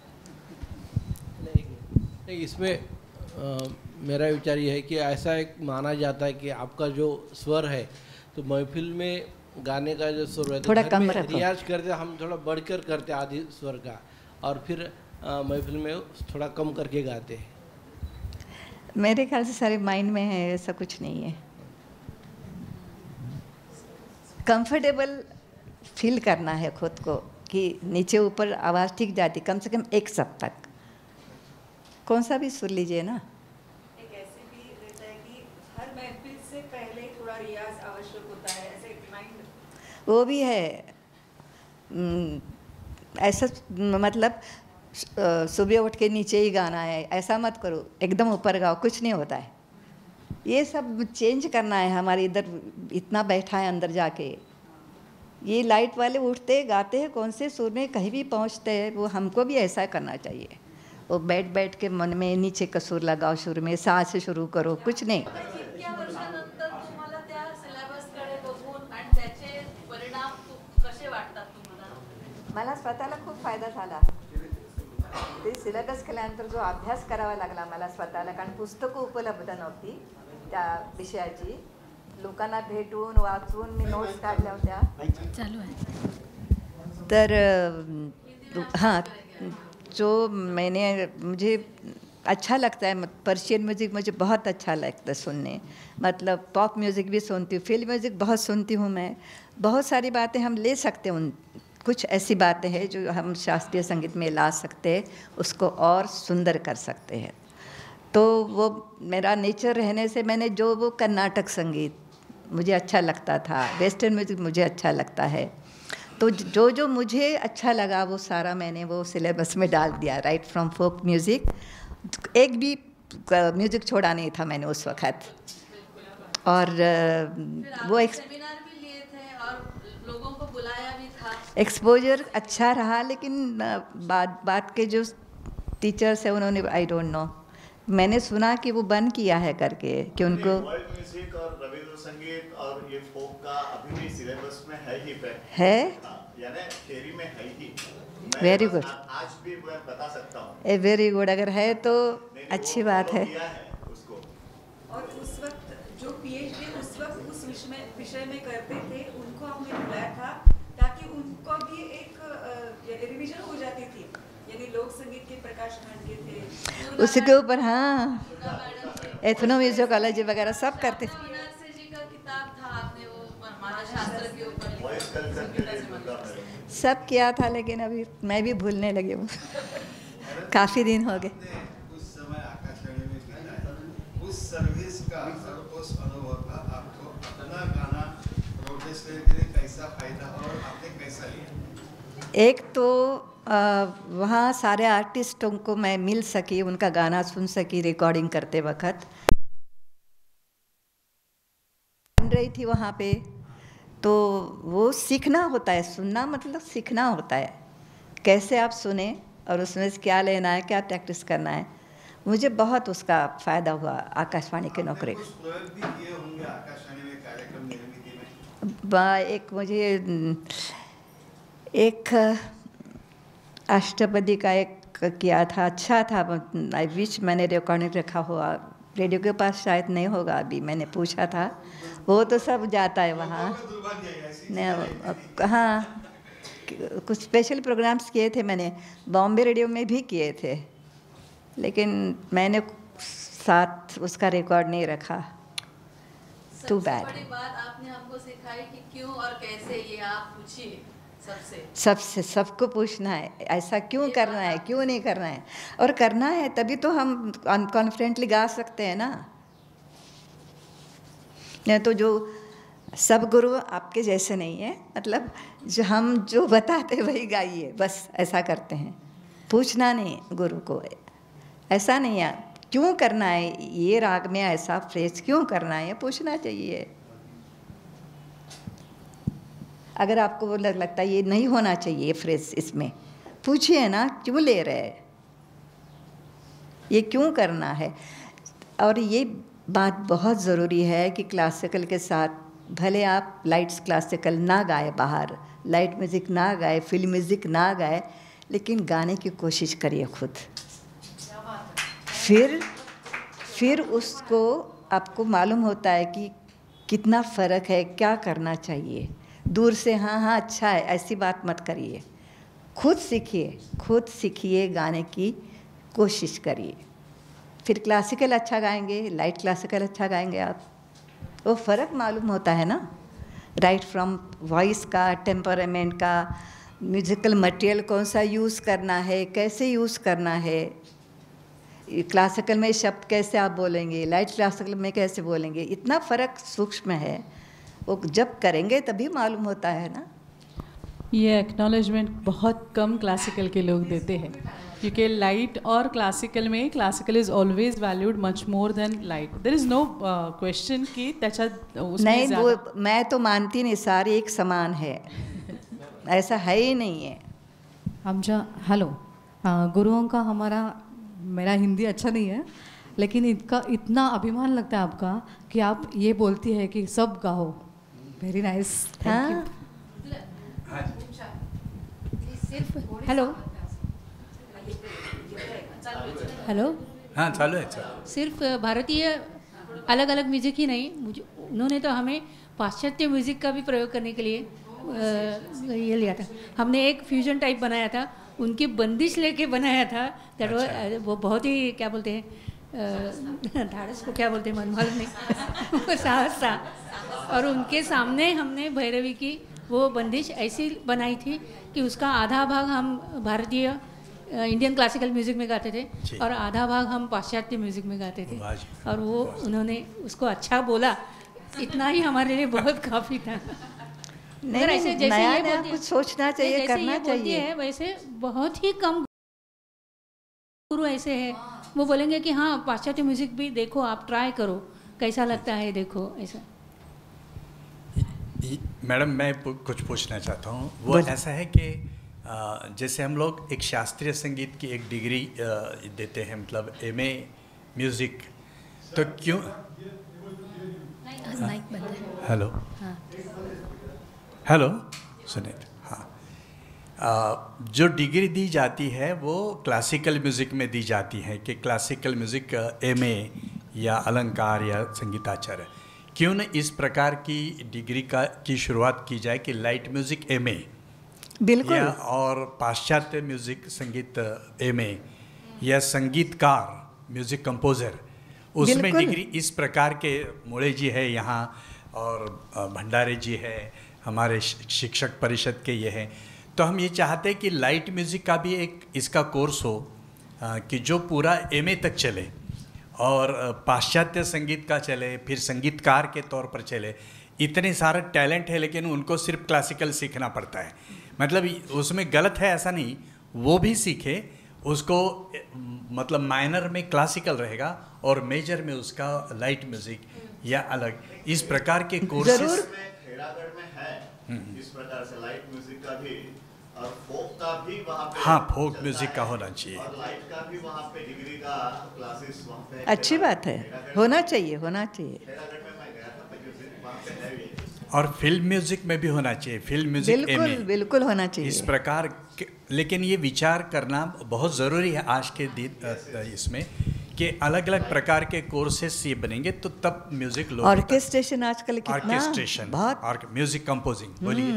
इसमें मेरा विचार ये है कि ऐसा एक माना जाता है कि आपका जो स्वर है, तो महफिल में गाने का जो स्वर है थोड़ा कम रखो. रियाज करते हम थोड़ा बढ़कर करते आदि स्वर का, और फिर महफिल में थोड़ा कम करके गाते हैं. मेरे ख्याल से सारे माइंड में है, ऐसा कुछ नहीं है. कंफर्टेबल फील करना है खुद को कि नीचे ऊपर आवाज़ ठीक जाती, कम से कम एक सब तक. कौन सा भी सुन लीजिए ना. एक ऐसे भी रहता है कि हर महफिल से पहले थोड़ा रियाज आवश्यक होता है, ऐसे रिमाइंड. वो भी है. ऐसा मतलब सुबह उठ के नीचे ही गाना है, ऐसा मत करो, एकदम ऊपर गाओ, कुछ नहीं होता है. ये सब चेंज करना है. हमारे इधर इतना बैठा है अंदर जाके, ये लाइट वाले उठते गाते हैं कौन से सुर में कहीं भी पहुंचते हैं. वो हमको भी ऐसा करना चाहिए. वो बैठ के मन में नीचे का सुर लगाओ, शुरू में सा से शुरू करो, कुछ नाही. मला स्वतःला खूप फायदा झाला. ते सिलेबस केल्यानंतर जो अभ्यास करावा लागला मला स्वतःला, कारण पुस्तकं उपलब्ध नव्हती त्या विषयाची. लोकांना भेटून वाचून मी नोट्स काढल्या होत्या. चालू आहे. तर हाँ, जो मैंने मुझे अच्छा लगता है. पर्शियन म्यूज़िक मुझे बहुत अच्छा लगता है सुनने. मतलब पॉप म्यूज़िक भी सुनती हूँ, फिल्म म्यूज़िक बहुत सुनती हूँ मैं. बहुत सारी बातें हम ले सकते हैं, उन कुछ ऐसी बातें हैं जो हम शास्त्रीय संगीत में ला सकते हैं, उसको और सुंदर कर सकते हैं. तो वो मेरा नेचर रहने से मैंने जो वो कर्नाटक संगीत मुझे अच्छा लगता था, वेस्टर्न म्यूज़िक मुझे अच्छा लगता है, तो जो मुझे अच्छा लगा वो सारा मैंने वो सिलेबस में डाल दिया. राइट फ्रॉम फोक म्यूज़िक, एक भी म्यूज़िक छोड़ा नहीं था मैंने उस वक्त. और वो लोगों को बुलाया भी था. एक्सपोजर अच्छा रहा, लेकिन बाद के जो टीचर्स हैं उन्होंने, आई डोंट नो, मैंने सुना कि वो बंद किया है करके, कि उनको वर्ल्ड म्यूजिक और रविंद्र संगीत और ये फोक का अभी भी सिलेबस में है ही है, यानी थ्योरी में है ही. Very good. आज भी मैं बता सकता हूँ. A very good. अगर है तो अच्छी बात है. और उस वक्त जो पीएचडी उस वक्त उस विषय में करते थे, उनको हमने बुलाया था ताकि उनको भी एक रिवीजन हो जाती थी. यानी लोक संगीत के प्रकाश खंड के थे उसके ऊपर. हाँ, एथनो म्यूजिकोलॉजी वगैरह सब करते थे. सब किया था, लेकिन अभी मैं भी भूलने लगी हूँ. काफ़ी दिन हो गए. उस समय आकाशवाणी में गाना है, उस सर्विस का और उस अनुभव का आपको अपना गाना प्रोड्यूस करने के लिए कैसा फायदा और आपने कैसा लिया? एक तो वहाँ सारे आर्टिस्टों को मैं मिल सकी, उनका गाना सुन सकी रिकॉर्डिंग करते वक्त. बन रही थी वहाँ पे, तो वो सीखना होता है. सुनना मतलब सीखना होता है, कैसे आप सुने और उसमें से क्या लेना है, क्या प्रैक्टिस करना है. मुझे बहुत उसका फ़ायदा हुआ आकाशवाणी की नौकरी. एक मुझे एक अष्टपदी का एक किया था, अच्छा था. आई विश मैंने रिकॉर्डिंग रखा हुआ रेडियो के पास शायद नहीं होगा अभी, मैंने पूछा था, वो तो सब जाता है वहाँ। हाँ, कुछ स्पेशल प्रोग्राम्स किए थे मैंने, बॉम्बे रेडियो में भी किए थे, लेकिन मैंने साथ उसका रिकॉर्ड नहीं रखा। Too bad. बड़ी बात आपने हमको सिखाई कि क्यों और कैसे, ये आप पूछिए सबसे, सबको पूछना है ऐसा क्यों करना है, क्यों नहीं करना है, और करना है तभी तो हम कॉन्फिडेंटली गा सकते हैं ना। नहीं तो जो सब गुरु आपके जैसे नहीं है, मतलब जो हम जो बताते वही गाइए, बस ऐसा करते हैं, पूछना नहीं गुरु को, ऐसा नहीं है क्यों करना है, ये राग में ऐसा फ्रेज क्यों करना है, पूछना चाहिए। अगर आपको वो लगता है ये नहीं होना चाहिए ये फ्रेज, इसमें पूछिए ना क्यों ले रहे हैं, ये क्यों करना है। और ये बात बहुत ज़रूरी है कि क्लासिकल के साथ भले आप लाइट्स क्लासिकल ना गाए, बाहर लाइट म्यूज़िक ना गाए, फिल्म म्यूज़िक ना गाए, लेकिन गाने की कोशिश करिए खुद। फिर उसको आपको मालूम होता है कि कितना फ़र्क है, क्या करना चाहिए। दूर से हाँ अच्छा है ऐसी बात मत करिए, खुद सीखिए, गाने की कोशिश करिए, फिर क्लासिकल अच्छा गाएंगे, लाइट क्लासिकल अच्छा गाएंगे आप, वो फ़र्क मालूम होता है ना, राइट फ्रॉम वॉइस का, टेम्परामेंट का, म्यूज़िकल मटेरियल कौन सा यूज़ करना है, कैसे यूज़ करना है, क्लासिकल में शब्द कैसे आप बोलेंगे, लाइट क्लासिकल में कैसे बोलेंगे, इतना फ़र्क सूक्ष्म है, वो जब करेंगे तभी मालूम होता है ना। ये एक्नॉलेजमेंट बहुत कम क्लासिकल के लोग देते हैं, क्योंकि लाइट और क्लासिकल में classical is always valued much more than light. There is no question कि त्याच्यात नहीं, वो मैं तो मानती नहीं, सारे एक समान है, ऐसा है ही नहीं है। आमच्या हेलो गुरुओं का हमारा, मेरा हिंदी अच्छा नहीं है, लेकिन इतना अभिमान लगता है आपका कि आप ये बोलती है कि सब गाओ। Very nice, thank you. Hello hello, हाँ चालू है। सिर्फ भारतीय अलग अलग म्यूज़िक ही नहीं, मुझे उन्होंने तो हमें पाश्चात्य म्यूज़िक का भी प्रयोग करने के लिए ये लिया था। हमने एक फ्यूजन टाइप बनाया था, उनकी बंदिश लेके बनाया था। वो बहुत ही क्या बोलते हैं, ढाढ़स को क्या बोलते हैं मालूम नहीं, साहस था। और उनके सामने हमने भैरवी की वो बंदिश ऐसी बनाई थी कि उसका आधा भाग हम भारतीय इंडियन क्लासिकल म्यूज़िक में गाते थे और आधा भाग हम पाश्चात्य म्यूज़िक में गाते थे, और वो उन्होंने उसको अच्छा बोला, इतना ही हमारे लिए बहुत काफ़ी था। नहीं, ऐसे जैसे नया कुछ सोचना चाहिए, करना चाहिए। वैसे बहुत ही कम गुरु ऐसे हैं, वो बोलेंगे कि हाँ पाश्चात्य म्यूज़िक भी देखो, आप ट्राई करो, कैसा लगता है देखो, ऐसा। मैडम मैं कुछ पूछना चाहता हूँ, वो ऐसा है कि जैसे हम लोग एक शास्त्रीय संगीत की एक डिग्री देते हैं, मतलब एमए म्यूज़िक, तो क्यों हेलो हेलो सुनिए, हाँ, जो डिग्री दी जाती है वो क्लासिकल म्यूज़िक में दी जाती है कि क्लासिकल म्यूज़िक एमए या अलंकार या संगीताचार्य, क्यों न इस प्रकार की डिग्री की शुरुआत की जाए कि लाइट म्यूज़िक एमए बिल्कुल, या और पाश्चात्य म्यूज़िक संगीत एमए या संगीतकार म्यूज़िक कंपोज़र, उसमें डिग्री इस प्रकार के मोड़े जी है यहाँ और भंडारे जी है, हमारे शिक्षक परिषद के ये हैं, तो हम ये चाहते हैं कि लाइट म्यूज़िक का भी एक इसका कोर्स हो कि जो पूरा एमए तक चले और पाश्चात्य संगीत का चले, फिर संगीतकार के तौर पर चले। इतने सारे टैलेंट है लेकिन उनको सिर्फ क्लासिकल सीखना पड़ता है, मतलब उसमें गलत है ऐसा नहीं, वो भी सीखे, उसको मतलब माइनर में क्लासिकल रहेगा और मेजर में उसका लाइट म्यूज़िक या अलग, इस प्रकार के कोर्सेज में है इस प्रकार से लाइट म्यूजिक का भी और फोक का भी वहाँ पे, हाँ फोक म्यूजिक का होना चाहिए और लाइट का भी वहाँ पे डिग्री का क्लासेस वहाँ पे अच्छी बात है, होना चाहिए, होना चाहिए। और फिल्म म्यूजिक में भी होना चाहिए, फिल्म म्यूजिक बिल्कुल बिल्कुल होना चाहिए इस प्रकार लेकिन ये विचार करना बहुत ज़रूरी है आज के दिन इसमें कि अलग अलग प्रकार के कोर्सेस ये बनेंगे तो तब म्यूजिक लोग ऑर्केस्ट्रेशन आजकल कितना ऑर्केस्ट्रेशन बहुत और म्यूजिक कंपोजिंग बोलिए।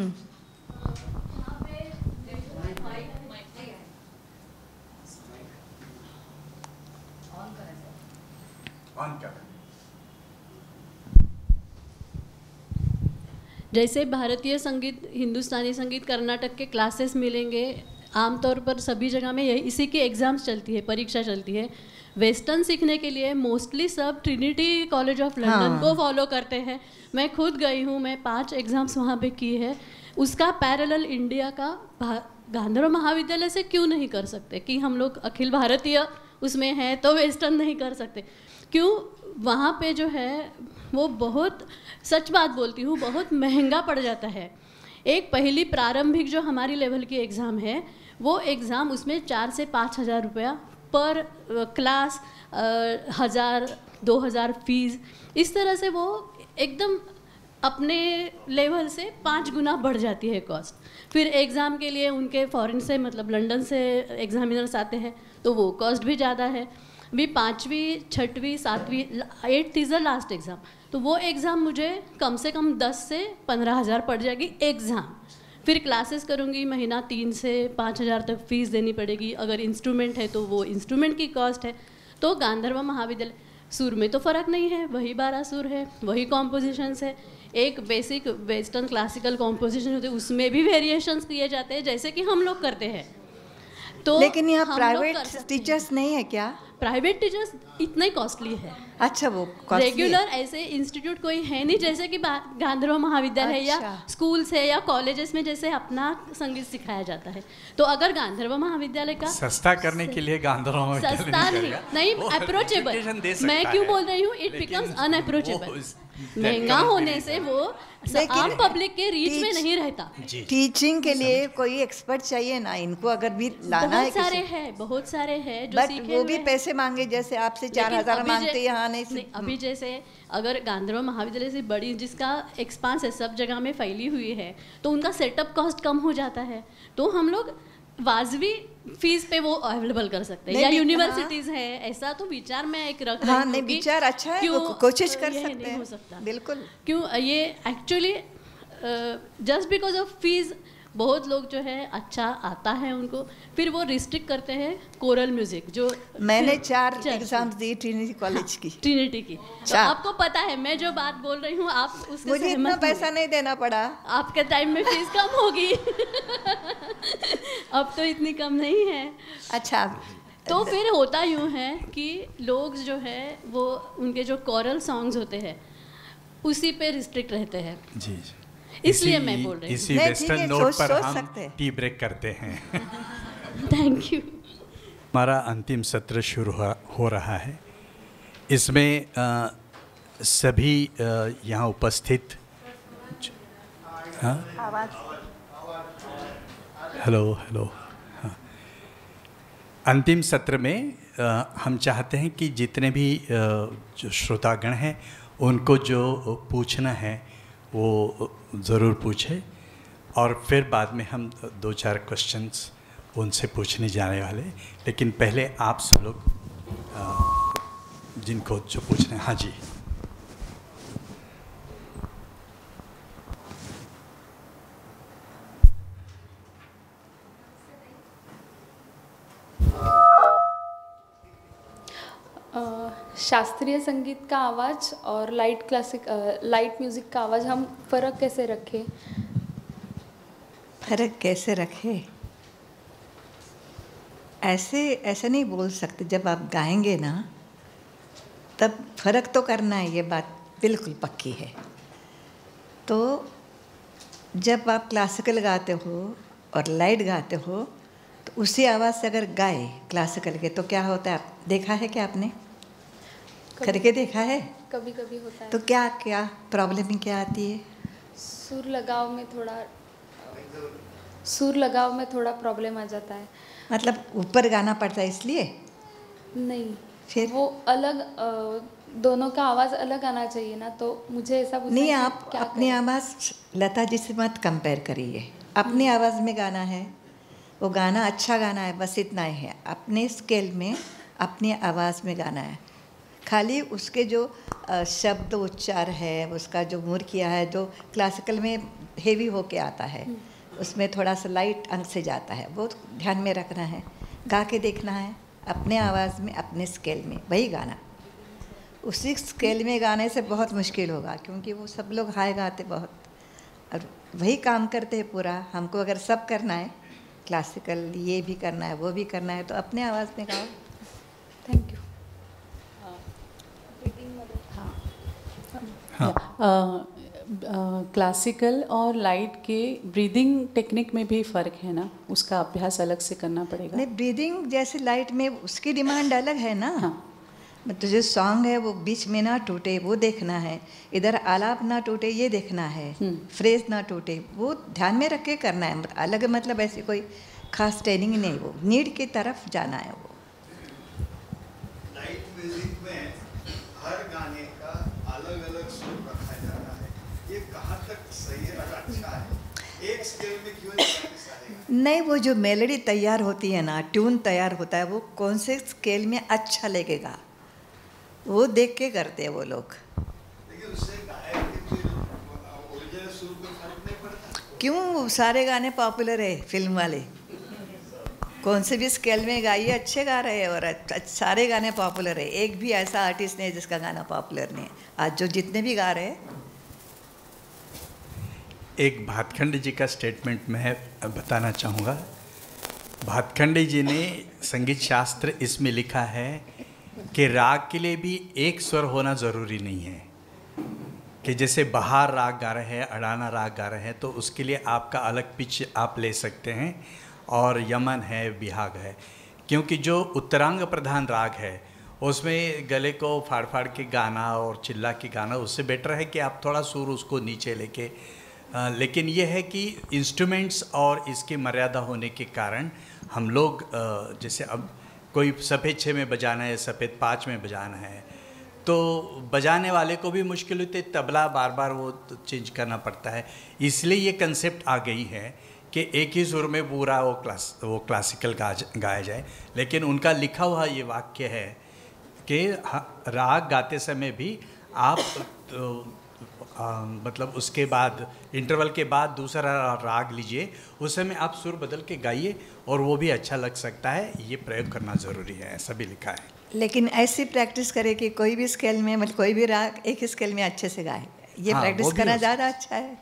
जैसे भारतीय संगीत, हिंदुस्तानी संगीत, कर्नाटक के क्लासेस मिलेंगे, आमतौर पर सभी जगह में यही इसी की एग्ज़ाम्स चलती है, परीक्षा चलती है। वेस्टर्न सीखने के लिए मोस्टली सब ट्रिनिटी कॉलेज ऑफ लंदन को फॉलो करते हैं। मैं खुद गई हूँ, मैं 5 एग्ज़ाम्स वहाँ पे की है। उसका पैरेलल इंडिया का गांधर्व महाविद्यालय से क्यों नहीं कर सकते कि हम लोग अखिल भारतीय उसमें हैं तो वेस्टर्न नहीं कर सकते? क्यों? वहाँ पे जो है वो बहुत, सच बात बोलती हूँ, बहुत महंगा पड़ जाता है। एक पहली प्रारंभिक जो हमारी लेवल की एग्ज़ाम है, वो एग्ज़ाम उसमें 4 से 5 हज़ार रुपया पर क्लास, 1000-2000 फीस, इस तरह से वो एकदम अपने लेवल से 5 गुना बढ़ जाती है कॉस्ट। फिर एग्ज़ाम के लिए उनके फॉरेन से, मतलब लंदन से एग्ज़ामिनर्स आते हैं, तो वो कॉस्ट भी ज़्यादा है। भी 5वीं, 6वीं, 7वीं, 8th is the last exam, तो वो एग्ज़ाम मुझे कम से कम 10 से 15 हज़ार पड़ जाएगी एग्ज़ाम। फिर क्लासेस करूँगी, महीना 3 से 5 हज़ार तक फीस देनी पड़ेगी। अगर इंस्ट्रूमेंट है तो वो इंस्ट्रूमेंट की कॉस्ट है। तो गांधर्व महाविद्यालय, सुर में तो फ़र्क नहीं है, वही 12 सुर है, वही कॉम्पोजिशंस है। एक बेसिक वेस्टर्न क्लासिकल कॉम्पोजिशन होते हैं, उसमें भी वेरिएशंस किए जाते हैं जैसे कि हम लोग करते हैं। तो लेकिन यहाँ प्राइवेट टीचर्स नहीं है क्या? प्राइवेट टीचर्स इतना ही कॉस्टली है। अच्छा, वो रेगुलर ऐसे इंस्टीट्यूट कोई है नहीं, जैसे कि गांधर्व महाविद्यालय है, या स्कूल्स है या कॉलेजेस में जैसे अपना संगीत सिखाया जाता है। तो अगर गांधर्व महाविद्यालय का सस्ता करने के लिए गांधर्व महाविद्यालय सस्ता नहीं अप्रोचेबल, मैं क्यों बोल रही हूँ, इट बिकम्स अनअप्रोचेबल। महंगा होने से वो आम पब्लिक के रीच में नहीं रहता। टीचिंग के लिए कोई एक्सपर्ट चाहिए ना, इनको अगर भी लाना है, बहुत सारे हैं जो बट सीखे वो भी पैसे मांगे, जैसे आपसे 4000 मांगते यहाँ नहीं। अभी जैसे अगर गांधर्व महाविद्यालय से बड़ी, जिसका एक्सपांस है, सब जगह में फैली हुई है, तो उनका सेटअप कॉस्ट कम हो जाता है, तो हम लोग वाजबी फीस पे वो अवेलेबल कर सकते हैं। या यूनिवर्सिटीज है, ऐसा तो विचार में एक रख रही हूं। नहीं, विचार अच्छा है, कोशिश कर सकते हैं। हो सकता बिल्कुल। क्यों ये actually just because of fees बहुत लोग जो है अच्छा आता है उनको, फिर वो रिस्ट्रिक्ट करते हैं कोरल म्यूजिक। जो मैंने 4 एग्जाम्स दी ट्रिनिटी कॉलेज की, ट्रिनिटी की, तो आपको पता है मैं जो बात बोल रही हूँ आप उससे मुझे इतना पैसा नहीं देना पड़ा। आपके टाइम में फीस कम होगी अब तो इतनी कम नहीं है। अच्छा, तो फिर होता यूँ है कि लोग जो है वो उनके जो कोरल सॉन्ग्स होते हैं उसी पे रिस्ट्रिक्ट रहते हैं। जी, इसलिए मैं बोल रही हूँ। इसी वेस्टर्न नोट पर हम टी ब्रेक करते हैं। Thank you. हमारा अंतिम सत्र शुरू हो रहा है। इसमें सभी यहाँ उपस्थित, हेलो हाँ, अंतिम सत्र में हम चाहते हैं कि जितने भी जो श्रोतागण हैं उनको जो पूछना है वो ज़रूर पूछे, और फिर बाद में हम 2-4 क्वेश्चंस उनसे पूछने जाने वाले। लेकिन पहले आप सब लोग जिनको जो पूछना है। हाँ जी, शास्त्रीय संगीत का आवाज़ और लाइट म्यूज़िक का आवाज़, हम फ़र्क कैसे रखें? फ़र्क कैसे रखें, ऐसे नहीं बोल सकते। जब आप गाएंगे ना तब फ़र्क तो करना है, ये बात बिल्कुल पक्की है। तो जब आप क्लासिकल गाते हो और लाइट गाते हो तो उसी आवाज़ से अगर गाए क्लासिकल के तो क्या होता है, आप देखा है क्या? आपने करके देखा है? कभी कभी होता है। तो क्या क्या प्रॉब्लम क्या आती है? सुर लगाव में थोड़ा प्रॉब्लम आ जाता है। मतलब ऊपर गाना पड़ता है इसलिए? नहीं, फिर वो अलग, दोनों का आवाज़ अलग आना चाहिए ना, तो मुझे ऐसा नहीं। आप अपनी आवाज़ लता जी से मत कंपेयर करिए। अपनी आवाज़ में गाना है, वो गाना अच्छा गाना है, बस इतना ही है। अपने स्केल में अपनी आवाज़ में गाना है। खाली उसके जो शब्द उच्चार है, उसका जो मूड किया है, जो क्लासिकल में हेवी होके आता है, उसमें थोड़ा सा लाइट अंग से जाता है, वो ध्यान में रखना है। गा के देखना है अपने आवाज़ में, अपने स्केल में, वही गाना। उसी स्केल में गाने से बहुत मुश्किल होगा, क्योंकि वो सब लोग हाई गाते बहुत, और वही काम करते हैं पूरा। हमको अगर सब करना है, क्लासिकल ये भी करना है, वो भी करना है, तो अपने आवाज़ में गाओ। Thank you. क्लासिकल और लाइट के ब्रीदिंग टेक्निक में भी फ़र्क है ना, उसका अभ्यास अलग से करना पड़ेगा। नहीं, ब्रीदिंग जैसे लाइट में उसकी डिमांड अलग है ना। मतलब जो सॉन्ग है वो बीच में ना टूटे, वो देखना है। इधर आलाप ना टूटे, ये देखना है। फ्रेज ना टूटे, वो ध्यान में रख के करना है। अलग मतलब ऐसी कोई खास ट्रेनिंग नहीं, वो नीड की तरफ जाना है। वो लाइट म्यूजिक में हर गाने का अलग अलग सुर रखा जाता है, ये कहाँ तक सही है और अच्छा है? एक स्केल में क्यों नहीं, वो जो मेलोडी तैयार होती है ना, ट्यून तैयार होता है, वो कौन से स्केल में अच्छा लगेगा, वो देख के करते हैं वो लोग। लेकिन उससे गायक के ओरिजिनल सुर पे फर्क नहीं पड़ता। क्यों? सारे गाने पॉपुलर है फिल्म वाले, कौन से भी स्केल में गाइए अच्छे गा रहे हैं, और सारे गाने पॉपुलर है। एक भी ऐसा आर्टिस्ट नहीं जिसका गाना पॉपुलर नहीं है। आज जो जितने भी गा रहे हैं। एक भातखंडे जी का स्टेटमेंट मैं बताना चाहूँगा। भातखंडे जी ने संगीत शास्त्र इसमें लिखा है कि राग के लिए भी एक स्वर होना ज़रूरी नहीं है। कि जैसे बहार राग गा रहे हैं, अडाना राग गा रहे हैं, तो उसके लिए आपका अलग पिच आप ले सकते हैं, और यमन है, बिहाग है। क्योंकि जो उत्तरांग प्रधान राग है उसमें गले को फाड़ फाड़ के गाना और चिल्ला के गाना, उससे बेटर है कि आप थोड़ा सुर उसको नीचे लेके। लेकिन ये है कि इंस्ट्रूमेंट्स और इसकी मर्यादा होने के कारण हम लोग जैसे अब कोई सफ़ेद 6 में बजाना है, सफ़ेद 5 में बजाना है, तो बजाने वाले को भी मुश्किल होती है, तबला बार बार वो चेंज करना पड़ता है। इसलिए ये कंसेप्ट आ गई है कि एक ही सुर में पूरा वो क्लासिकल गाया जाए। लेकिन उनका लिखा हुआ ये वाक्य है कि राग गाते समय भी आप मतलब उसके बाद इंटरवल के बाद दूसरा राग लीजिए, उस समय आप सुर बदल के गाइए और वो भी अच्छा लग सकता है। ये प्रयोग करना ज़रूरी है, ऐसा भी लिखा है। लेकिन ऐसी प्रैक्टिस करें कि कोई भी स्केल में, मतलब कोई भी राग एक ही स्केल में अच्छे से गाए, ये प्रैक्टिस करना ज़्यादा अच्छा है।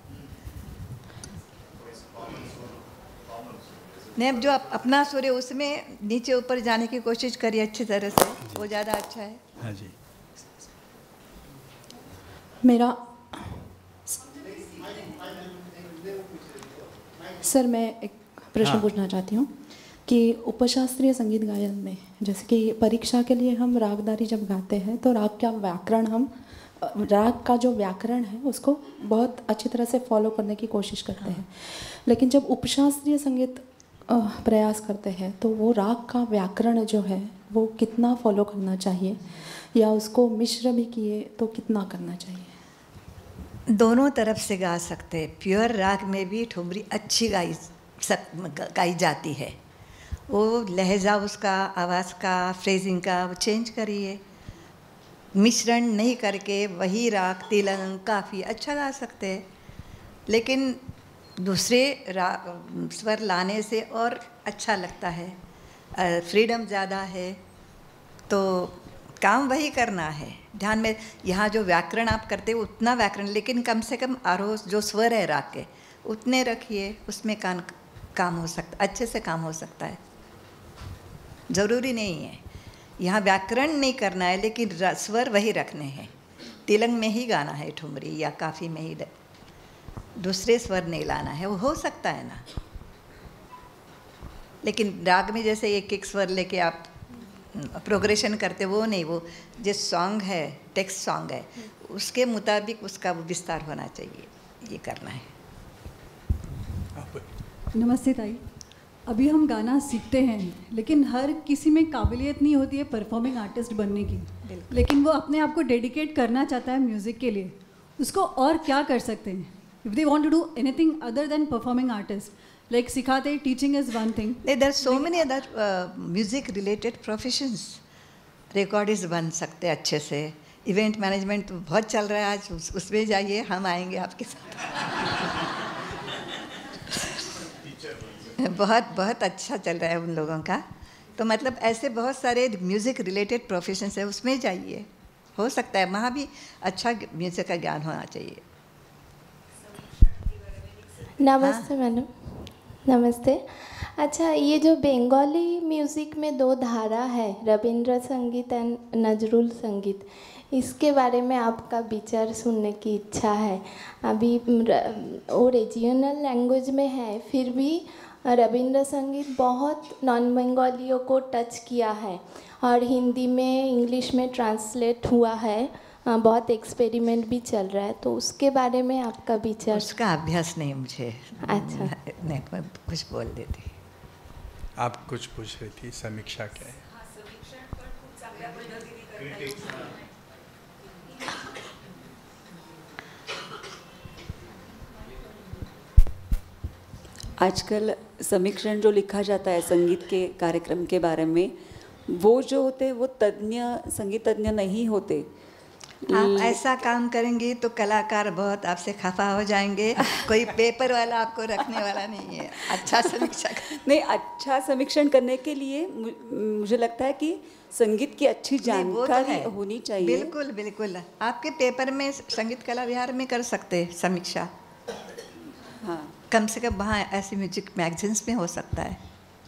नहीं, अब जो अपना सुर है उसमें नीचे ऊपर जाने की कोशिश करिए अच्छी तरह से, वो ज़्यादा अच्छा है। हाँ जी। मेरा सर, मैं एक प्रश्न पूछना चाहती हूँ कि उपशास्त्रीय संगीत गायन में, जैसे कि परीक्षा के लिए हम रागदारी जब गाते हैं तो राग का जो व्याकरण है उसको बहुत अच्छी तरह से फॉलो करने की कोशिश करते हैं। लेकिन जब उपशास्त्रीय संगीत प्रयास करते हैं तो वो राग का व्याकरण जो है वो कितना फॉलो करना चाहिए, या उसको मिश्र भी किए तो कितना करना चाहिए? दोनों तरफ से गा सकते हैं। प्योर राग में भी ठुमरी अच्छी गाई जाती है। वो लहजा उसका, आवाज़ का, फ्रेजिंग का वो चेंज करिए। मिश्रण नहीं करके वही राग तिलंग काफ़ी अच्छा गा सकते हैं। लेकिन दूसरे स्वर लाने से और अच्छा लगता है, फ्रीडम ज़्यादा है, तो काम वही करना है। ध्यान में यहाँ जो व्याकरण आप करते हो उतना व्याकरण, लेकिन कम से कम आरोह जो स्वर है राग के उतने रखिए, उसमें काम हो सकता, अच्छे से काम हो सकता है। ज़रूरी नहीं है यहाँ व्याकरण नहीं करना है, लेकिन स्वर वही रखने हैं। तिलंग में ही गाना है ठुमरी, या काफ़ी में ही दूसरे स्वर नहीं लाना है, वो हो सकता है ना। लेकिन राग में जैसे एक एक स्वर लेके आप प्रोग्रेशन करते, वो नहीं, वो जिस सॉन्ग है, टेक्स्ट सॉन्ग है, उसके मुताबिक उसका वो विस्तार होना चाहिए, ये करना है। नमस्ते ताई। अभी हम गाना सीखते हैं, लेकिन हर किसी में काबिलियत नहीं होती है परफॉर्मिंग आर्टिस्ट बनने की, लेकिन वो अपने आप को डेडिकेट करना चाहता है म्यूज़िक के लिए। उसको और क्या कर सकते हैं? If they want to do anything other than performing artist, like सिखाते teaching is one thing. There are so many other music related professions. Recordist बन सकते अच्छे से. इवेंट मैनेजमेंट तो बहुत चल रहा है आज, उसमें जाइए, हम आएंगे आपके साथ. बहुत बहुत अच्छा चल रहा है उन लोगों का. तो मतलब ऐसे बहुत सारे म्यूज़िक रिलेटेड प्रोफेशंस है, उसमें जाइए. हो सकता है वहाँ भी अच्छा म्यूज़िक का ज्ञान होना चाहिए. नमस्ते मैडम. नमस्ते. अच्छा, ये जो बंगाली म्यूज़िक में 2 धारा है, रविंद्र संगीत एंड नजरुल संगीत, इसके बारे में आपका विचार सुनने की इच्छा है. अभी वो रीजनल लैंग्वेज में है, फिर भी रविंद्र संगीत बहुत नॉन बंगालियों को टच किया है और हिंदी में इंग्लिश में ट्रांसलेट हुआ है. बहुत एक्सपेरिमेंट भी चल रहा है, तो उसके बारे में आपका विचार. उसका अभ्यास नहीं मुझे. अच्छा. नहीं, मैं कुछ बोल देती. आप कुछ पूछ रही थी, समीक्षा क्या है? आजकल समीक्षण जो लिखा जाता है संगीत के कार्यक्रम के बारे में, वो जो होते हैं वो तज्ञ, संगीत तज्ञ नहीं होते. आप ऐसा काम करेंगे तो कलाकार बहुत आपसे खफा हो जाएंगे. कोई पेपर वाला आपको रखने वाला नहीं है. अच्छा समीक्षा नहीं, अच्छा समीक्षण करने के लिए मुझे लगता है कि संगीत की अच्छी जानकारी होनी चाहिए. बिल्कुल बिल्कुल. आपके पेपर में संगीत कला विहार में कर सकते हैं समीक्षा. हाँ, कम से कम वहाँ ऐसे म्यूजिक मैगजीन्स में हो सकता है.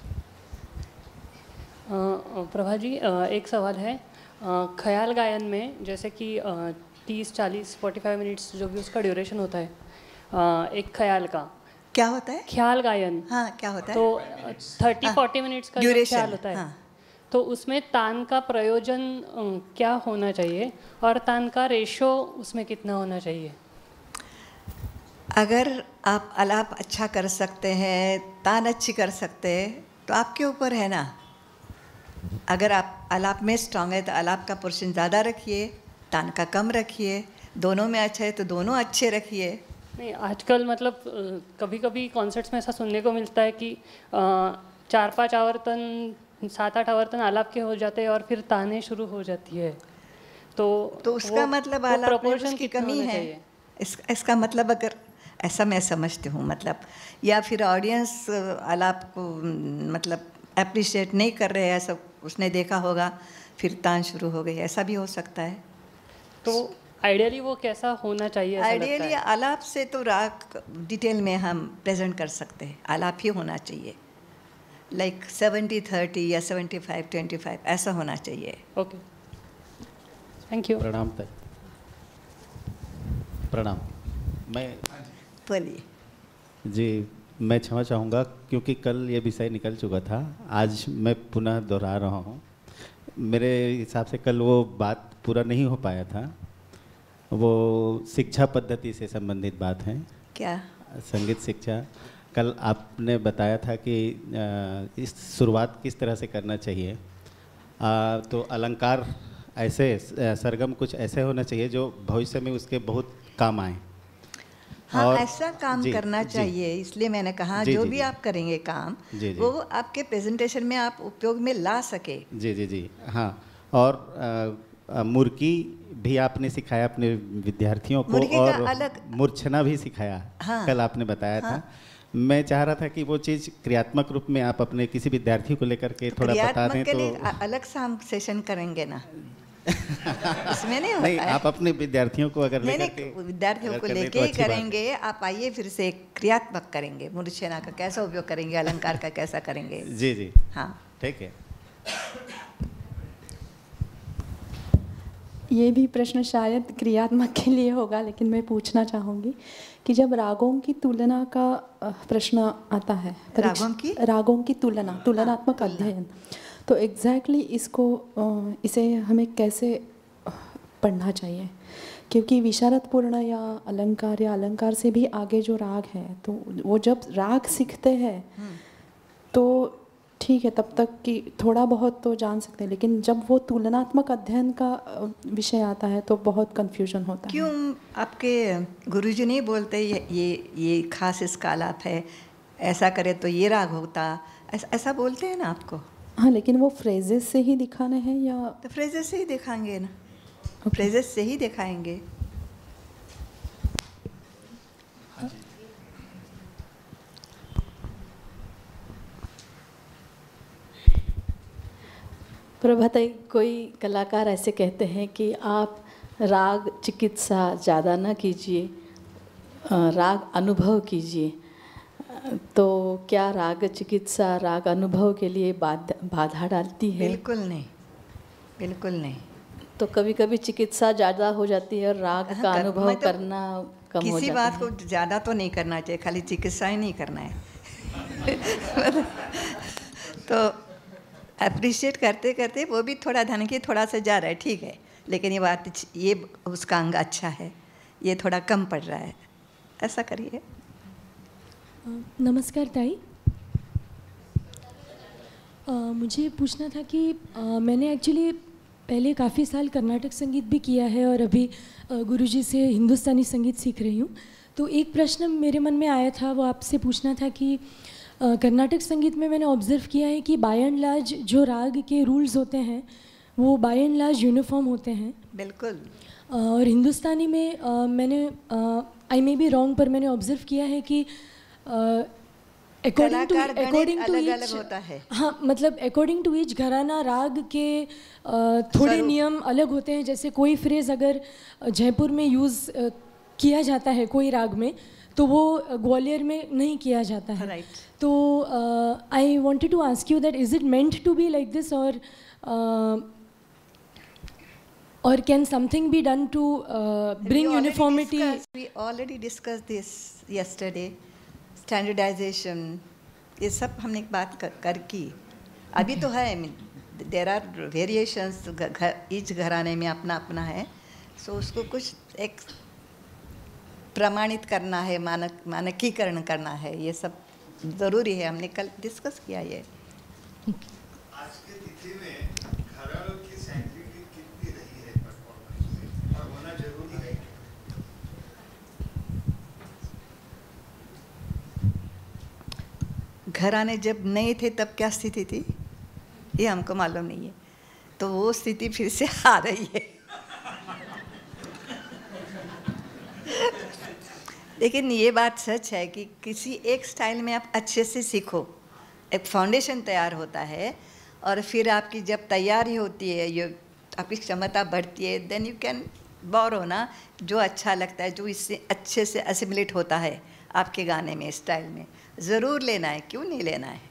प्रभा जी, एक सवाल है. ख्याल गायन में जैसे कि 30, 40, 45 मिनट्स जो भी उसका ड्यूरेशन होता है, एक ख्याल का क्या होता है? ख्याल गायन. हाँ, क्या होता है? तो 30-40 मिनट्स का ख्याल होता है. हाँ. तो उसमें तान का प्रयोजन क्या होना चाहिए और तान का रेशो उसमें कितना होना चाहिए? अगर आप आलाप अच्छा कर सकते हैं, तान अच्छी कर सकते हैं, तो आपके ऊपर है ना. अगर आप आलाप में स्ट्रांग है तो आलाप का पोर्शन ज़्यादा रखिए, तान का कम रखिए. दोनों में अच्छा है तो दोनों अच्छे रखिए. नहीं, आजकल मतलब कभी कभी कॉन्सर्ट्स में ऐसा सुनने को मिलता है कि 4-5 आवर्तन, 7-8 आवर्तन आलाप के हो जाते हैं और फिर ताने शुरू हो जाती है. तो उसका मतलब आलाप में उसकी कमी है. इसका मतलब अगर ऐसा मैं समझती हूँ, मतलब या फिर ऑडियंस आलाप को मतलब अप्रिशिएट नहीं कर रहे हैं, ऐसा उसने देखा होगा, फिर तान शुरू हो गई. ऐसा भी हो सकता है. तो आइडियली वो कैसा होना चाहिए? आइडियली आलाप से तो राग डिटेल में हम प्रेजेंट कर सकते हैं. आलाप ही होना चाहिए. लाइक 70-30 या 75-25 ऐसा होना चाहिए. Okay, thank you. प्रणाम. प्रणाम. मैं बोलिए जी. मैं क्षमा चाहूँगा क्योंकि कल ये विषय निकल चुका था, आज मैं पुनः दोहरा रहा हूँ. मेरे हिसाब से कल वो बात पूरा नहीं हो पाया था. वो शिक्षा पद्धति से संबंधित बात है. क्या? संगीत शिक्षा. कल आपने बताया था कि इस शुरुआत किस तरह से करना चाहिए. तो अलंकार ऐसे, सरगम कुछ ऐसे होना चाहिए जो भविष्य में उसके बहुत काम आए. हाँ, ऐसा काम करना चाहिए. इसलिए मैंने कहा जो भी आप करेंगे काम, वो आपके प्रेजेंटेशन में आप उपयोग में ला सके. जी जी जी. हाँ, और मुर्की भी आपने सिखाया अपने विद्यार्थियों को, और अलग मूर्छना भी सिखाया. हाँ, कल आपने बताया था. मैं चाह रहा था कि वो चीज़ क्रियात्मक रूप में आप अपने किसी विद्यार्थी को लेकर के थोड़ा बता दें. तो अलग से हम सेशन करेंगे ना. इसमें नहीं होता नहीं, है. आप अपने विद्यार्थियों को अगर विद्यार्थियों को लेके ही करेंगे. आप आइए, फिर से क्रियात्मक करेंगे. मूर्छना का कैसा उपयोग करेंगे, अलंकार का कैसा करेंगे. जी जी. हाँ, ठीक है. ये भी प्रश्न शायद क्रियात्मक के लिए होगा, लेकिन मैं पूछना चाहूँगी कि जब रागों की तुलना का प्रश्न आता है, रागों की तुलनात्मक अध्ययन, तो एग्जैक्टली इसे हमें कैसे पढ़ना चाहिए? क्योंकि विशारदपूर्ण या अलंकार से भी आगे जो राग है, तो वो जब राग सीखते हैं तो ठीक है, तब तक कि थोड़ा बहुत तो जान सकते हैं, लेकिन जब वो तुलनात्मक अध्ययन का विषय आता है तो बहुत कंफ्यूजन होता है. क्यों आपके गुरुजी नहीं बोलते ये खास इसका आलाप है, ऐसा करे तो ये राग होता, ऐसा बोलते हैं ना आपको। हाँ, लेकिन वो फ्रेजेस से ही दिखाने हैं या? तो फ्रेजेस से ही दिखाएंगे ना, फ्रेजेस से ही दिखाएंगे। प्रभाताई, कोई कलाकार ऐसे कहते हैं कि आप राग चिकित्सा ज़्यादा ना कीजिए, राग अनुभव कीजिए। तो क्या राग चिकित्सा राग अनुभव के लिए बाधा डालती है? बिल्कुल नहीं, बिल्कुल नहीं। तो कभी कभी चिकित्सा ज़्यादा हो जाती है और राग का अनुभव करना कम हो जाता है। किसी बात को ज़्यादा तो नहीं करना चाहिए, खाली चिकित्सा ही नहीं करना है। तो अप्रिशिएट करते करते वो भी थोड़ा धन की थोड़ा सा जा रहा है, ठीक है, लेकिन ये बात, ये उसका अंग अच्छा है, ये थोड़ा कम पड़ रहा है, ऐसा करिए। नमस्कार ताई, मुझे पूछना था कि मैंने एक्चुअली पहले काफ़ी साल कर्नाटक संगीत भी किया है और अभी गुरुजी से हिंदुस्तानी संगीत सीख रही हूँ। तो एक प्रश्न मेरे मन में आया था, वो आपसे पूछना था कि कर्नाटक संगीत में मैंने ऑब्ज़र्व किया है कि बाय एंड लार्ज जो राग के रूल्स होते हैं वो बाय एंड लार्ज यूनिफॉर्म होते हैं। बिल्कुल। और हिंदुस्तानी में मैंने, आई मे बी रॉन्ग, पर मैंने ऑब्ज़र्व किया है कि अकॉर्डिंग टू अलग होता है। हाँ, मतलब अकॉर्डिंग टू ईच घराना राग के थोड़े नियम अलग होते हैं। जैसे कोई फ्रेज़ अगर जयपुर में यूज़ किया जाता है कोई राग में, तो वो ग्वालियर में नहीं किया जाता है। Right. तो I wanted to ask you that is it meant to be like this, or can something be done to bring uniformity? We already discussed this yesterday. Standardization, ये सब हमने बात कर की। अभी तो है, there are variations, each घराने में अपना अपना है, so उसको कुछ एक प्रमाणित करना है, मानकीकरण करना है, ये सब ज़रूरी है। हमने कल डिस्कस किया ये। आज के तिथि में घरानों की सैंक्टिटी कितनी रही है परफॉर्मेंस में, और होना जरूरी है? घराने जब नहीं थे तब क्या स्थिति थी ये हमको मालूम नहीं है, तो वो स्थिति फिर से आ रही है। लेकिन ये बात सच है कि किसी एक स्टाइल में आप अच्छे से सीखो, एक फाउंडेशन तैयार होता है, और फिर आपकी जब तैयारी होती है, ये आपकी क्षमता बढ़ती है, देन यू कैन बोरो ना, जो अच्छा लगता है, जो इससे अच्छे से असिमिलेट होता है आपके गाने में, स्टाइल में, ज़रूर लेना है। क्यों नहीं लेना है?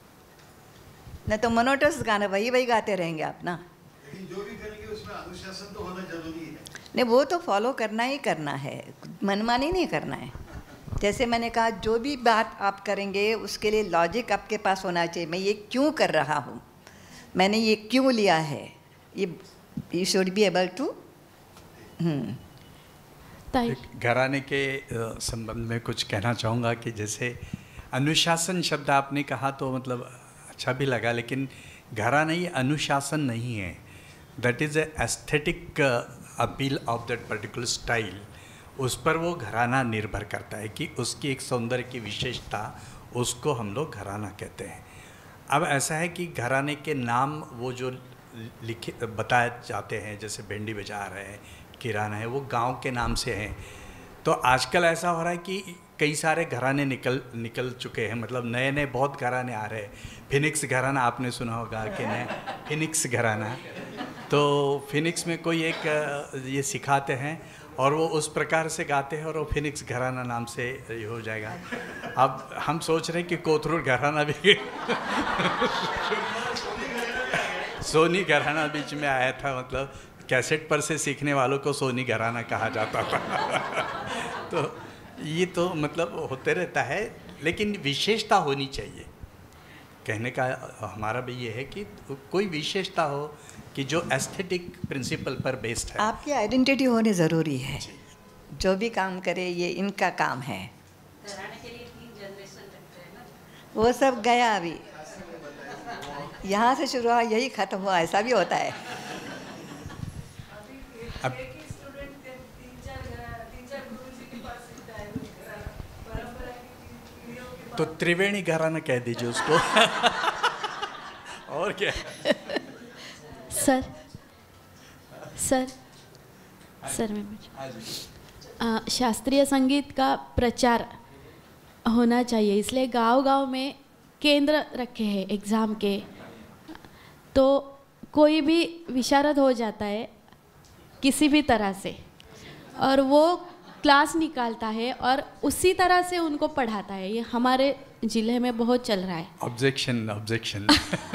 न तो मोनोटस गाना वही वही गाते रहेंगे आप ना। लेकिन जो भी करेंगे उसमें अनुशासन तो होना जरूरी है। नहीं, वो तो फॉलो करना ही करना है, मनमानी नहीं करना है। जैसे मैंने कहा, जो भी बात आप करेंगे उसके लिए लॉजिक आपके पास होना चाहिए। मैं ये क्यों कर रहा हूँ, मैंने ये क्यों लिया है, ये you should be able to. घराने के संबंध में कुछ कहना चाहूँगा कि जैसे अनुशासन शब्द आपने कहा तो मतलब अच्छा भी लगा, लेकिन घराना ही अनुशासन नहीं है। That is a aesthetic appeal of that particular style. उस पर वो घराना निर्भर करता है कि उसकी एक सौंदर्य की विशेषता, उसको हम लोग घराना कहते हैं। अब ऐसा है कि घराने के नाम वो जो लिखे बताए जाते हैं, जैसे भेंडी बाजार है, किराना है, वो गांव के नाम से हैं। तो आजकल ऐसा हो रहा है कि कई सारे घराने निकल चुके हैं, मतलब नए नए बहुत घराने आ रहे हैं। फिनिक्स घराना आपने सुना होगा कि नहीं, फिनिक्स घराना। तो फिनिक्स में कोई एक ये सिखाते हैं और वो उस प्रकार से गाते हैं और वो फिनिक्स घराना नाम से ये हो जाएगा। अब हम सोच रहे हैं कि कोथरूड घराना भी सोनी घराना बीच में आया था, मतलब कैसेट पर से सीखने वालों को सोनी घराना कहा जाता था। तो ये तो मतलब होते रहता है, लेकिन विशेषता होनी चाहिए। कहने का हमारा भी ये है कि कोई विशेषता हो कि जो एस्थेटिक प्रिंसिपल पर बेस्ड है। आपकी आइडेंटिटी होनी ज़रूरी है। जो भी काम करे ये इनका काम है। वो सब गया, अभी यहाँ से शुरू हुआ यही ख़त्म हुआ, ऐसा भी होता है। अब तो त्रिवेणी घराना कह दीजिए उसको। और क्या? सर शास्त्रीय संगीत का प्रचार होना चाहिए, इसलिए गांव-गांव में केंद्र रखे हैं एग्ज़ाम के। तो कोई भी विशारद हो जाता है किसी भी तरह से, और वो क्लास निकालता है और उसी तरह से उनको पढ़ाता है। ये हमारे जिले में बहुत चल रहा है। ऑब्जेक्शन।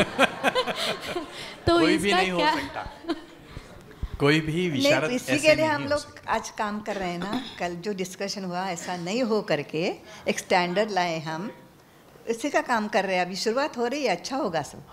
तो कोई भी इसका नहीं क्या? हो सकता, कोई भी विशारद नहीं, ऐसे इसी के लिए नहीं हम हो लोग आज काम कर रहे हैं ना। कल जो डिस्कशन हुआ ऐसा नहीं हो करके एक स्टैंडर्ड लाए हम, इसी का काम कर रहे हैं। अभी शुरुआत हो रही है, अच्छा होगा सब,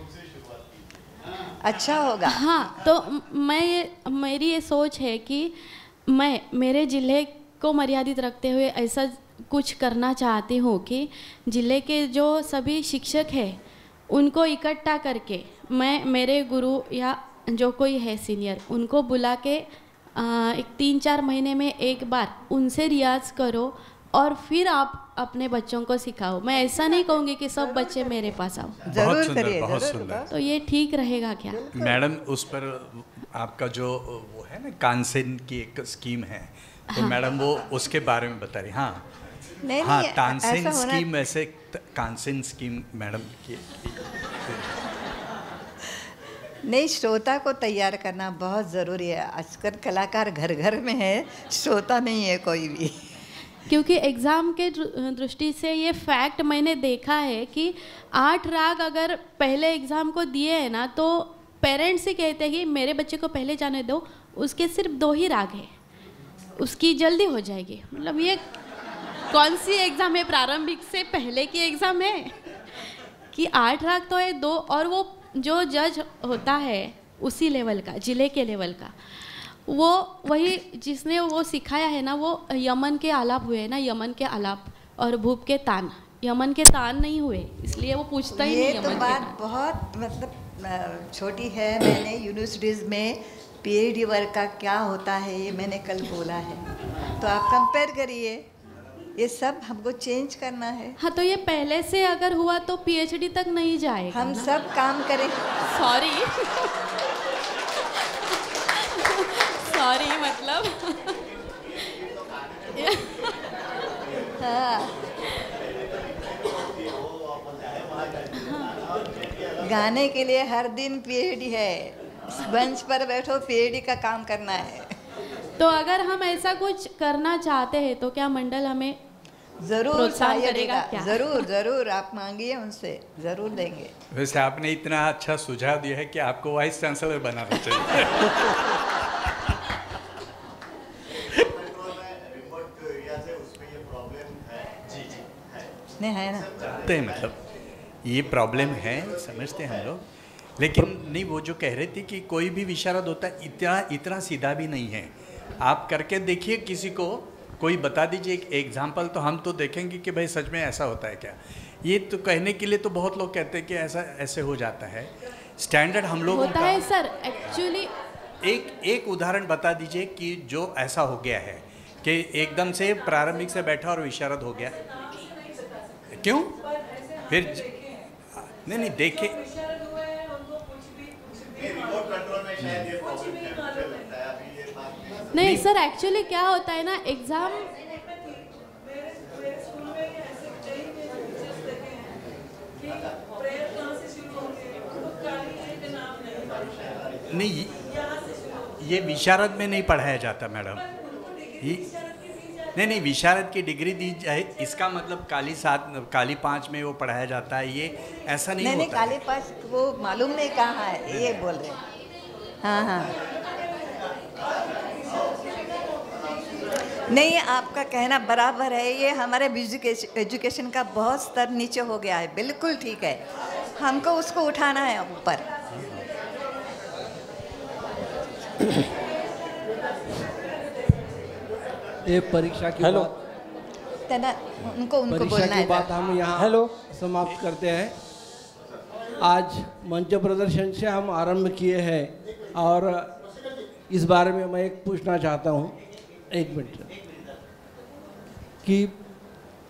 अच्छा होगा। हाँ, तो मेरी ये सोच है कि मैं मेरे ज़िले को मर्यादित रखते हुए ऐसा कुछ करना चाहती हूँ कि ज़िले के जो सभी शिक्षक हैं उनको इकट्ठा करके मैं मेरे गुरु या जो कोई है सीनियर उनको बुला के एक 3-4 महीने में एक बार उनसे रियाज करो और फिर आप अपने बच्चों को सिखाओ। मैं ऐसा नहीं कहूँगी कि सब बच्चे मेरे पास आओ। जरूर करिए, बहुत सुंदर। तो ये ठीक रहेगा क्या? मैडम, उस पर आपका जो वो है ना तानसेन की एक स्कीम है, तो हाँ। मैडम वो उसके बारे में बता रही। हाँ नहीं, हाँ, नहीं, तानसेन ऐसा होना- स्कीम, ऐसे तानसेन स्कीम मैडम की। नहीं, श्रोता को तैयार करना बहुत ज़रूरी है। आजकल कलाकार घर घर में है, श्रोता नहीं है कोई भी। क्योंकि एग्ज़ाम के दृष्टि से ये फैक्ट मैंने देखा है कि 8 राग अगर पहले एग्ज़ाम को दिए हैं ना, तो पेरेंट्स ही कहते हैं कि मेरे बच्चे को पहले जाने दो, उसके सिर्फ 2 ही राग है, उसकी जल्दी हो जाएगी। मतलब ये कौन सी एग्ज़ाम है? प्रारंभिक से पहले की एग्ज़ाम है कि 8 राग तो है 2, और वो जो जज होता है उसी लेवल का, जिले के लेवल का, वो वही जिसने वो सिखाया है ना, वो यमन के आलाप हुए ना, यमन के आलाप और भूप के तान, यमन के तान नहीं हुए, इसलिए वो पूछता ही नहीं ये यमन तो के बात तान। बहुत मतलब छोटी है। मैंने यूनिवर्सिटीज़ में पीएचडी वर्क का क्या होता है ये मैंने कल बोला है, तो आप कंपेयर करिए। ये सब हमको चेंज करना है। हाँ, तो ये पहले से अगर हुआ तो पीएचडी तक नहीं जाएगा। हम सब काम करें। सॉरी मतलब हाँ। गाने के लिए हर दिन पीएचडी है, बेंच पर बैठो पीएचडी का काम करना है। तो अगर हम ऐसा कुछ करना चाहते हैं तो क्या मंडल हमें जरूर प्रोत्साहन सहायता करेगा देगा। क्या? जरूर जरूर, आप मांगिए उनसे, जरूर देंगे। वैसे आपने इतना अच्छा सुझाव दिया है कि आपको वाइस चांसलर बनाना चाहिए। नहीं है ना, जानते हैं, मतलब ये प्रॉब्लम है, समझते हैं हम लोग। लेकिन नहीं, वो जो कह रहे थे कि कोई भी विशारद होता है इतना सीधा भी नहीं है। आप करके देखिए, किसी को कोई बता दीजिए एक एग्जाम्पल, तो हम तो देखेंगे कि भाई सच में ऐसा होता है क्या। ये तो कहने के लिए तो बहुत लोग कहते हैं कि ऐसा ऐसे हो जाता है। स्टैंडर्ड हम लोग होता है सर, एक्चुअली एक उदाहरण बता दीजिए कि जो ऐसा हो गया है कि एकदम से प्रारंभिक से बैठा और विशारद हो गया। क्यों? फिर नहीं देखे, नहीं सर, एक्चुअली क्या होता है ना, एग्ज़ाम नहीं, ये विशारद में नहीं पढ़ाया जाता मैडम। ये नहीं, विशारद की डिग्री दी जाए, इसका मतलब काली 5 में वो पढ़ाया जाता है, ये ऐसा नहीं होता। काली 5 वो मालूम नहीं कहाँ है, ये बोल रहे हैं। हाँ हाँ, नहीं, आपका कहना बराबर है। ये हमारे म्यूजिक एजुकेशन का बहुत स्तर नीचे हो गया है, बिल्कुल ठीक है। हमको उसको उठाना है ऊपर। ये परीक्षा की हेलो, बात, उनको परीक्षा बोलना की है। बात हम यहाँ समाप्त करते हैं। आज मंच प्रदर्शन से हम आरंभ किए हैं और इस बारे में मैं एक पूछना चाहता हूँ, 1 मिनट, कि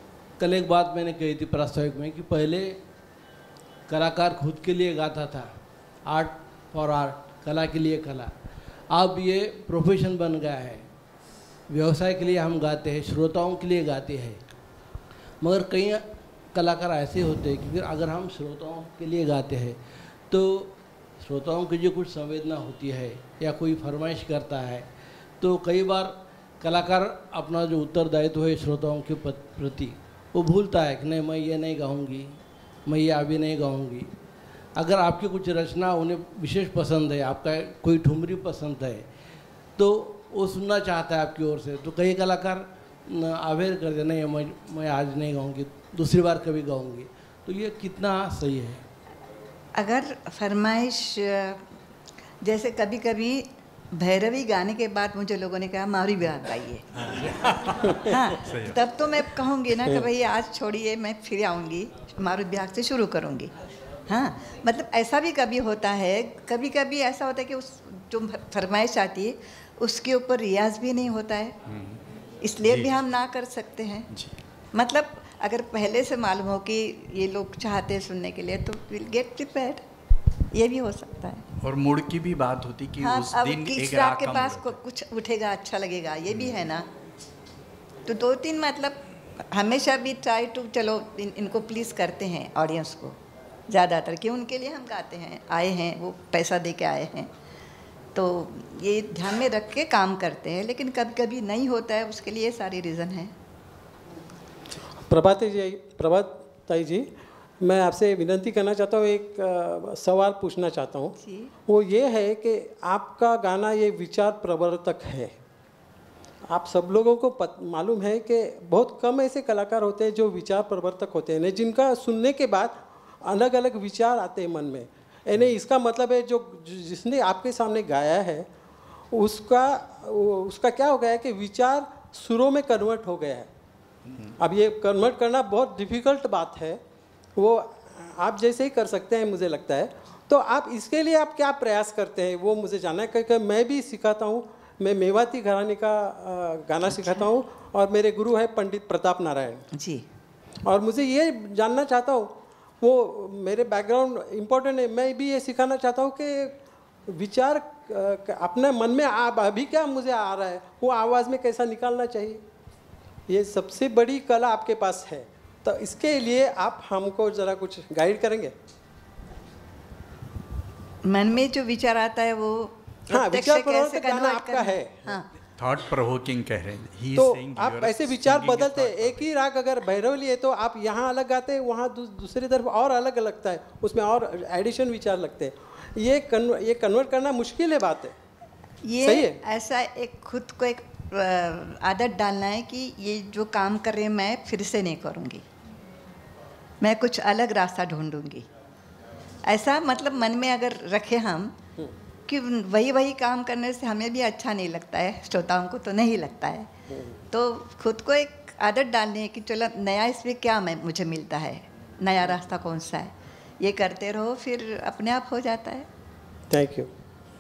कल एक बात मैंने कही थी प्रास्ताविक में कि पहले कलाकार खुद के लिए गाता था, आर्ट फॉर आर्ट, कला के लिए कला। अब ये प्रोफेशन बन गया है, व्यवसाय के लिए हम गाते हैं, श्रोताओं के लिए गाते हैं। मगर कई कलाकार ऐसे होते हैं कि फिर अगर हम श्रोताओं के लिए गाते हैं तो श्रोताओं की जो कुछ संवेदना होती है या कोई फरमाइश करता है तो कई बार कलाकार अपना जो उत्तरदायित्व है श्रोताओं के प्रति वो भूलता है कि नहीं मैं ये नहीं गाऊंगी, मैं ये अभी नहीं गाऊंगी। अगर आपकी कुछ रचना उन्हें विशेष पसंद है, आपका कोई ठुमरी पसंद है तो वो सुनना चाहता है आपकी ओर से, तो कई कलाकार अवेयर कर दे नहीं मैं आज नहीं गाऊंगी, दूसरी बार कभी गाऊंगी। तो ये कितना सही है? अगर फरमाइश, जैसे कभी कभी भैरवी गाने के बाद मुझे लोगों ने कहा मारी ब्याह गाइए, हाँ तब तो मैं कहूँगी ना कि भाई आज छोड़िए मैं फिर आऊँगी, मारू ब्याह से शुरू करूँगी। हाँ मतलब ऐसा भी कभी होता है, कभी कभी ऐसा होता है कि उस जो फरमाइश आती है उसके ऊपर रियाज भी नहीं होता है, इसलिए भी हम ना कर सकते हैं। मतलब अगर पहले से मालूम हो कि ये लोग चाहते हैं सुनने के लिए तो विल गेट प्रिपेयर्ड, ये भी हो सकता है। और मूड की भी बात होती कि हाँ, उस अब दिन किस एक राग राग के का पास मूड कुछ उठेगा अच्छा लगेगा, ये भी है ना। तो 2-3 मतलब हमेशा भी ट्राई टू चलो इनको प्लीज़ करते हैं ऑडियंस को ज़्यादातर, कि उनके लिए हम गाते हैं, आए हैं वो पैसा दे के आए हैं, तो ये ध्यान में रख के काम करते हैं। लेकिन कभी कभी नहीं होता है, उसके लिए सारी रीज़न है। प्रभाताई जी, मैं आपसे विनती करना चाहता हूँ, एक सवाल पूछना चाहता हूँ। वो ये है कि आपका गाना ये विचार प्रवर्तक है। आप सब लोगों को मालूम है कि बहुत कम ऐसे कलाकार होते हैं जो विचार प्रवर्तक होते हैं, जिनका सुनने के बाद अलग अलग विचार आते हैं मन में। यानी इसका मतलब है जो जिसने आपके सामने गाया है उसका क्या हो गया है कि विचार सुरों में कन्वर्ट हो गया है। अब ये कन्वर्ट करना बहुत डिफ़िकल्ट बात है, वो आप जैसे ही कर सकते हैं मुझे लगता है। तो आप इसके लिए आप क्या प्रयास करते हैं वो मुझे जानना है, क्योंकि मैं भी सिखाता हूँ, मैं मेवाती घराने का गाना सिखाता हूँ और मेरे गुरु है पंडित प्रताप नारायण जी। और मुझे ये जानना चाहता हूँ, वो मेरे बैकग्राउंड इम्पोर्टेंट है, मैं भी ये सिखाना चाहता हूँ कि विचार अपने मन में अभी क्या मुझे आ रहा है वो आवाज़ में कैसा निकालना चाहिए। ये सबसे बड़ी कला आपके पास है, तो इसके लिए आप हमको ज़रा कुछ गाइड करेंगे। मन में जो विचार आता है वो हाँ, विचार प्रवर्तक गाना आपका है। हाँ। थॉट प्रोवोकिंग कह रहे हैं। तो आप ऐसे विचार बदलते, एक ही राग अगर भैरव लिए तो आप यहाँ अलग गाते हैं, वहाँ दूसरी तरफ और अलग लगता है, उसमें और एडिशन विचार लगते हैं। ये कन्वर्ट करना मुश्किल है बात है। ये सही है? ऐसा एक खुद को एक आदत डालना है कि ये जो काम कर रहे हैं मैं फिर से नहीं करूँगी, मैं कुछ अलग रास्ता ढूंढूंगी। ऐसा मतलब मन में अगर रखे हम कि वही काम करने से हमें भी अच्छा नहीं लगता है, श्रोताओं को तो नहीं लगता है, तो खुद को एक आदत डालनी है कि चलो नया इसमें क्या मुझे मिलता है, नया रास्ता कौन सा है, ये करते रहो, फिर अपने आप हो जाता है। Thank you.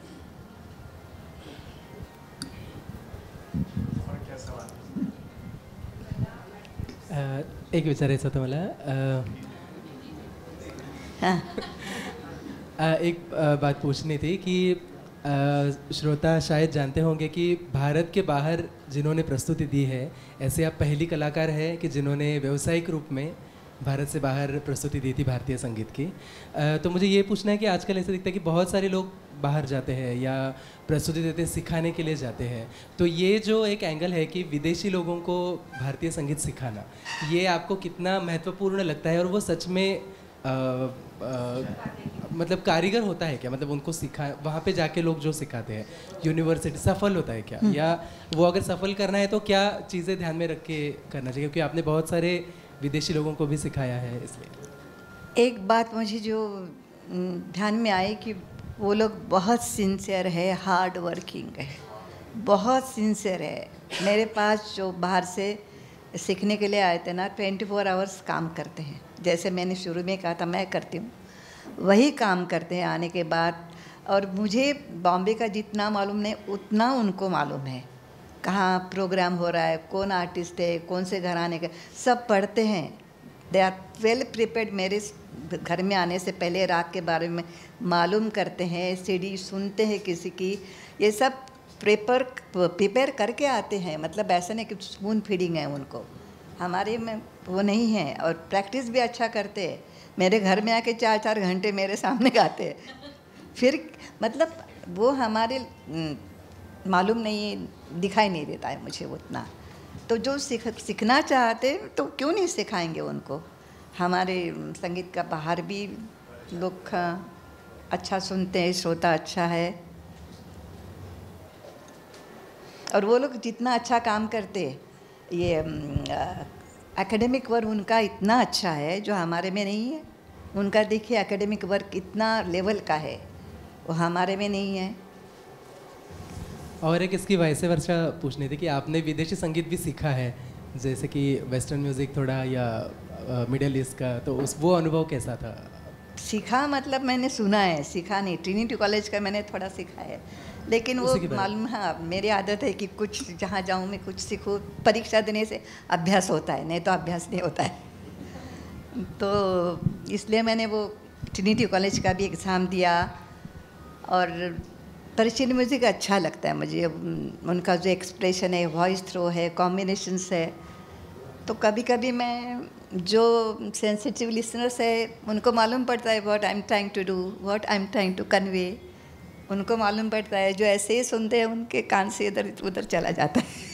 एक विचारायचं होतं मला। एक बात पूछनी थी कि श्रोता शायद जानते होंगे कि भारत के बाहर जिन्होंने प्रस्तुति दी है, ऐसे आप पहली कलाकार हैं कि जिन्होंने व्यावसायिक रूप में भारत से बाहर प्रस्तुति दी थी भारतीय संगीत की। तो मुझे ये पूछना है कि आजकल ऐसा दिखता है कि बहुत सारे लोग बाहर जाते हैं या प्रस्तुति देते हैं, सिखाने के लिए जाते हैं, तो ये जो एक एंगल है कि विदेशी लोगों को भारतीय संगीत सिखाना, ये आपको कितना महत्वपूर्ण लगता है और वो सच में मतलब कारीगर होता है क्या? मतलब उनको सिखा, वहाँ पे जाके लोग जो सिखाते हैं यूनिवर्सिटी सफल होता है क्या? या वो अगर सफल करना है तो क्या चीज़ें ध्यान में रख के करना चाहिए, क्योंकि आपने बहुत सारे विदेशी लोगों को भी सिखाया है। इसलिए एक बात मुझे जो ध्यान में आई कि वो लोग बहुत सिंसियर है, हार्ड वर्किंग है, बहुत सिंसियर है। मेरे पास जो बाहर से सीखने के लिए आए थे ना, 24 आवर्स काम करते हैं, जैसे मैंने शुरू में कहा था मैं करती हूँ, वही काम करते हैं आने के बाद। और मुझे बॉम्बे का जितना मालूम नहीं उतना उनको मालूम है, कहाँ प्रोग्राम हो रहा है, कौन आर्टिस्ट है, कौन से घराने का, सब पढ़ते हैं। They are well prepared. मेरे घर में आने से पहले राग के बारे में मालूम करते हैं, सीडी सुनते हैं किसी की, ये सब प्रिपेयर करके आते हैं। मतलब ऐसा नहीं कि स्पून फीडिंग है उनको, हमारे में वो नहीं है। और प्रैक्टिस भी अच्छा करते हैं। मेरे घर में आके 4-4 घंटे मेरे सामने गाते हैं। फिर मतलब वो हमारे मालूम नहीं, दिखाई नहीं देता है मुझे उतना। तो जो सीखना चाहते तो क्यों नहीं सिखाएंगे उनको। हमारे संगीत का बाहर भी लोग अच्छा सुनते हैं, श्रोता अच्छा है, और वो लोग जितना अच्छा काम करते, ये एकेडमिक वर्क उनका इतना अच्छा है जो हमारे में नहीं है। उनका देखिए एकेडमिक वर्क इतना लेवल का है, वो हमारे में नहीं है। और एक इसकी वैसे वर्षा पूछनी थी कि आपने विदेशी संगीत भी सीखा है, जैसे कि वेस्टर्न म्यूज़िक थोड़ा या मिडिल ईस्ट का, तो वो अनुभव कैसा था? सीखा मतलब मैंने सुना है, सीखा नहीं। ट्रिनिटी कॉलेज का मैंने थोड़ा सीखा है, लेकिन वो मालूम, हाँ मेरी आदत है कि कुछ जहाँ जाऊँ मैं कुछ सीखूँ। परीक्षा देने से अभ्यास होता है, नहीं तो अभ्यास नहीं होता है। तो इसलिए मैंने वो ट्रिनिटी कॉलेज का भी एग्ज़ाम दिया। और पर्शियन म्यूज़िक अच्छा लगता है मुझे, उनका जो एक्सप्रेशन है, वॉइस थ्रो है, कॉम्बिनेशंस है। तो कभी कभी मैं जो सेंसिटिव लिसनर्स है उनको मालूम पड़ता है what I am trying to do, what I am trying to convey, उनको मालूम पड़ता है। जो ऐसे ही सुनते हैं उनके कान से इधर उधर चला जाता है।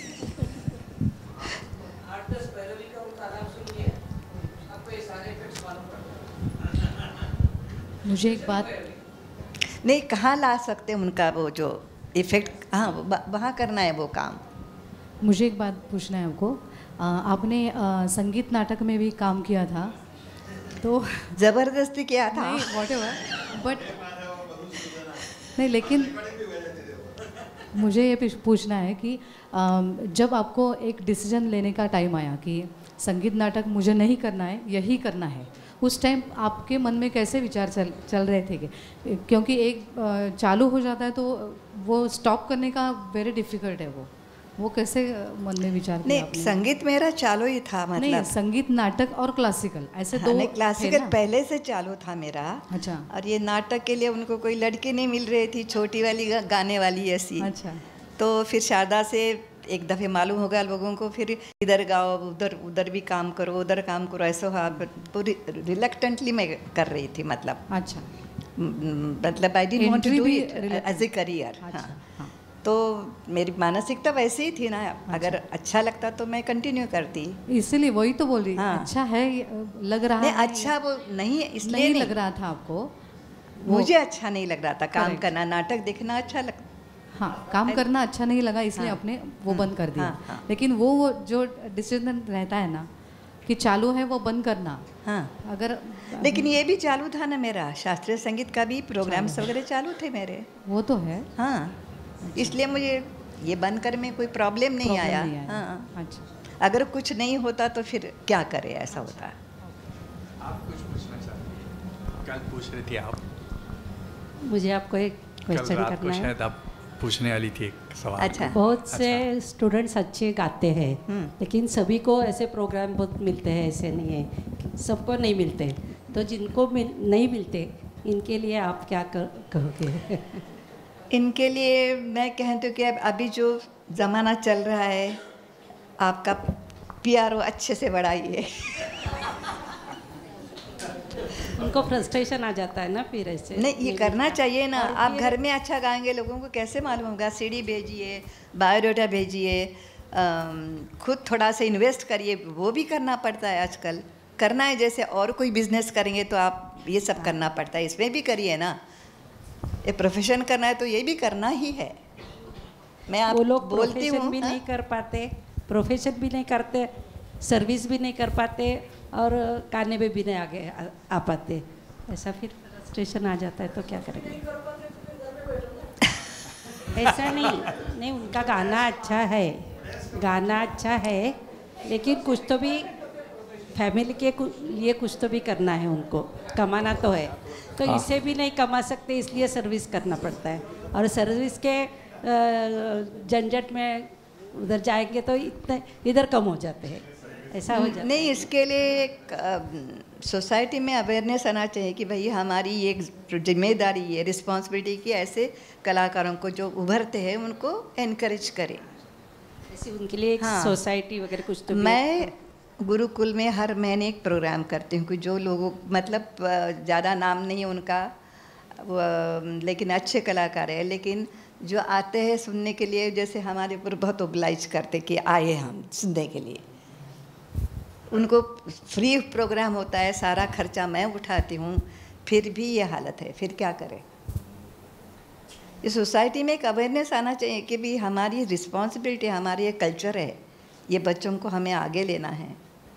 मुझे एक बात नहीं, कहाँ ला सकते उनका वो जो इफ़ेक्ट, हाँ वहाँ करना है वो काम। मुझे एक बात पूछना है आपको। आपने संगीत नाटक में भी काम किया था, तो ज़बरदस्ती किया था? नहीं, व्हाटएवर, बट नहीं, लेकिन मुझे ये पूछना है कि जब आपको एक डिसीजन लेने का टाइम आया कि संगीत नाटक मुझे नहीं करना है, यही करना है, उस टाइम आपके मन में कैसे विचार चल रहे थे? क्योंकि एक चालू हो जाता है तो वो स्टॉप करने का वेरी डिफ़िकल्ट है। वो कैसे मन में विचार किया आपने? संगीत मेरा चालू ही था, मतलब नहीं, संगीत नाटक और क्लासिकल ऐसे दो। क्लासिकल पहले से चालू था मेरा। अच्छा। और ये नाटक के लिए उनको कोई लड़की नहीं मिल रही थी, छोटी वाली गाने वाली ऐसी। अच्छा। तो फिर शारदा से एक दफ़े मालूम हो गया लोगों को, फिर इधर गाओ, उधर भी काम करो, उधर काम करो, ऐसा हाँ पूरी रिलक्टेंटली मैं कर रही थी। मतलब अच्छा, मतलब I didn't want to do it as a career. हाँ, तो मेरी मानसिकता वैसे ही थी ना। अगर अच्छा लगता तो मैं कंटिन्यू करती, इसीलिए वही तो बोल रही। हाँ। अच्छा है लग रहा नहीं, है, अच्छा वो नहीं है इसलिए नहीं लग रहा था आपको? मुझे अच्छा नहीं लग रहा था काम करना, नाटक देखना अच्छा लग, हाँ काम करना अच्छा नहीं लगा, इसलिए आपने वो बंद कर दिया। लेकिन वो जो डिसीजन रहता है ना कि चालू है वो बंद करना, हाँ अगर लेकिन ये भी चालू था ना मेरा, शास्त्रीय संगीत का भी प्रोग्राम्स वगैरह चालू थे मेरे। वो तो है, हाँ इसलिए मुझे ये बंद कर में कोई प्रॉब्लम नहीं आया। हाँ अच्छा, अगर कुछ नहीं होता तो फिर क्या करे, ऐसा होता। आप कुछ पूछना चाहते? कल पूछ रही थी आप। मुझे आपको एक क्वेश्चन करना है। शायद आप पूछने वाली थी एक सवाल। अच्छा। बहुत से स्टूडेंट्स अच्छे गाते हैं, लेकिन सभी को ऐसे प्रोग्राम बहुत मिलते हैं, ऐसे नहीं है सबको नहीं मिलते। तो जिनको नहीं मिलते इनके लिए आप क्या कहोगे? इनके लिए मैं कहती हूँ कि अभी जो ज़माना चल रहा है, आपका PRO अच्छे से बढ़ाइए। उनको फ्रस्ट्रेशन आ जाता है ना फिर ऐसे। नहीं, ये करना चाहिए ना। आप घर में अच्छा गाएंगे, लोगों को कैसे मालूम होगा? CD भेजिए, बायोडाटा भेजिए, खुद थोड़ा सा इन्वेस्ट करिए, वो भी करना पड़ता है आजकल। करना है जैसे और कोई बिजनेस करेंगे तो आप ये सब करना पड़ता है, इसमें भी करिए ना। ये प्रोफेशन करना है तो ये भी करना ही है। मैं आप वो लोग बोलती हूँ भी नहीं कर पाते, प्रोफेशन भी नहीं करते, सर्विस भी नहीं कर पाते और गाने में भी नहीं आगे आ पाते, ऐसा फिर फ्रस्ट्रेशन आ जाता है तो क्या करेंगे? ऐसा नहीं, उनका गाना अच्छा है, गाना अच्छा है, लेकिन कुछ तो भी फैमिली के लिए कुछ तो भी करना है उनको, कमाना तो है। तो इसे भी नहीं कमा सकते, इसलिए सर्विस करना पड़ता है। और सर्विस के झंझट में उधर जाएंगे तो इतने इधर कम हो जाते हैं, ऐसा हो जाता है। नहीं, इसके लिए एक सोसाइटी में अवेयरनेस आना चाहिए कि भाई हमारी ये जिम्मेदारी है, रिस्पॉन्सिबिलिटी की ऐसे कलाकारों को जो उभरते हैं उनको एनकरेज करें। ऐसे उनके लिए एक सोसाइटी वगैरह कुछ तो मैं गुरुकुल में हर महीने एक प्रोग्राम करती हूँ कि जो लोगों मतलब ज़्यादा नाम नहीं है उनका, लेकिन अच्छे कलाकार है, लेकिन जो आते हैं सुनने के लिए जैसे हमारे ऊपर बहुत ओब्लाइज करते कि आए हम सुनने के लिए, उनको फ्री प्रोग्राम होता है, सारा खर्चा मैं उठाती हूँ, फिर भी ये हालत है, फिर क्या करें। इस सोसाइटी में एक अवेयरनेस आना चाहिए कि भी हमारी रिस्पॉन्सिबिलिटी, हमारी ये कल्चर है, ये बच्चों को हमें आगे लेना है।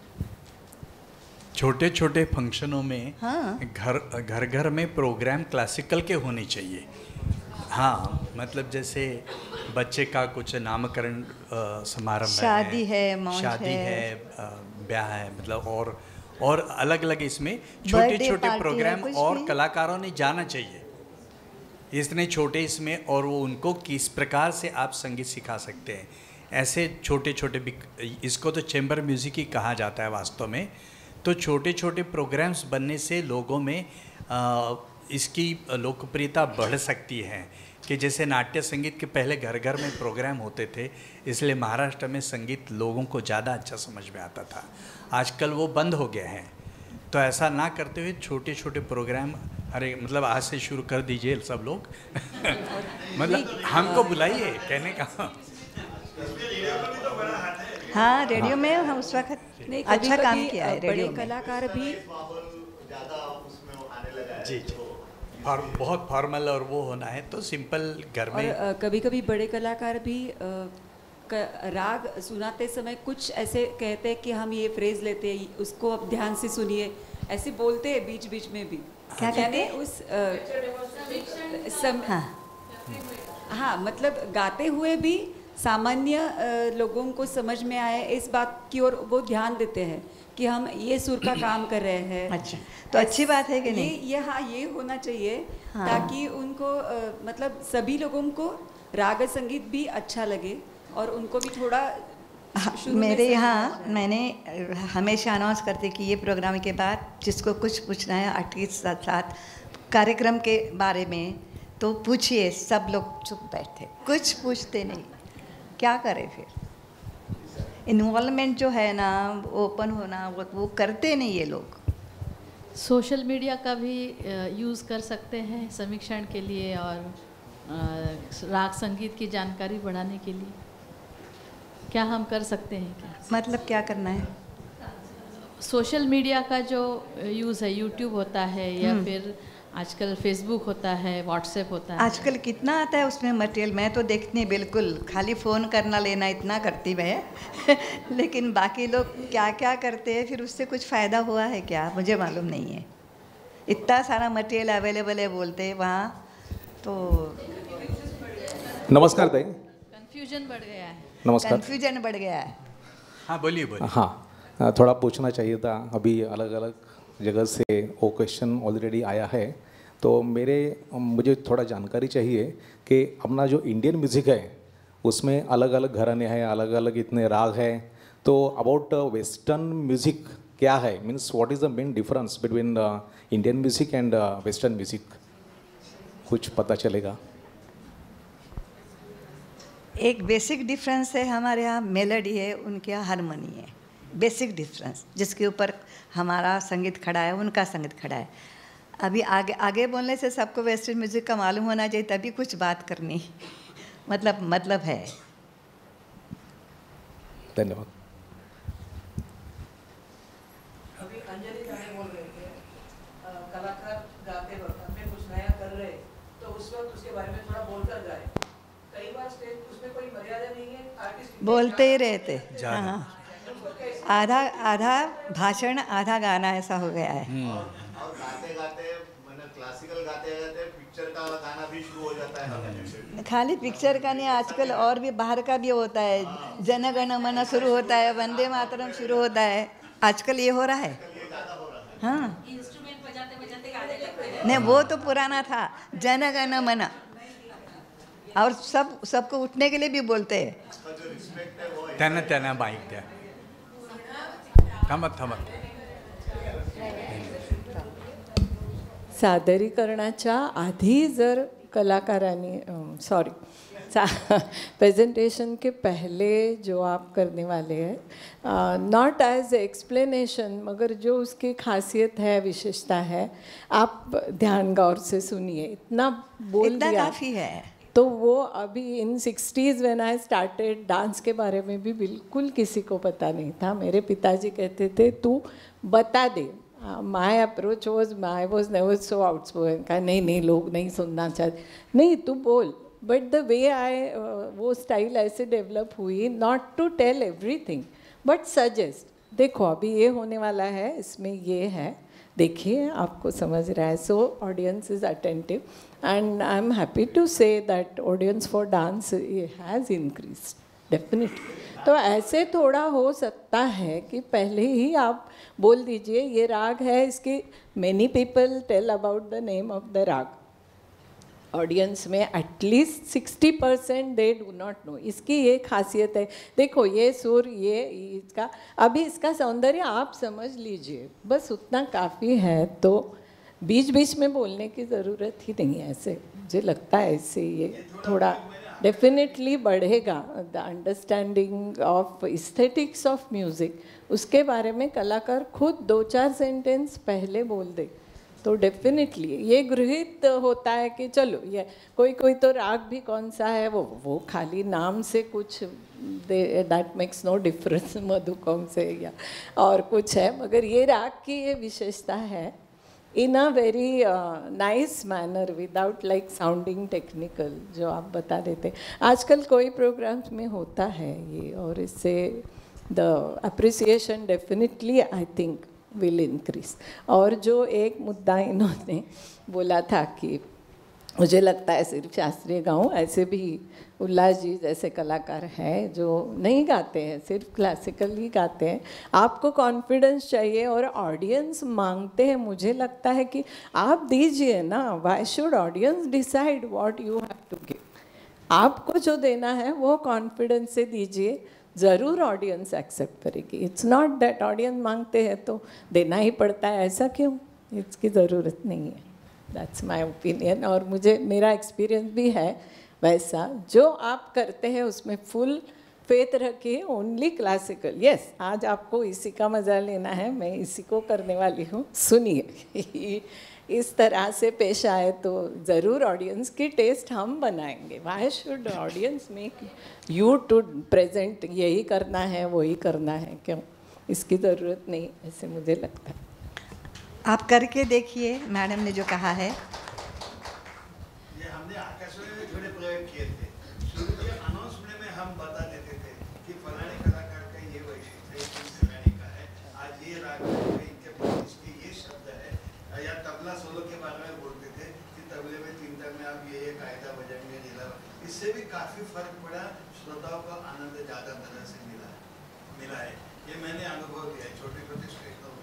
छोटे छोटे फंक्शनों में हाँ। घर घर में प्रोग्राम क्लासिकल के होने चाहिए। हाँ, मतलब जैसे बच्चे का कुछ नामकरण समारंभ है, शादी है, मौज शादी है, ब्याह है, मतलब और अलग अलग इसमें छोटे छोटे प्रोग्राम और कलाकारों ने जाना चाहिए इतने छोटे इसमें, और वो उनको किस प्रकार से आप संगीत सिखा सकते हैं। ऐसे छोटे छोटे, इसको तो चैम्बर म्यूज़िक ही कहा जाता है वास्तव में। तो छोटे छोटे प्रोग्राम्स बनने से लोगों में इसकी लोकप्रियता बढ़ सकती है। कि जैसे नाट्य संगीत के पहले घर घर में प्रोग्राम होते थे, इसलिए महाराष्ट्र में संगीत लोगों को ज़्यादा अच्छा समझ में आता था। आजकल वो बंद हो गया है। तो ऐसा ना करते हुए छोटे छोटे प्रोग्राम, अरे मतलब आज से शुरू कर दीजिए सब लोग। मतलब हमको बुलाइए, कहने का। हाँ, रेडियो में हम उस वक्त अच्छा काम किया है। रेडियो में कलाकार भी जी बहुत फॉर्मल और वो होना है तो सिंपल घर में। और कभी कभी बड़े कलाकार भी राग सुनाते समय कुछ ऐसे कहते हैं कि हम ये फ्रेज लेते हैं, उसको अब ध्यान से सुनिए, ऐसे बोलते हैं बीच बीच में भी। क्या कहते हैं? उस हाँ, मतलब गाते हुए भी सामान्य लोगों को समझ में आए इस बात की ओर वो ध्यान देते हैं कि हम ये सुर का काम कर रहे हैं। अच्छा, तो अच्छी बात है कि नहीं? ये हाँ, ये होना चाहिए। हाँ। ताकि उनको मतलब सभी लोगों को राग संगीत भी अच्छा लगे और उनको भी थोड़ा मेरे यहाँ मैंने हमेशा अनाउंस करते कि ये प्रोग्राम के बाद जिसको कुछ पूछना है आर्टिस्ट साथ कार्यक्रम के बारे में तो पूछिए। सब लोग चुप बैठे, कुछ पूछते नहीं। क्या करें फिर? इन्वॉल्वमेंट जो है ना, ओपन होना, वो करते नहीं ये लोग। सोशल मीडिया का भी यूज़ कर सकते हैं समीक्षण के लिए और राग संगीत की जानकारी बढ़ाने के लिए। क्या हम कर सकते हैं क्या? मतलब क्या करना है? सोशल मीडिया का जो यूज़ है, यूट्यूब होता है या फिर आजकल फेसबुक होता है, व्हाट्सएप होता है। आजकल कितना आता है उसमें मटेरियल, मैं तो देखने बिल्कुल खाली फ़ोन करना लेना इतना करती मैं। लेकिन बाकी लोग क्या क्या करते हैं, फिर उससे कुछ फ़ायदा हुआ है क्या, मुझे मालूम नहीं है। इतना सारा मटेरियल अवेलेबल है बोलते हैं वहाँ। तो नमस्कार दाई। कन्फ्यूजन बढ़ गया है। नमस्कार। कन्फ्यूजन बढ़ गया है। हाँ बोलिए बोलिए। हाँ, थोड़ा पूछना चाहिए था। अभी अलग अलग जगह से वो क्वेश्चन ऑलरेडी आया है, तो मुझे थोड़ा जानकारी चाहिए कि अपना जो इंडियन म्यूज़िक है उसमें अलग अलग घराने हैं, अलग अलग इतने राग हैं। तो अबाउट वेस्टर्न म्यूज़िक क्या है, means what is the main difference between Indian music and western music, कुछ पता चलेगा? एक बेसिक डिफरेंस है, हमारे यहाँ मेलोडी है, उनके यहाँ हारमोनी है। बेसिक डिफरेंस जिसके ऊपर हमारा संगीत खड़ा है, उनका संगीत खड़ा है। अभी आगे बोलने से सबको वेस्टर्न म्यूज़िक का मालूम होना चाहिए, तभी कुछ बात करनी मतलब है। धन्यवाद। अभी अंजलि जी बोल रहे थे कलाकार गाते वक्त हमें कुछ नया कर रहे तो उस वक्त उसके बारे में थोड़ा बोलकर गाए। कई बार स्टेज उसमें कोई मर्यादा नहीं है, आर्टिस्ट बोलते ही रहते। हाँ, आधा भाषण आधा गाना ऐसा हो गया है। और गाते गाते मैंने क्लासिकल गाते गाते पिक्चर का गाना भी शुरू हो जाता है। खाली पिक्चर का नहीं, आजकल और भी बाहर का भी होता है। जन गण मन शुरू होता है, वंदे मातरम शुरू होता है। आजकल ये हो रहा है। हाँ, इंस्ट्रूमेंट बजाते बजाते गाने लगते हैं। नहीं, वो तो पुराना था, जन गण मन। और सबको उठने के लिए भी बोलते हैं। त्यांना माईक द्या. थांबत. सादरीकरणाच्या आधी जर कलाकारांनी प्रेजेंटेशन के पहले जो आप करने वाले हैं, नॉट एज एक्सप्लेनेशन मगर जो उसकी खासियत है, विशेषता है, आप ध्यान गौर से सुनिए. इतना बोल दिया काफ़ी है. तो वो अभी in 60s when I started, dance के बारे में भी बिल्कुल किसी को पता नहीं था. मेरे पिताजी कहते थे तू बता दे. My approach I was never so outspoken का नहीं लोग नहीं सुनना चाहते, नहीं तू बोल. बट द वे वो स्टाइल ऐसे डेवलप हुई, not to tell everything but suggest. देखो अभी ये होने वाला है, इसमें ये है, देखिए आपको समझ रहा है. So audience is attentive and I am happy to say that audience for dance has increase definitely. तो ऐसे थोड़ा हो सकता है कि पहले ही आप बोल दीजिए ये राग है, इसके many people tell about the name of the raga. Audience में at least 60% they do not know. इसकी ये खासियत है, देखो ये सुर, ये इसका, अभी इसका सौंदर्य आप समझ लीजिए, बस उतना काफ़ी है. तो बीच बीच में बोलने की ज़रूरत ही नहीं है. ऐसे मुझे लगता है इससे ये थोड़ा डेफिनेटली बढ़ेगा. The understanding of aesthetics of music, उसके बारे में कलाकार खुद 2-4 सेंटेंस पहले बोल दे तो डेफिनेटली ये गृहित होता है कि चलो ये कोई तो राग भी कौन सा है वो खाली नाम से कुछ दैट मेक्स नो डिफरेंस मधुकम से या और कुछ है, मगर ये राग की ये विशेषता है in a very nice manner without like sounding technical, जो आप बता देते. आजकल कोई प्रोग्राम्स में होता है ये, और इससे the appreciation definitely I think will increase. और जो एक मुद्दा इन्होंने बोला था कि मुझे लगता है सिर्फ शास्त्रीय गाऊं, ऐसे भी उल्लास जी जैसे कलाकार हैं जो नहीं गाते हैं, सिर्फ क्लासिकल ही गाते हैं. आपको कॉन्फिडेंस चाहिए और ऑडियंस मांगते हैं. मुझे लगता है कि आप दीजिए ना, why should audience decide what you have to give. आपको जो देना है वो कॉन्फिडेंस से दीजिए, ज़रूर ऑडियंस एक्सेप्ट करेगी. इट्स नॉट दैट ऑडियंस मांगते हैं तो देना ही पड़ता है, ऐसा क्यों, इसकी ज़रूरत नहीं है. That's my opinion. और मुझे मेरा एक्सपीरियंस भी है वैसा. जो आप करते हैं उसमें फुल फेथ रखिए. ओनली क्लासिकल, यस आज आपको इसी का मज़ा लेना है, मैं इसी को करने वाली हूँ, सुनिए. इस तरह से पेश आए तो ज़रूर ऑडियंस की टेस्ट हम बनाएंगे. Why should audience make you to present यही करना है वही करना है, क्यों, इसकी ज़रूरत नहीं, ऐसे मुझे लगता है. आप करके देखिए मैडम ने जो कहा है. ये हमने आकाशवाणी में थोड़े प्रयोग किए थे. शुरू के अनाउंसमेंट में हम बता देते थे कि फलाने कलाकार का ये वैशिष्ट्य है, आज ये राग है, इनके इसके ये शब्द है, या तबला सोलो के बारे में बोलते थे कि तबले में 3 तक में आप ये कायदा बजाएंगे. इससे भी काफ़ी फर्क पड़ा, श्रोताओं को आनंद ज़्यादा तरह से मिला है. ये मैंने अनुभव किया है छोटे स्टेज पर.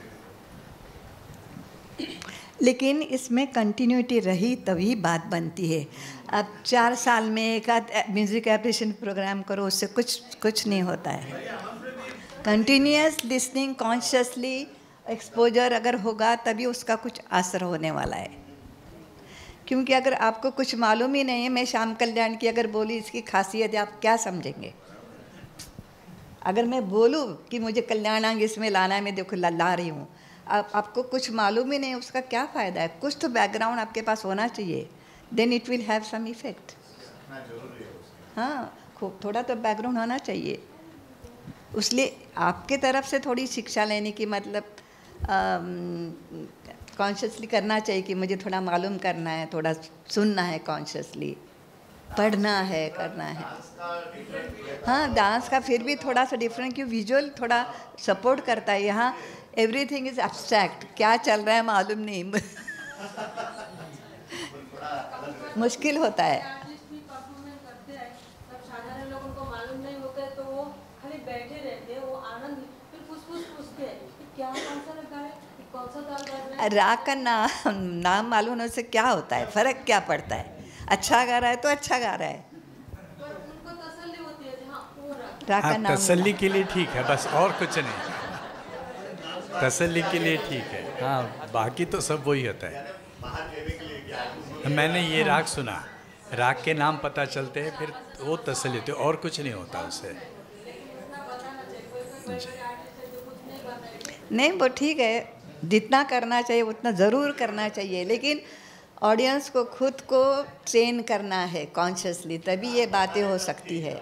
लेकिन इसमें कंटिन्यूटी रही तभी बात बनती है. अब 4 साल में एक आध म्यूज़िक एप्रिसिएशन प्रोग्राम करो, उससे कुछ नहीं होता है. कंटिन्यूअस लिसनिंग, कॉन्शियसली एक्सपोजर अगर होगा तभी उसका कुछ असर होने वाला है. क्योंकि अगर आपको कुछ मालूम ही नहीं है, मैं श्याम कल्याण की अगर बोली इसकी खासियत है, आप क्या समझेंगे. अगर मैं बोलूँ कि मुझे कल्याणांग इसमें लाना है, मैं देखो ला रही हूँ, आपको कुछ मालूम ही नहीं, उसका क्या फ़ायदा है. कुछ तो बैकग्राउंड आपके पास होना चाहिए, then it will have some effect. हाँ, खूब थोड़ा तो बैकग्राउंड होना चाहिए. इसलिए आपके तरफ से थोड़ी शिक्षा लेने की मतलब कॉन्शियसली करना चाहिए कि मुझे थोड़ा मालूम करना है, थोड़ा सुनना है, कॉन्शियसली पढ़ना है, करना है. हाँ, डांस का फिर भी थोड़ा सा डिफरेंट, क्योंकि विजुअल थोड़ा सपोर्ट करता है. यहाँ एवरीथिंग इज एब्स्ट्रैक्ट, क्या चल रहा है मालूम नहीं. मुश्किल होता है. साधारण लोगों को मालूम नहीं होता है तो वो खाली बैठे रहते हैं, वो आनंद फिर पूछते हैं क्या कौन सा लगा है, कौन सा ताल बज रहा है. राग का नाम मालूम होने से क्या होता है, फ़र्क क्या पड़ता है. अच्छा गा रहा है तो अच्छा गा रहा है. उनको तसल्ली होती है, हाँ वो राग का नाम तसल्ली के लिए ठीक है, बस और कुछ नहीं। तसल्ली के लिए ठीक है, हाँ, बाकी तो सब वही होता है। मैंने ये राग सुना, राग के नाम पता चलते हैं, फिर वो तसल्ली होती है, और कुछ नहीं होता उससे। नहीं वो ठीक है, जितना करना चाहिए उतना ज़रूर करना चाहिए, लेकिन ऑडियंस को खुद को ट्रेन करना है कॉन्शियसली, तभी ये बातें हो सकती है।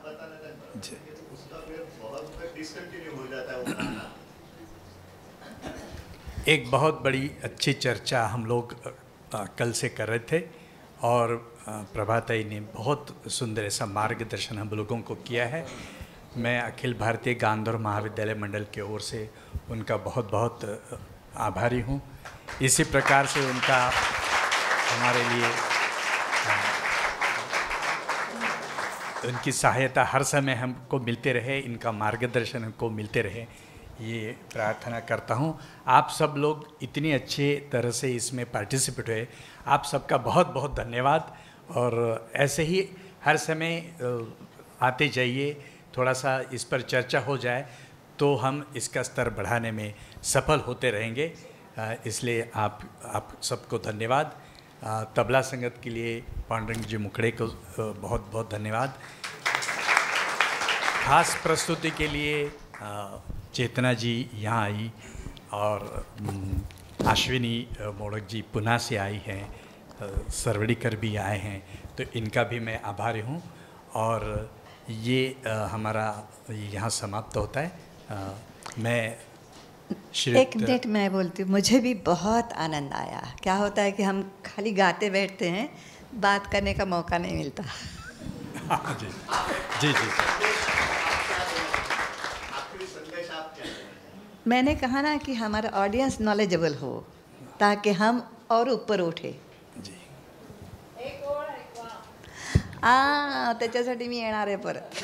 एक बहुत बड़ी अच्छी चर्चा हम लोग कल से कर रहे थे, और प्रभाताई ने बहुत सुंदर ऐसा मार्गदर्शन हम लोगों को किया है। मैं अखिल भारतीय गांधर्व महाविद्यालय मंडल की ओर से उनका बहुत बहुत आभारी हूँ। इसी प्रकार से उनका हमारे लिए उनकी सहायता हर समय हमको मिलते रहे, इनका मार्गदर्शन हमको मिलते रहे, ये प्रार्थना करता हूँ। आप सब लोग इतनी अच्छे तरह से इसमें पार्टिसिपेट हुए, आप सबका बहुत बहुत धन्यवाद। और ऐसे ही हर समय आते जाइए, थोड़ा सा इस पर चर्चा हो जाए तो हम इसका स्तर बढ़ाने में सफल होते रहेंगे। इसलिए आप सबको धन्यवाद। तबला संगत के लिए पांडुरंग जी मुखड़े को बहुत बहुत धन्यवाद। खास प्रस्तुति के लिए चेतना जी यहाँ आई, और अश्विनी मोड़क जी पुणे से आई हैं, सरवड़ीकर भी आए हैं, तो इनका भी मैं आभारी हूँ। और ये हमारा यहाँ समाप्त होता है। मैं एक मिनट मैं बोलती हूँ, मुझे भी बहुत आनंद आया। क्या होता है कि हम खाली गाते बैठते हैं, बात करने का मौका नहीं मिलता। जी जी जी। मैंने कहा ना कि हमारा ऑडियंस नॉलेजेबल हो, ताकि हम और ऊपर उठे। त्याच्यासाठी मी येणार आहे परत।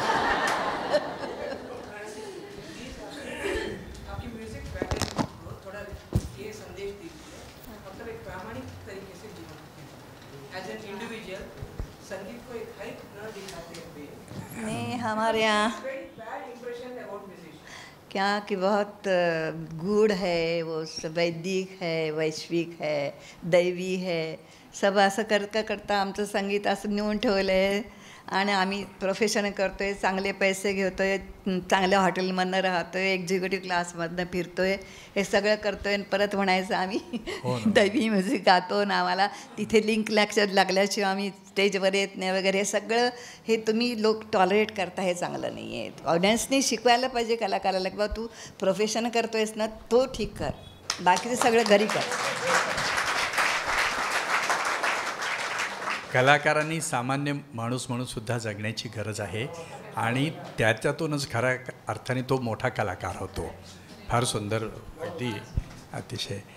नहीं, हमारे यहाँ क्या कि बहुत गूढ़ है, वो वैदिक है, वैश्विक है, दैवी है, सब असं करता आमचं संगीत असं नेऊन ठेवलं आहे। आणि आम्ही प्रोफेशन करतो आहे, चांगले पैसे घेतो आहे, चांगल्या हॉटेलमधनं राहतो आहे, एक्झिक्युटिव्ह क्लासमधनं फिरतो आहे, हे सगळं करतो आहे, परत म्हणायचं आम्ही दैवी म्युझिक गातो ना, आम्हाला तिथे लिंक लागल्याशिवाय आम्ही स्टेजवर येत नाही वगैरे, हे सगळं हे तुम्ही लोक टॉलरेट करता, हे चांगलं नाही आहे। ऑडियन्सने शिकवायला पाहिजे कलाकाराला की बाबा तू प्रोफेशन करतो आहेस ना, तो ठीक कर, बाकीचं सगळं घरी कर। कलाकारांनी सामान्य माणूस म्हणून सुद्धा जगण्याची गरज आहे, आणि त्याच्यातूनच खऱ्या अर्थाने तो मोठा कलाकार होतो। फार सुंदर, अगदी अतिशय